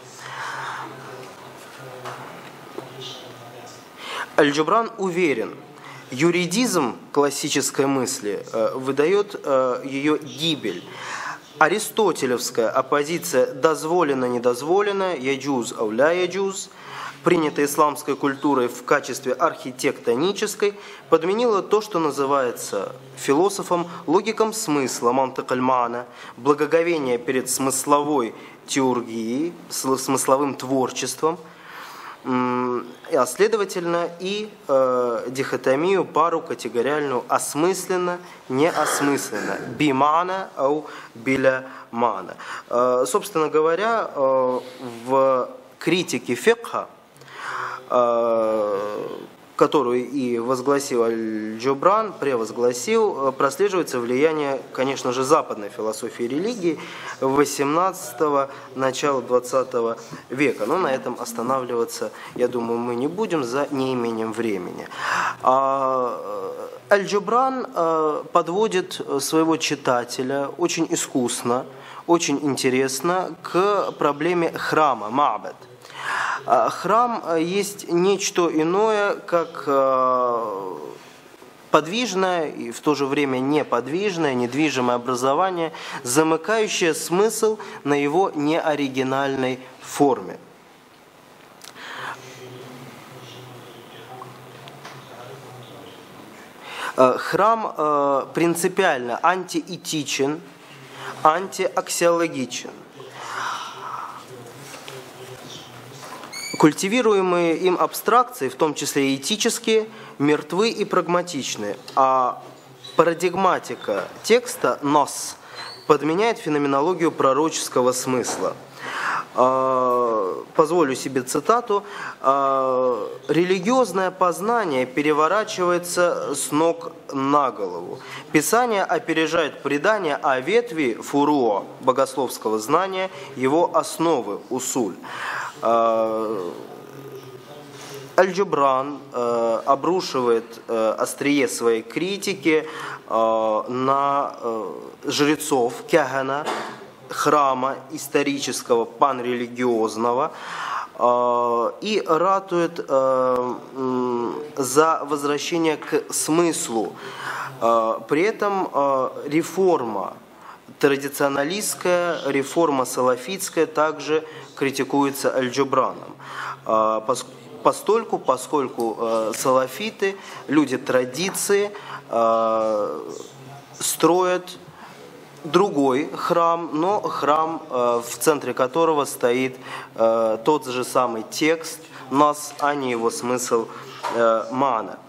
Аль-Джубран уверен, юридизм классической мысли выдает ее гибель. Аристотелевская оппозиция «дозволено-недозволено», «яджуз ауля яджуз», принятая исламской культурой в качестве архитектонической, подменила то, что называется философом логиком смысла, мантык аль-ма'на, благоговение перед смысловой теургией, смысловым творчеством, а следовательно и э, дихотомию, пару категориальную осмысленно, неосмысленно, бимана ау биля мана. Э, собственно говоря, э, в критике фикха, э, которую и возгласил Аль-Джубран, превозгласил, прослеживается влияние, конечно же, западной философии и религии восемнадцатого, начала двадцатого века. Но на этом останавливаться, я думаю, мы не будем за неимением времени. Аль-Джубран подводит своего читателя очень искусно, очень интересно к проблеме храма, ма'бад. Храм есть нечто иное, как подвижное и в то же время неподвижное, недвижимое образование, замыкающее смысл на его неоригинальной форме. Храм принципиально антиэтичен, антиаксиологичен. Культивируемые им абстракции, в том числе и этические, мертвы и прагматичны, а парадигматика текста «нос» подменяет феноменологию пророческого смысла. Позволю себе цитату. «Религиозное познание переворачивается с ног на голову. Писание опережает предание, а ветви фуруа, богословского знания, его основы, усуль». Аль-Джубран э, обрушивает э, острие своей критики э, на э, жрецов Кягана, храма исторического, панрелигиозного, э, и ратует э, э, за возвращение к смыслу. Э, при этом э, реформа традиционалистская, реформа салафитская также критикуется Аль-Джубраном. Э, поскольку Постольку, поскольку э, салафиты, люди традиции, э, строят другой храм, но храм, э, в центре которого стоит э, тот же самый текст нас, а не его смысл э, мана.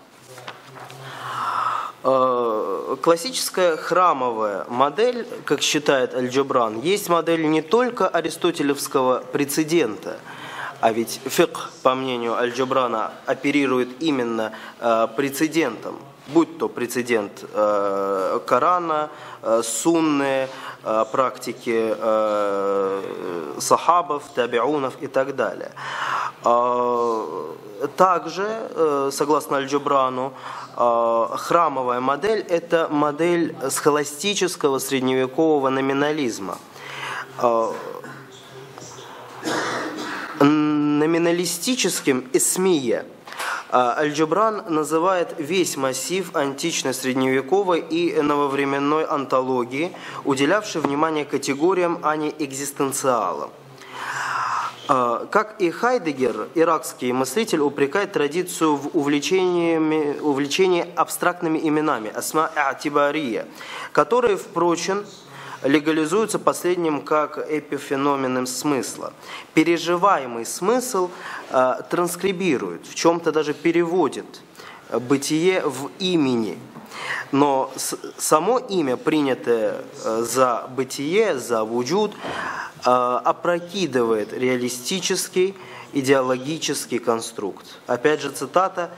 Э, классическая храмовая модель, как считает Аль-Джубран, есть модель не только аристотелевского прецедента. А ведь фикх, по мнению Аль-Джубрана, оперирует именно э, прецедентом, будь то прецедент э, Корана, э, сунны, э, практики э, сахабов, табиунов и так далее. Э, также, э, согласно Аль-Джубрану, э, храмовая модель – это модель схоластического средневекового номинализма. Э, Номиналистическим эсмия Аль-Джубран называет весь массив античной, средневековой и нововременной онтологии, уделявший внимание категориям, а не экзистенциалам. Как и Хайдеггер, иракский мыслитель упрекает традицию в увлечении, увлечении абстрактными именами, асма а'тибария, которые, впрочем, легализуются последним как эпифеноменом смысла. Переживаемый смысл э, транскрибирует, в чем-то даже переводит бытие в имени. Но с, само имя, принятое э, за бытие, за вуджуд, э, опрокидывает реалистический, идеологический конструкт. Опять же цитата.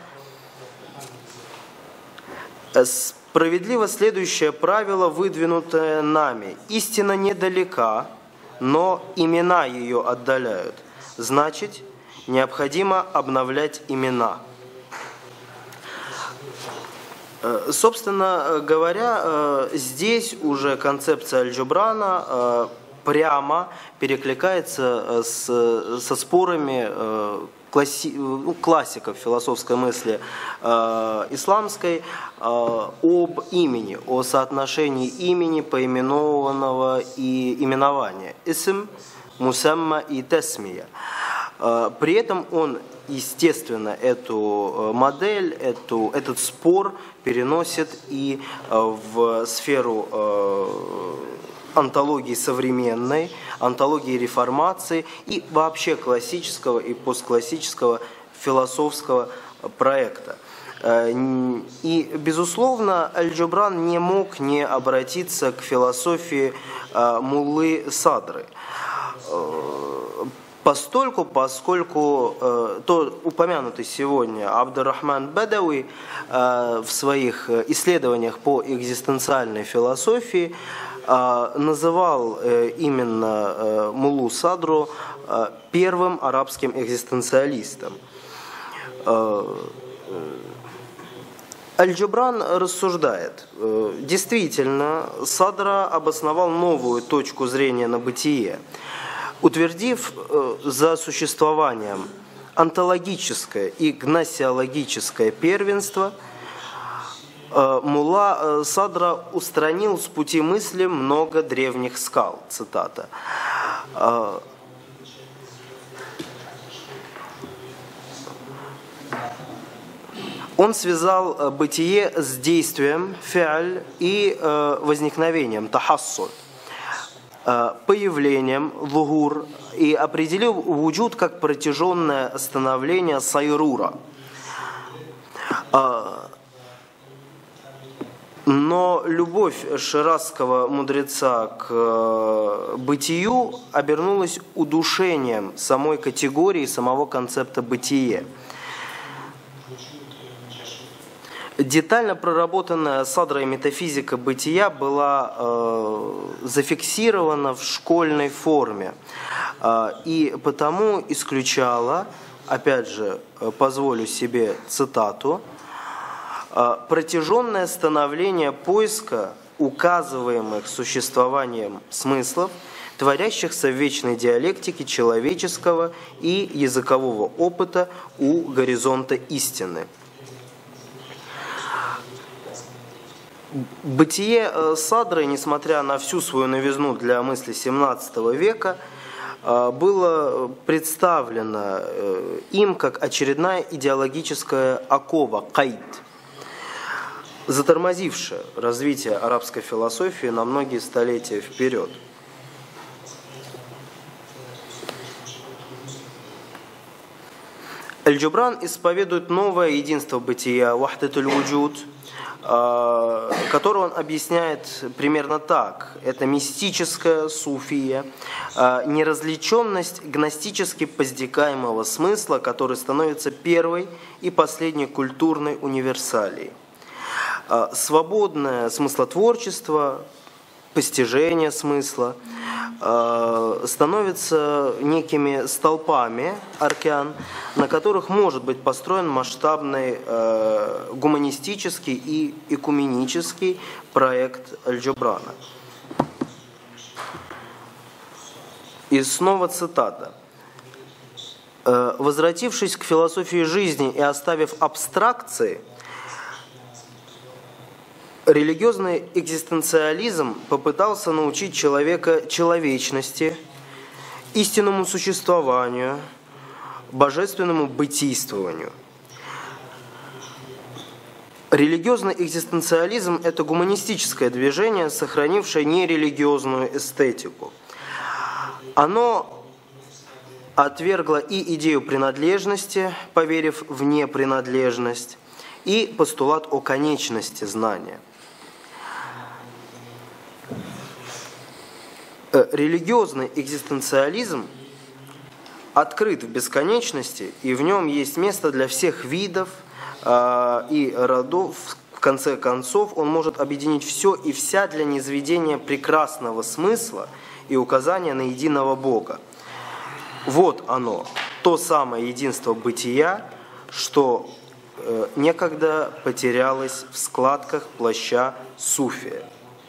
«Справедливо следующее правило, выдвинутое нами. Истина недалека, но имена ее отдаляют. Значит, необходимо обновлять имена». Собственно говоря, здесь уже концепция Аль-Джубрана прямо перекликается с, со спорами класси, ну, классиков философской мысли э, исламской э, об имени, о соотношении имени, поименованного и именования. Исм, мусамма и тесмия. Э, при этом он, естественно, эту модель, эту, этот спор переносит и э, в сферу э, антологии современной, антологии реформации и вообще классического и постклассического философского проекта. И, безусловно, Аль-Джубран не мог не обратиться к философии муллы Садры. Постольку, поскольку э, то упомянутый сегодня Абдур-Рахман Бадауи э, в своих исследованиях по экзистенциальной философии э, называл э, именно э, муллу Садру э, первым арабским экзистенциалистом. Э, Аль-Джубран рассуждает, э, действительно, Садра обосновал новую точку зрения на бытие, утвердив э, за существованием онтологическое и гносеологическое первенство, э, мулла э, Садра устранил с пути мысли много древних скал. Цитата. Э, Он связал бытие с действием, фиаль, и э, возникновением, тахассуль, появлением, лугур, и определил вуджуд как протяженное становление сайрура. Но любовь ширазского мудреца к бытию обернулась удушением самой категории, самого концепта бытие. Детально проработанная садра и метафизика бытия была э, зафиксирована в школьной форме э, и потому исключала, опять же, позволю себе цитату, протяженное становление поиска указываемых существованием смыслов, творящихся в вечной диалектике человеческого и языкового опыта у горизонта истины. Бытие Садры, несмотря на всю свою новизну для мысли семнадцатого века, было представлено им как очередная идеологическая окова, кайд, затормозившая развитие арабской философии на многие столетия вперед. Аль-Джубран исповедует новое единство бытия, вахдатуль вуджуд, которую он объясняет примерно так. Это мистическая суфия, неразличенность гностически поздекаемого смысла, который становится первой и последней культурной универсалией. Свободное смыслотворчество, постижение смысла становятся некими столпами, аркян, на которых может быть построен масштабный гуманистический и экуменический проект Аль-Джубрана. И снова цитата. «Возвратившись к философии жизни и оставив абстракции, религиозный экзистенциализм попытался научить человека человечности, истинному существованию, божественному бытийствованию. Религиозный экзистенциализм – это гуманистическое движение, сохранившее нерелигиозную эстетику. Оно отвергло и идею принадлежности, поверив в непринадлежность, и постулат о конечности знания. Религиозный экзистенциализм открыт в бесконечности, и в нем есть место для всех видов э, и родов. В конце концов, он может объединить все и вся для низведения прекрасного смысла и указания на единого Бога. Вот оно, то самое единство бытия, что э, некогда потерялось в складках плаща суфия.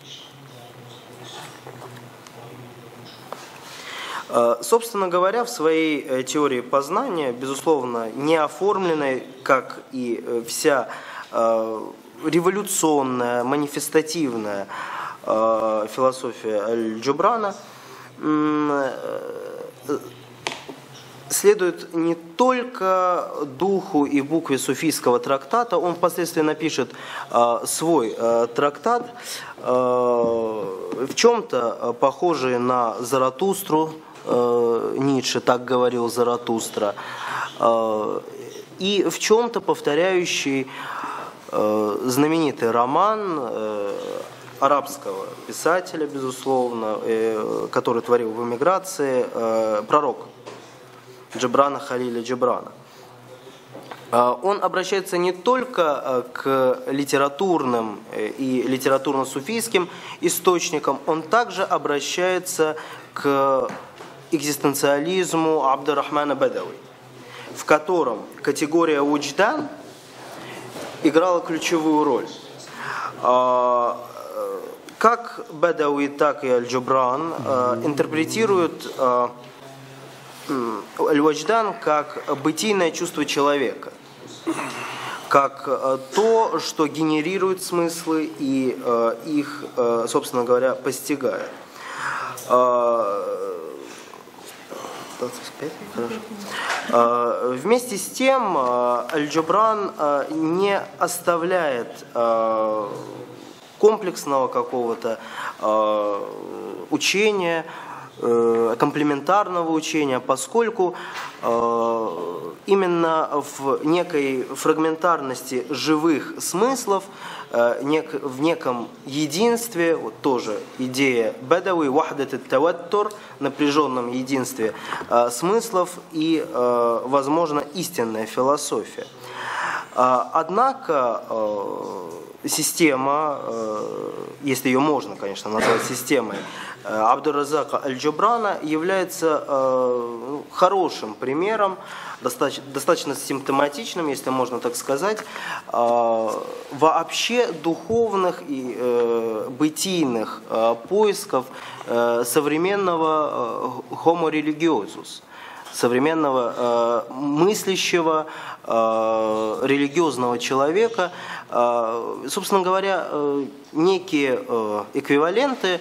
Собственно говоря, в своей теории познания, безусловно, не оформленной, как и вся революционная, манифестативная философия Аль-Джубрана, следует не только духу и букве суфийского трактата, он впоследствии напишет свой трактат, в чем-то похожий на Заратустру, Ницше, так говорил Заратустра, и в чем-то повторяющий знаменитый роман арабского писателя, безусловно, который творил в эмиграции, «Пророк» Джебрана Халиля Джебрана. Он обращается не только к литературным и литературно-суфийским источникам, он также обращается к экзистенциализму Абд-ар-Рахмана Бадауи, в котором категория удждан играла ключевую роль. Как Бадауи, так и Аль-Джубран интерпретируют аль-вадждан как бытийное чувство человека, как то, что генерирует смыслы и их, собственно говоря, постигает. Хорошо. Вместе с тем Аль-Джубран не оставляет комплексного какого-то учения, комплементарного учения, поскольку именно в некой фрагментарности живых смыслов, в неком единстве, вот тоже идея Бадауи, вахдат ат-таваттур, напряженном единстве смыслов и, возможно, истинная философия. Однако система, если ее можно, конечно, назвать системой, Абдур-Разака Аль-Джубрана является хорошим примером, достаточно, достаточно симптоматичным, если можно так сказать, вообще духовных и бытийных поисков современного homo religiosus, современного мыслящего религиозного человека, собственно говоря, некие эквиваленты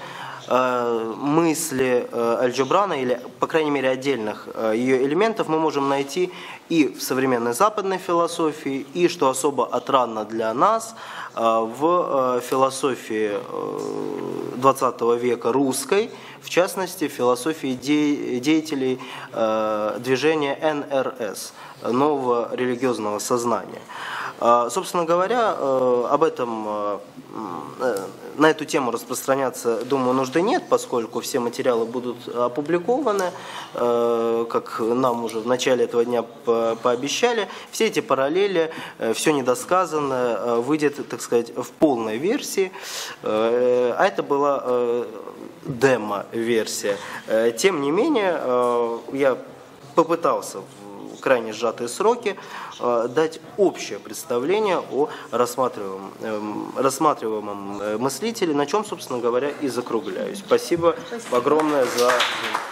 мысли Аль-Джубрана, или, по крайней мере, отдельных ее элементов мы можем найти и в современной западной философии, и, что особо отрадно для нас, в философии двадцатого века русской, в частности, в философии деятелей движения эн эр эс, нового религиозного сознания. Собственно говоря, об этом, на эту тему распространяться, думаю, нужды нет, поскольку все материалы будут опубликованы, как нам уже в начале этого дня пообещали. Все эти параллели, все недосказанное выйдет, так сказать, в полной версии, а это была демо-версия. Тем не менее, я попытался в крайне сжатые сроки дать общее представление о рассматриваемом, рассматриваемом мыслителе, на чем, собственно говоря, и закругляюсь. Спасибо, Спасибо. огромное за...